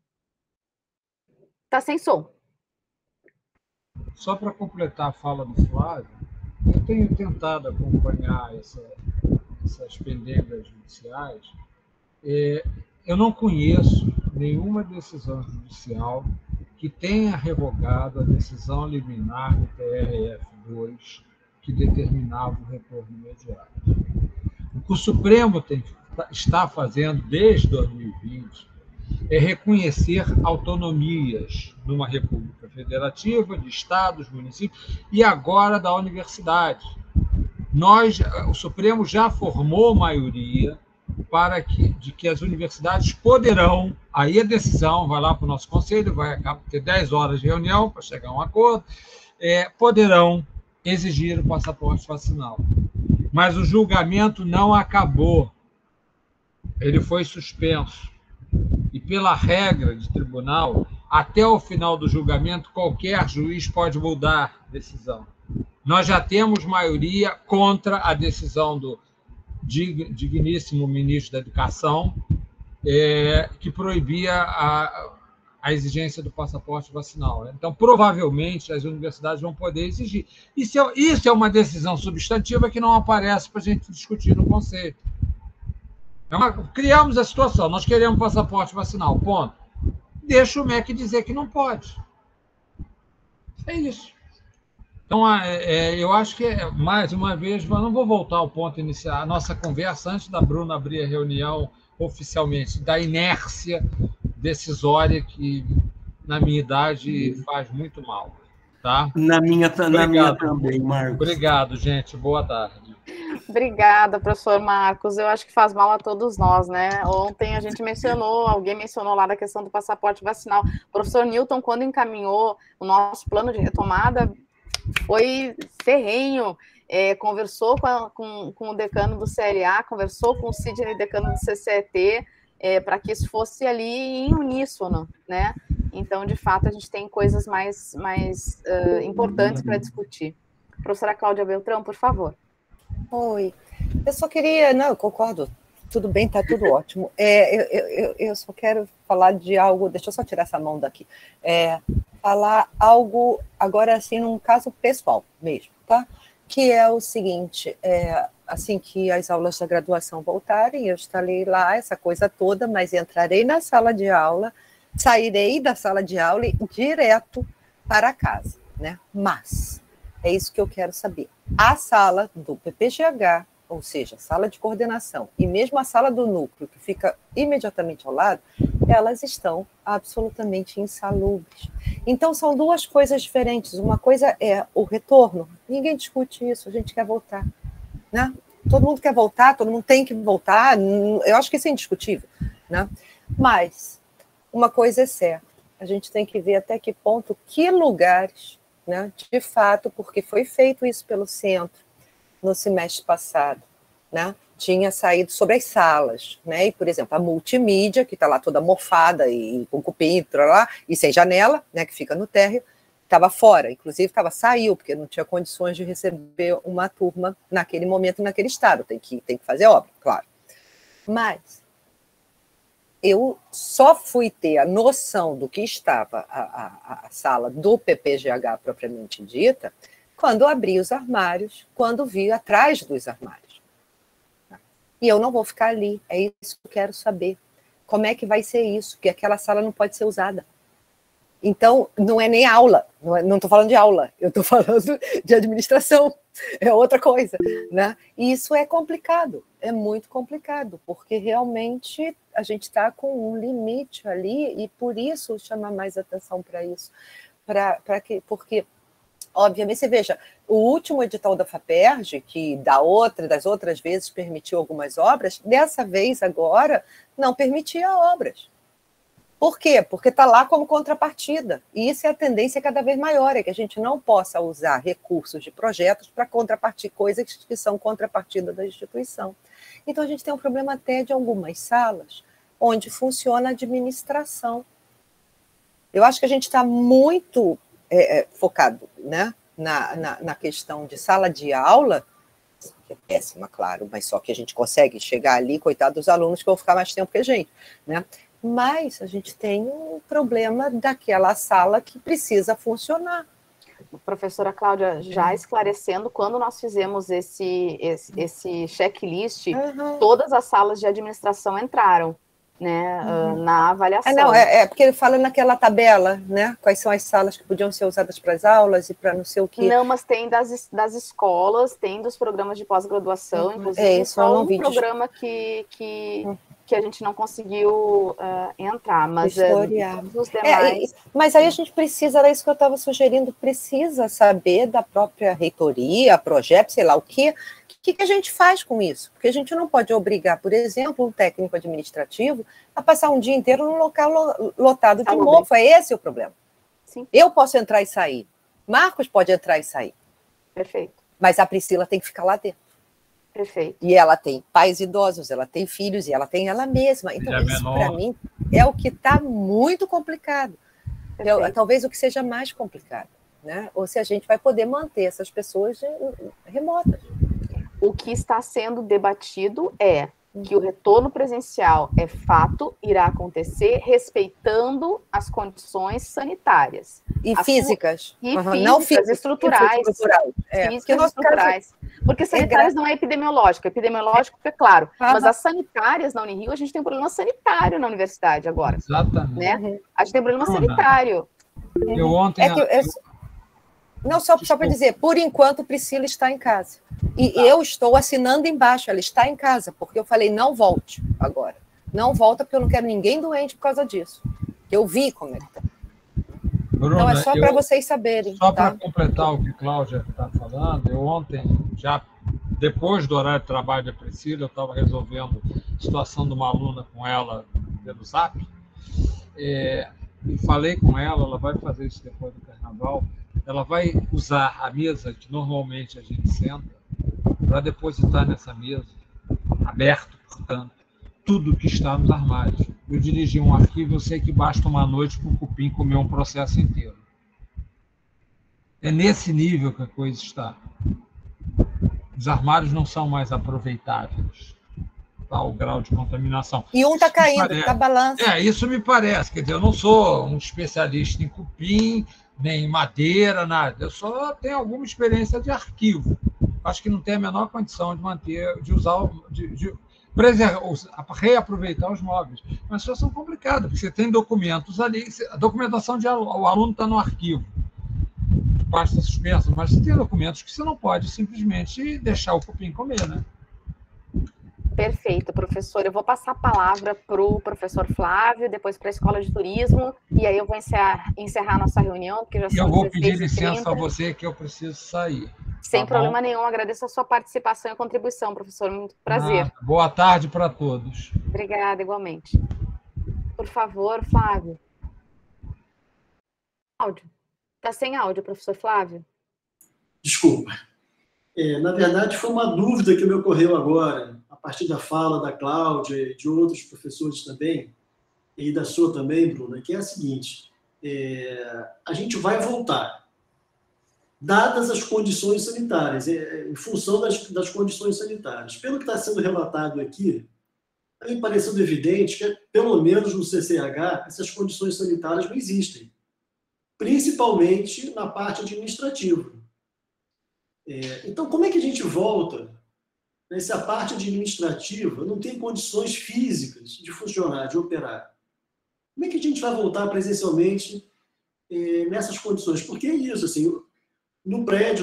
Está sem som. Só para completar a fala do Flávio, eu tenho tentado acompanhar essas pendengas judiciais. Eu não conheço nenhuma decisão judicial que tenha revogado a decisão liminar do TRF2 que determinava o retorno imediato. O que o Supremo está fazendo desde 2020 é reconhecer autonomias numa república federativa, de estados, municípios, e agora da universidade. O Supremo já formou maioria de que as universidades poderão, aí a decisão vai lá para o nosso conselho, vai ter 10 horas de reunião para chegar a um acordo, poderão exigir o passaporte vacinal. Mas o julgamento não acabou, ele foi suspenso. E pela regra de tribunal, até o final do julgamento, qualquer juiz pode mudar a decisão. Nós já temos maioria contra a decisão do digníssimo ministro da Educação, que proibia a exigência do passaporte vacinal. Então, provavelmente, as universidades vão poder exigir. Isso é uma decisão substantiva que não aparece para a gente discutir no Conselho. Criamos a situação, nós queremos passaporte vacinal, ponto. Deixa o MEC dizer que não pode. É isso. Então, eu acho que, mais uma vez, mas não vou voltar ao ponto inicial, a nossa conversa antes da Bruna abrir a reunião oficialmente, da inércia decisória que, na minha idade, faz muito mal. Tá? Na minha também, Marcos. Obrigado, gente. Boa tarde. Obrigada, professor Marcos. Eu acho que faz mal a todos nós, né? Ontem a gente alguém mencionou lá da questão do passaporte vacinal. O professor Newton, quando encaminhou o nosso plano de retomada, foi ferrenho, conversou com o decano do CLA, conversou com o Sidney, decano do CCET, para que isso fosse ali em uníssono, né? Então, de fato, a gente tem coisas mais importantes para discutir. Professora Cláudia Beltrão, por favor. Oi. Eu só queria... Não, eu concordo. Tudo bem, está tudo ótimo. Eu só quero falar de algo... Deixa eu só tirar essa mão daqui. Falar algo, agora, assim, num caso pessoal mesmo, tá? Que é o seguinte, assim que as aulas da graduação voltarem, eu estarei lá, essa coisa toda, mas entrarei na sala de aula, sairei da sala de aula e direto para casa, né? Mas é isso que eu quero saber. A sala do PPGH, ou seja, a sala de coordenação, e mesmo a sala do núcleo, que fica imediatamente ao lado, elas estão absolutamente insalubres. Então, são duas coisas diferentes. Uma coisa é o retorno. Ninguém discute isso, a gente quer voltar, né? Todo mundo quer voltar, todo mundo tem que voltar. Eu acho que isso é indiscutível, né? Mas uma coisa é certa, a gente tem que ver até que ponto, que lugares, né, de fato, porque foi feito isso pelo centro no semestre passado, né? Tinha saído sobre as salas, né? E, por exemplo, a multimídia, que está lá toda mofada e com cupim, lá, e sem janela, né, que fica no térreo, estava fora, inclusive saiu, porque não tinha condições de receber uma turma naquele momento, naquele estado, tem que fazer obra, claro. Mas eu só fui ter a noção do que estava a sala do PPGH propriamente dita, quando abri os armários, quando vi atrás dos armários. E eu não vou ficar ali, é isso que eu quero saber. Como é que vai ser isso? Porque aquela sala não pode ser usada. Então, não é nem aula, não estou falando de aula, eu estou falando de administração, é outra coisa, né? E isso é complicado, é muito complicado, porque realmente a gente está com um limite ali, e por isso chama mais atenção para isso, porque, obviamente, você veja, o último edital da FAPERJ, que das outras vezes permitiu algumas obras, dessa vez agora não permitia obras. Por quê? Porque está lá como contrapartida. E isso é a tendência cada vez maior, é que a gente não possa usar recursos de projetos para contrapartir coisas que são contrapartida da instituição. Então, a gente tem um problema até de algumas salas onde funciona a administração. Eu acho que a gente está muito focado, né, na questão de sala de aula, que é péssima, claro, mas só que a gente consegue chegar ali, coitado dos alunos que vão ficar mais tempo que a gente, né? Mas a gente tem um problema daquela sala que precisa funcionar. Professora Cláudia, já esclarecendo, quando nós fizemos esse checklist, todas as salas de administração entraram, né, na avaliação. Não, porque ele fala naquela tabela, né, quais são as salas que podiam ser usadas para as aulas e para não sei o quê. Não, mas tem das escolas, tem dos programas de pós-graduação, inclusive só um programa que a gente não conseguiu entrar, mas os demais... mas aí a gente precisa, era isso que eu estava sugerindo, precisa saber da própria reitoria, projeto, sei lá o quê, o que a gente faz com isso? Porque a gente não pode obrigar, por exemplo, um técnico administrativo a passar um dia inteiro num local lotado de mofo. É esse o problema. Sim. Eu posso entrar e sair. Marcos pode entrar e sair. Perfeito. Mas a Priscila tem que ficar lá dentro. Perfeito. E ela tem pais idosos, ela tem filhos e ela tem ela mesma. Então, isso, para mim, é o que está muito complicado. Talvez o que seja mais complicado, né? Ou se a gente vai poder manter essas pessoas remotas. O que está sendo debatido é que o retorno presencial é fato, irá acontecer respeitando as condições sanitárias. E físicas. Não físicas, estruturais. Físicas estruturais. Porque sanitárias não é epidemiológico. Epidemiológico é claro. Mas as sanitárias na Unirio, a gente tem um problema sanitário na universidade agora. Exatamente. Né? A gente tem um problema sanitário. Eu ontem... Não, só para dizer, por enquanto Priscila está em casa. E eu estou assinando embaixo, ela está em casa, porque eu falei, não volte agora. Não volta, porque eu não quero ninguém doente por causa disso. Eu vi como é que está. Então é só para vocês saberem. Só para completar o que a Cláudia está falando, eu ontem, já depois do horário de trabalho da Priscila, eu estava resolvendo a situação de uma aluna com ela pelo Zap, e falei com ela vai fazer isso depois do carnaval, ela vai usar a mesa que normalmente a gente senta para depositar nessa mesa, aberto, portanto, tudo que está nos armários. Eu dirigi um arquivo, eu sei que basta uma noite para o cupim comer um processo inteiro. É nesse nível que a coisa está. Os armários não são mais aproveitáveis, tá, o grau de contaminação. E um está caindo, está balançando. Isso me parece. Quer dizer, eu não sou um especialista em cupim, nem em madeira, nada. Eu só tenho alguma experiência de arquivo. Acho que não tem a menor condição de manter, de usar, de reaproveitar os móveis. Mas uma situação complicada, porque você tem documentos ali, a documentação o aluno está no arquivo, pasta suspensa, mas você tem documentos que você não pode simplesmente deixar o cupim comer, né? Perfeito, professor. Eu vou passar a palavra para o professor Flávio, depois para a Escola de Turismo, e aí eu vou encerrar a nossa reunião, porque já são 16h30. Eu vou pedir licença a você, que eu preciso sair. Sem problema nenhum, agradeço a sua participação e contribuição, professor. Muito prazer. Boa tarde para todos. Obrigada, igualmente. Por favor, Flávio. Áudio. Está sem áudio, professor Flávio? Desculpa. Na verdade, foi uma dúvida que me ocorreu agora, a partir da fala da Cláudia e de outros professores também, e da sua também, Bruna, que é a seguinte: a gente vai voltar, dadas as condições sanitárias, em função das condições sanitárias. Pelo que está sendo relatado aqui, está me parecendo evidente que, pelo menos no CCH, essas condições sanitárias não existem, principalmente na parte administrativa. Então, como é que a gente volta nessa parte administrativa? Não tem condições físicas de funcionar, de operar. Como é que a gente vai voltar presencialmente nessas condições? Porque é isso, assim, no prédio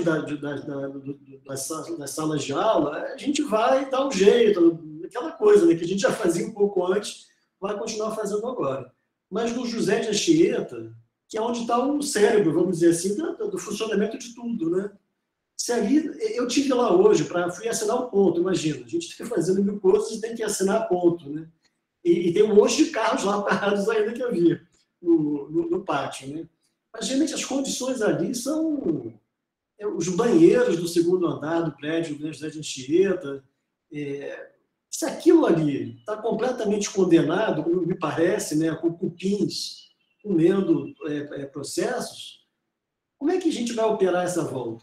das salas de aula, a gente vai dar um jeito, aquela coisa, né, que a gente já fazia um pouco antes, vai continuar fazendo agora. Mas no José de Anchieta, que é onde está o cérebro, vamos dizer assim, do funcionamento de tudo, né? Se ali, eu tive lá hoje, fui assinar o ponto, imagina, a gente fica fazendo 1000 coisas e tem que assinar ponto, né? E tem um monte de carros lá parados ainda que eu vi no pátio, né? Mas, realmente, as condições ali são os banheiros do segundo andar do prédio do José de Anchieta. Se aquilo ali está completamente condenado, como me parece, né, com cupins, comendo processos, como é que a gente vai operar essa volta?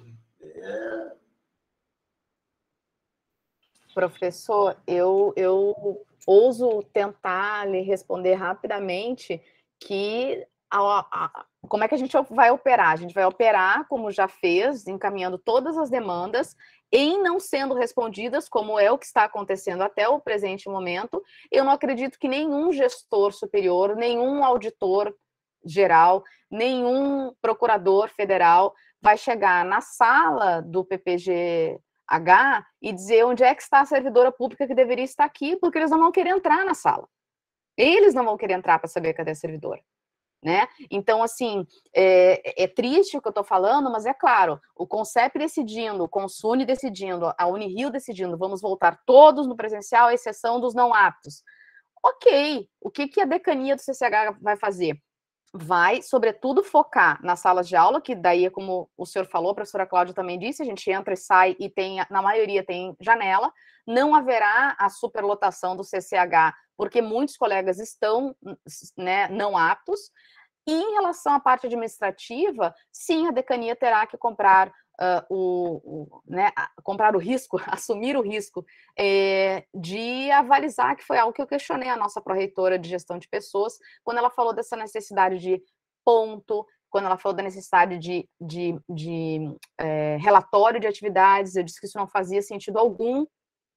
Professor, eu ouso tentar lhe responder rapidamente que como é que a gente vai operar? A gente vai operar, como já fez, encaminhando todas as demandas, em não sendo respondidas, como é o que está acontecendo até o presente momento. Eu não acredito que nenhum gestor superior, nenhum auditor geral, nenhum procurador federal vai chegar na sala do PPGH e dizer onde é que está a servidora pública que deveria estar aqui, porque eles não vão querer entrar na sala. Eles não vão querer entrar para saber cadê a servidora. Né? Então, assim, é triste o que eu estou falando, mas é claro, o CONCEP decidindo, o CONSUNE decidindo, a Unirio decidindo, vamos voltar todos no presencial, à exceção dos não aptos. Ok, o que a decania do CCH vai fazer? Vai, sobretudo, focar nas salas de aula, que daí é como o senhor falou, a professora Cláudia também disse, a gente entra e sai e tem, na maioria tem janela, não haverá a superlotação do CCH, porque muitos colegas estão, né, não aptos. E em relação à parte administrativa, sim, a decania terá que comprar comprar o risco, assumir o risco de avalizar, que foi algo que eu questionei a nossa pró-reitora de gestão de pessoas, quando ela falou dessa necessidade de ponto, quando ela falou da necessidade de relatório de atividades, eu disse que isso não fazia sentido algum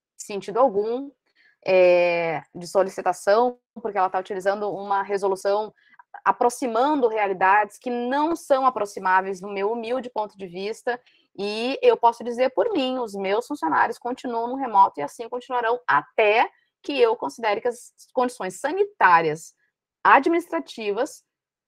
de solicitação, porque ela está utilizando uma resolução aproximando realidades que não são aproximáveis no meu humilde ponto de vista, e eu posso dizer por mim, os meus funcionários continuam no remoto e assim continuarão até que eu considere que as condições sanitárias administrativas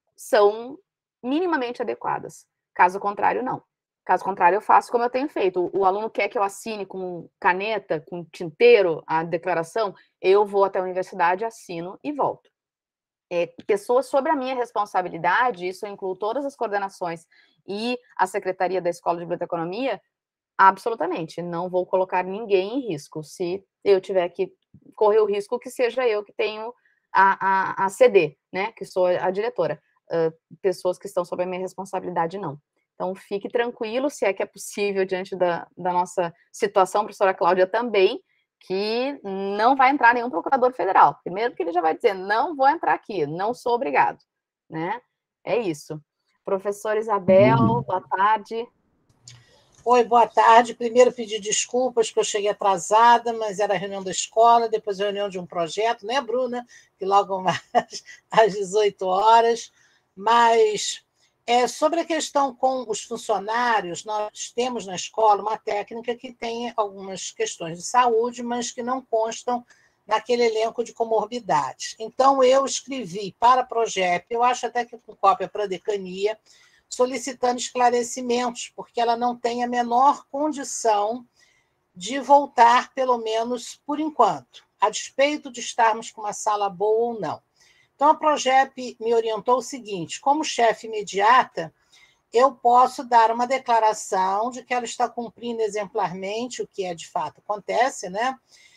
são minimamente adequadas. Caso contrário, não. Caso contrário, eu faço como eu tenho feito. O aluno quer que eu assine com caneta, com tinteiro, a declaração, eu vou até a universidade, assino e volto. Pessoas sobre a minha responsabilidade, isso eu incluo todas as coordenações e a Secretaria da Escola de Biblioteconomia, absolutamente, não vou colocar ninguém em risco. Se eu tiver que correr o risco, que seja eu que tenho a CD, né, que sou a diretora. Pessoas que estão sob a minha responsabilidade, não. Então, fique tranquilo, se é que é possível, diante da nossa situação, professora Cláudia também, que não vai entrar nenhum procurador federal. Primeiro que ele já vai dizer, não vou entrar aqui, não sou obrigado, né? É isso. Professora Isabel, boa tarde. Oi, boa tarde. Primeiro pedir desculpas porque eu cheguei atrasada, mas era a reunião da escola, depois a reunião de um projeto, né, Bruna? Que logo mais às 18 horas. Mas sobre a questão com os funcionários, nós temos na escola uma técnica que tem algumas questões de saúde, mas que não constam naquele elenco de comorbidades. Então, eu escrevi para a PROGEP, eu acho até que com cópia para a decania, solicitando esclarecimentos, porque ela não tem a menor condição de voltar, pelo menos por enquanto, a despeito de estarmos com uma sala boa ou não. Então, a PROGEP me orientou o seguinte, como chefe imediata, eu posso dar uma declaração de que ela está cumprindo exemplarmente, o que de fato acontece, né?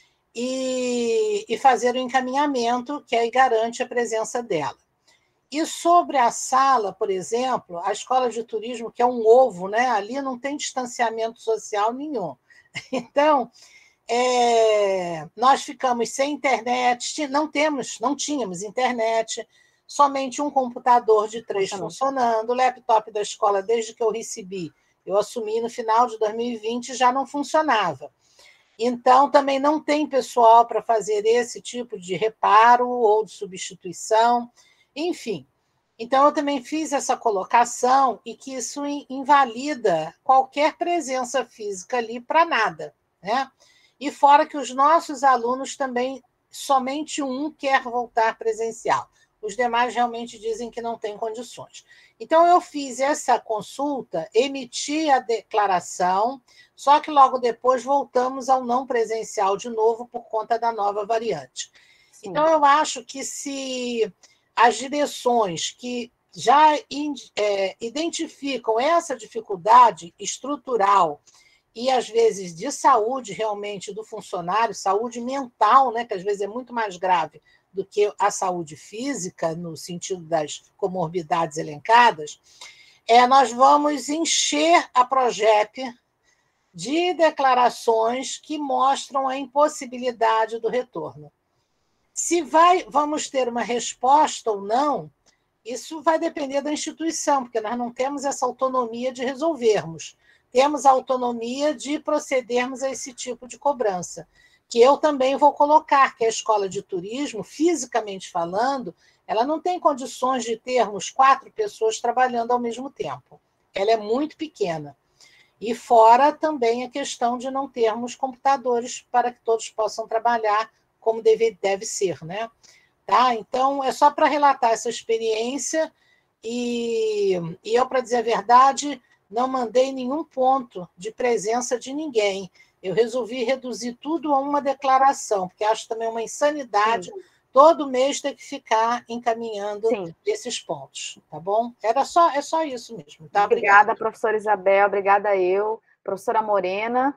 E fazer o encaminhamento que aí garante a presença dela. E sobre a sala, por exemplo, a escola de turismo, que é um ovo, né? Ali não tem distanciamento social nenhum. Então, nós ficamos sem internet, não tínhamos internet, somente um computador de 3 funcionando, o laptop da escola, desde que eu recebi, eu assumi no final de 2020, já não funcionava. Então, também não tem pessoal para fazer esse tipo de reparo ou de substituição, enfim. Então, eu também fiz essa colocação e que isso invalida qualquer presença física ali para nada, né? E fora que os nossos alunos também, somente um quer voltar presencial. Os demais realmente dizem que não têm condições. Então, eu fiz essa consulta, emiti a declaração, só que logo depois voltamos ao não presencial de novo por conta da nova variante. Sim. Então, eu acho que se as direções que já identificam essa dificuldade estrutural e, às vezes, de saúde realmente do funcionário, saúde mental, né, que às vezes é muito mais grave do que a saúde física, no sentido das comorbidades elencadas, nós vamos encher a PROGEP de declarações que mostram a impossibilidade do retorno. Se vamos ter uma resposta ou não, isso vai depender da instituição, porque nós não temos essa autonomia de resolvermos. Temos a autonomia de procedermos a esse tipo de cobrança, que eu também vou colocar, que a escola de turismo, fisicamente falando, ela não tem condições de termos 4 pessoas trabalhando ao mesmo tempo. Ela é muito pequena. E fora também a questão de não termos computadores para que todos possam trabalhar como deve ser, né? Tá? Então, é só para relatar essa experiência e eu, para dizer a verdade, não mandei nenhum ponto de presença de ninguém. Eu resolvi reduzir tudo a uma declaração, porque acho também uma insanidade todo mês ter que ficar encaminhando esses pontos, tá bom? É só isso mesmo. Tá? Obrigada, professora Isabel, obrigada eu. Professora Morena.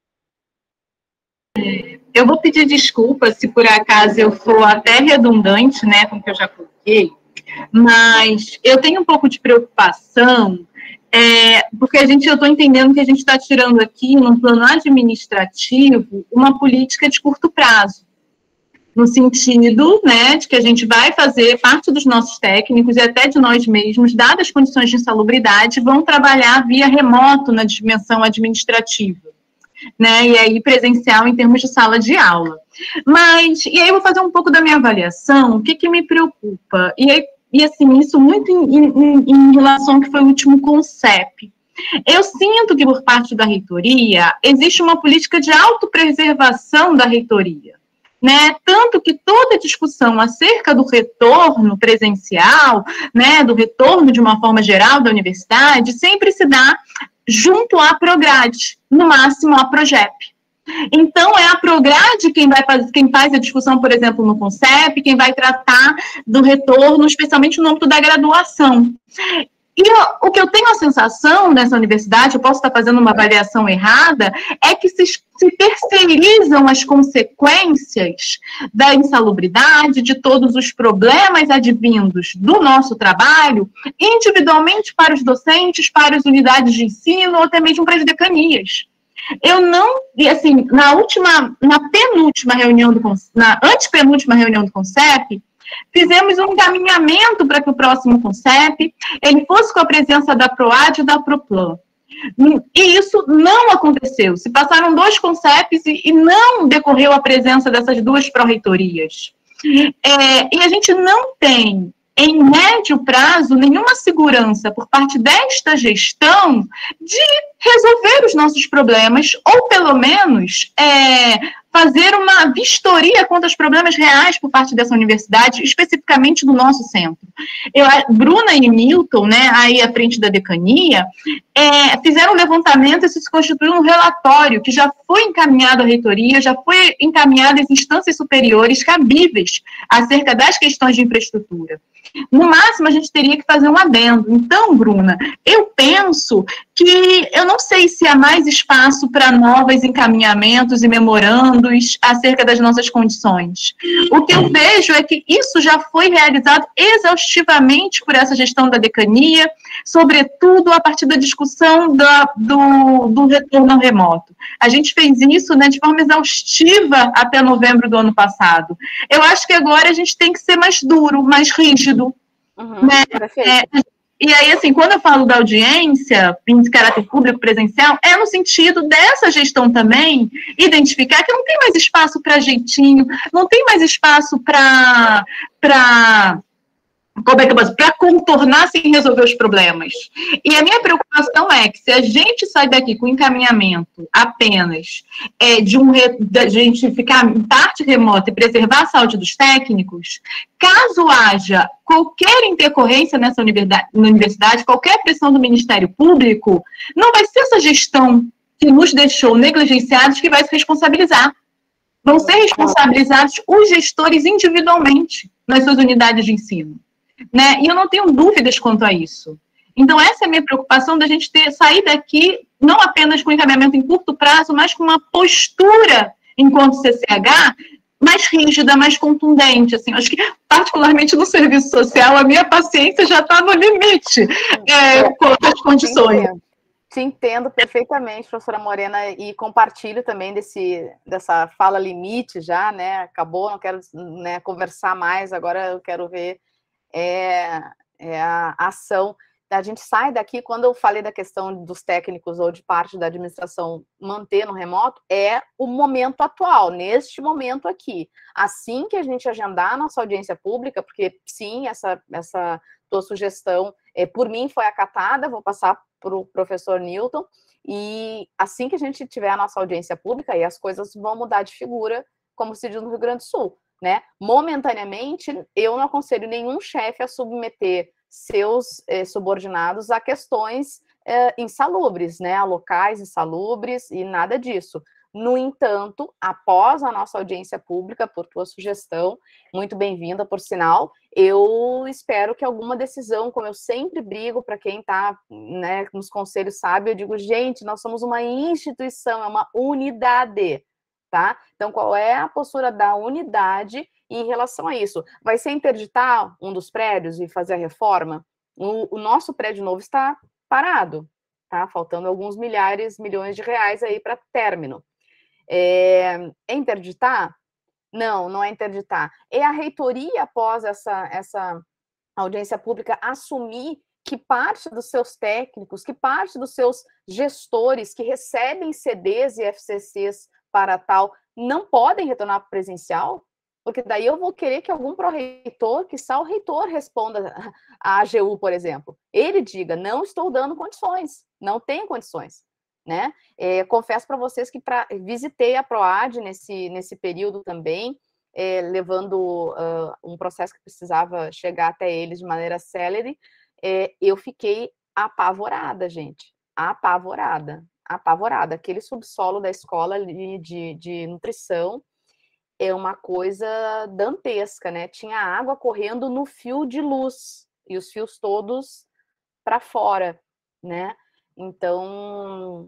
Eu vou pedir desculpas se por acaso eu for até redundante, né, com o que eu já coloquei, mas eu tenho um pouco de preocupação, porque eu estou entendendo que a gente está tirando aqui, no plano administrativo, uma política de curto prazo, no sentido, né, de que a gente vai fazer parte dos nossos técnicos e até de nós mesmos, dadas as condições de insalubridade, vão trabalhar via remoto na dimensão administrativa. Né, e aí presencial em termos de sala de aula. E aí eu vou fazer um pouco da minha avaliação, o que me preocupa, e assim, isso muito em relação ao que foi o último CONCEP. Eu sinto que por parte da reitoria existe uma política de autopreservação da reitoria, né, tanto que toda discussão acerca do retorno presencial, né, do retorno de uma forma geral da universidade, sempre se dá junto à Prograde, no máximo à PROGEP. Então, é a Prograde quem faz a discussão, por exemplo, no CONCEP, quem vai tratar do retorno, especialmente no âmbito da graduação. E o que eu tenho a sensação nessa universidade, eu posso estar fazendo uma avaliação errada, é que se terceirizam as consequências da insalubridade, de todos os problemas advindos do nosso trabalho, individualmente para os docentes, para as unidades de ensino, ou até mesmo para as decanias. Eu não, e assim, na antepenúltima reunião do CONCEP, fizemos um encaminhamento para que o próximo CONCEP ele fosse com a presença da PROAD e da PROPLAN. E isso não aconteceu. Se passaram 2 CONCEPs e não decorreu a presença dessas 2 pró-reitorias. E a gente não tem, em médio prazo, nenhuma segurança por parte desta gestão de resolver os nossos problemas, ou pelo menos fazer uma vistoria contra os problemas reais por parte dessa universidade, especificamente do nosso centro. Bruna e Milton, né, aí à frente da decania, fizeram um levantamento e se constituiu um relatório que já foi encaminhado à reitoria, já foi encaminhado às instâncias superiores cabíveis acerca das questões de infraestrutura. No máximo, a gente teria que fazer um adendo. Então, Bruna, eu penso que eu não sei se há mais espaço para novos encaminhamentos e memorandos acerca das nossas condições. O que eu vejo é que isso já foi realizado exaustivamente por essa gestão da decania, sobretudo a partir da discussão do retorno remoto. A gente fez isso, né, de forma exaustiva até novembro do ano passado. Eu acho que agora a gente tem que ser mais duro, mais rígido. Né? E aí, assim, quando eu falo da audiência de caráter público presencial, é no sentido dessa gestão também identificar que não tem mais espaço para jeitinho, não tem mais espaço para contornar sem resolver os problemas. E a minha preocupação é que se a gente sai daqui com encaminhamento apenas da gente ficar em parte remota e preservar a saúde dos técnicos, caso haja qualquer intercorrência nessa universidade, qualquer pressão do Ministério Público, não vai ser essa gestão que nos deixou negligenciados que vai se responsabilizar. Vão ser responsabilizados os gestores individualmente nas suas unidades de ensino. Né? E eu não tenho dúvidas quanto a isso. Então, essa é a minha preocupação da gente sair daqui, não apenas com encaminhamento em curto prazo, mas com uma postura, enquanto CCH, mais rígida, mais contundente. Assim, acho que, particularmente no serviço social, a minha paciência já está no limite com outras condições. Te entendo perfeitamente, professora Morena, e compartilho também dessa fala limite já, né? Acabou, não quero, né, conversar mais, agora eu quero ver a ação. A gente sai daqui, quando eu falei da questão dos técnicos ou de parte da administração manter no remoto, é o momento atual, neste momento aqui. Assim que a gente agendar a nossa audiência pública, porque sim, essa tua sugestão, por mim, foi acatada, vou passar para o professor Newton, e assim que a gente tiver a nossa audiência pública, aí as coisas vão mudar de figura, como se diz no Rio Grande do Sul, né? Momentaneamente, eu não aconselho nenhum chefe a submeter seus subordinados a questões insalubres, né? A locais insalubres e nada disso. No entanto, após a nossa audiência pública, por tua sugestão, muito bem-vinda, por sinal, eu espero que alguma decisão, como eu sempre brigo para quem está, né, nos conselhos sabe, eu digo, gente, nós somos uma instituição, é uma unidade, tá? Então, qual é a postura da unidade em relação a isso? Vai ser interditar um dos prédios e fazer a reforma? O nosso prédio novo está parado, tá? Faltando alguns milhões de reais aí para término. É interditar? Não, não é interditar. É a reitoria, após essa audiência pública, assumir que parte dos seus técnicos, que parte dos seus gestores que recebem CDs e FCCs para tal, não podem retornar para o presencial? Porque daí eu vou querer que algum pró-reitor, que só o reitor responda à AGU, por exemplo. Ele diga, não estou dando condições, não tenho condições. Né? Confesso para vocês que visitei a PROAD nesse período também, levando um processo que precisava chegar até eles de maneira célere, eu fiquei apavorada, gente, apavorada. Aquele subsolo da escola de nutrição é uma coisa dantesca, né? Tinha água correndo no fio de luz, e os fios todos para fora, né? Então,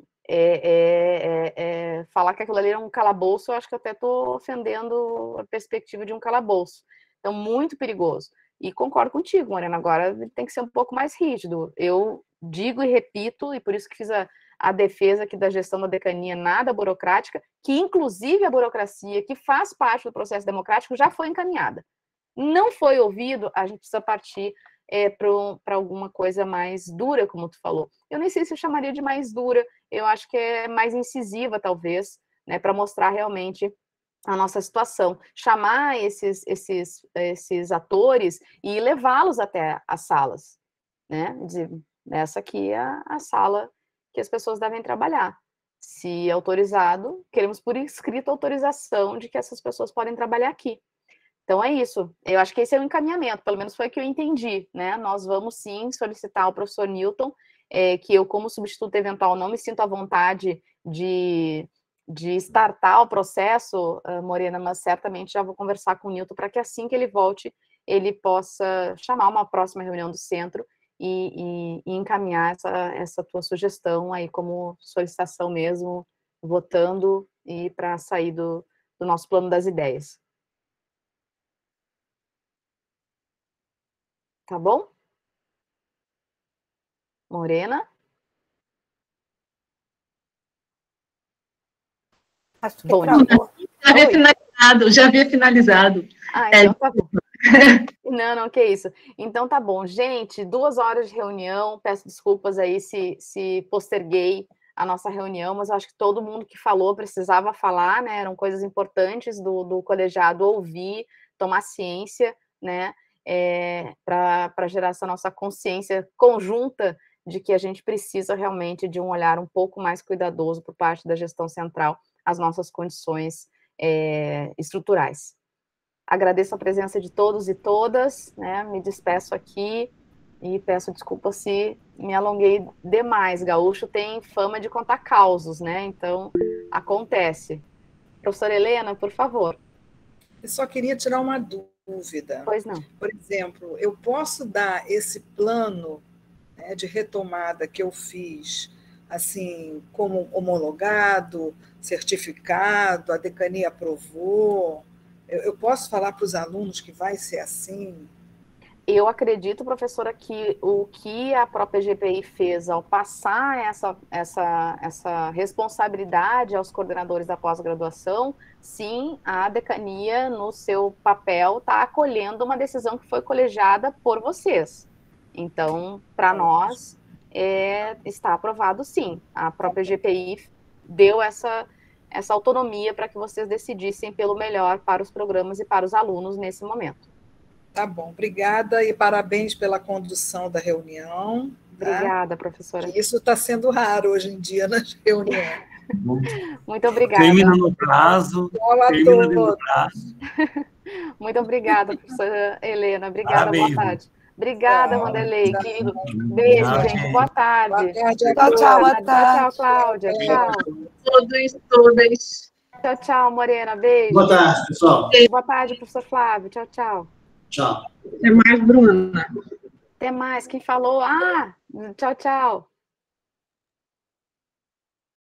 falar que aquilo ali era um calabouço, eu acho que eu até estou ofendendo a perspectiva de um calabouço. Então, muito perigoso. E concordo contigo, Morena, agora tem que ser um pouco mais rígido. Eu digo e repito, e por isso que fiz a defesa aqui da gestão da decania nada burocrática, que inclusive a burocracia, que faz parte do processo democrático, já foi encaminhada. Não foi ouvido, a gente precisa partir para alguma coisa mais dura, como tu falou. Eu nem sei se eu chamaria de mais dura, eu acho que é mais incisiva, talvez, né, para mostrar realmente a nossa situação. Chamar esses atores e levá-los até as salas, né? Dizer, essa aqui é a sala que as pessoas devem trabalhar. Se autorizado, queremos por escrito autorização de que essas pessoas podem trabalhar aqui. Então, é isso. Eu acho que esse é o encaminhamento, pelo menos foi o que eu entendi, né? Nós vamos, sim, solicitar ao professor Newton, que eu, como substituto eventual, não me sinto à vontade de startar o processo, Morena, mas certamente já vou conversar com o Newton para que assim que ele volte, ele possa chamar uma próxima reunião do centro e encaminhar essa tua sugestão aí como solicitação mesmo, votando e para sair do nosso plano das ideias. Tá bom? Morena? Acho que já havia finalizado. Então tá bom. Não, que isso. Então tá bom. Gente, 2 horas de reunião, peço desculpas aí se posterguei a nossa reunião, mas eu acho que todo mundo que falou precisava falar, né? Eram coisas importantes do colegiado ouvir, tomar ciência, né? Para gerar essa nossa consciência conjunta de que a gente precisa realmente de um olhar um pouco mais cuidadoso por parte da gestão central às nossas condições estruturais. Agradeço a presença de todos e todas, né? Me despeço aqui e peço desculpa se me alonguei demais. Gaúcho tem fama de contar causos, né? Então, acontece. Professora Helena, por favor. Eu só queria tirar uma dúvida. Pois não. Por exemplo, eu posso dar esse plano, né, de retomada que eu fiz, assim, como homologado, certificado, a decania aprovou, Eu posso falar para os alunos que vai ser assim? Eu acredito, professora, que o que a própria GPI fez ao passar essa responsabilidade aos coordenadores da pós-graduação, sim, a decania, no seu papel, está acolhendo uma decisão que foi colegiada por vocês. Então, para nós, está aprovado, sim. A própria GPI deu essa autonomia para que vocês decidissem pelo melhor para os programas e para os alunos nesse momento. Tá bom, obrigada e parabéns pela condução da reunião. Obrigada, professora. Isso está sendo raro hoje em dia nas reuniões. Muito obrigada. Termina no prazo. Termina no prazo. Muito obrigada, professora Helena. Obrigada, Parabéns. Boa tarde. Obrigada, Vanderlei, querido. Beijo, gente. Boa tarde. Tchau, boa tarde. Tchau, Cláudia. Tchau. Todos, todas. Tchau, tchau, Morena. Beijo. Boa tarde, pessoal. Boa tarde, professor Flávio. Tchau, tchau. Tchau. Até mais, Bruna. Até mais. Quem falou? Tchau, tchau.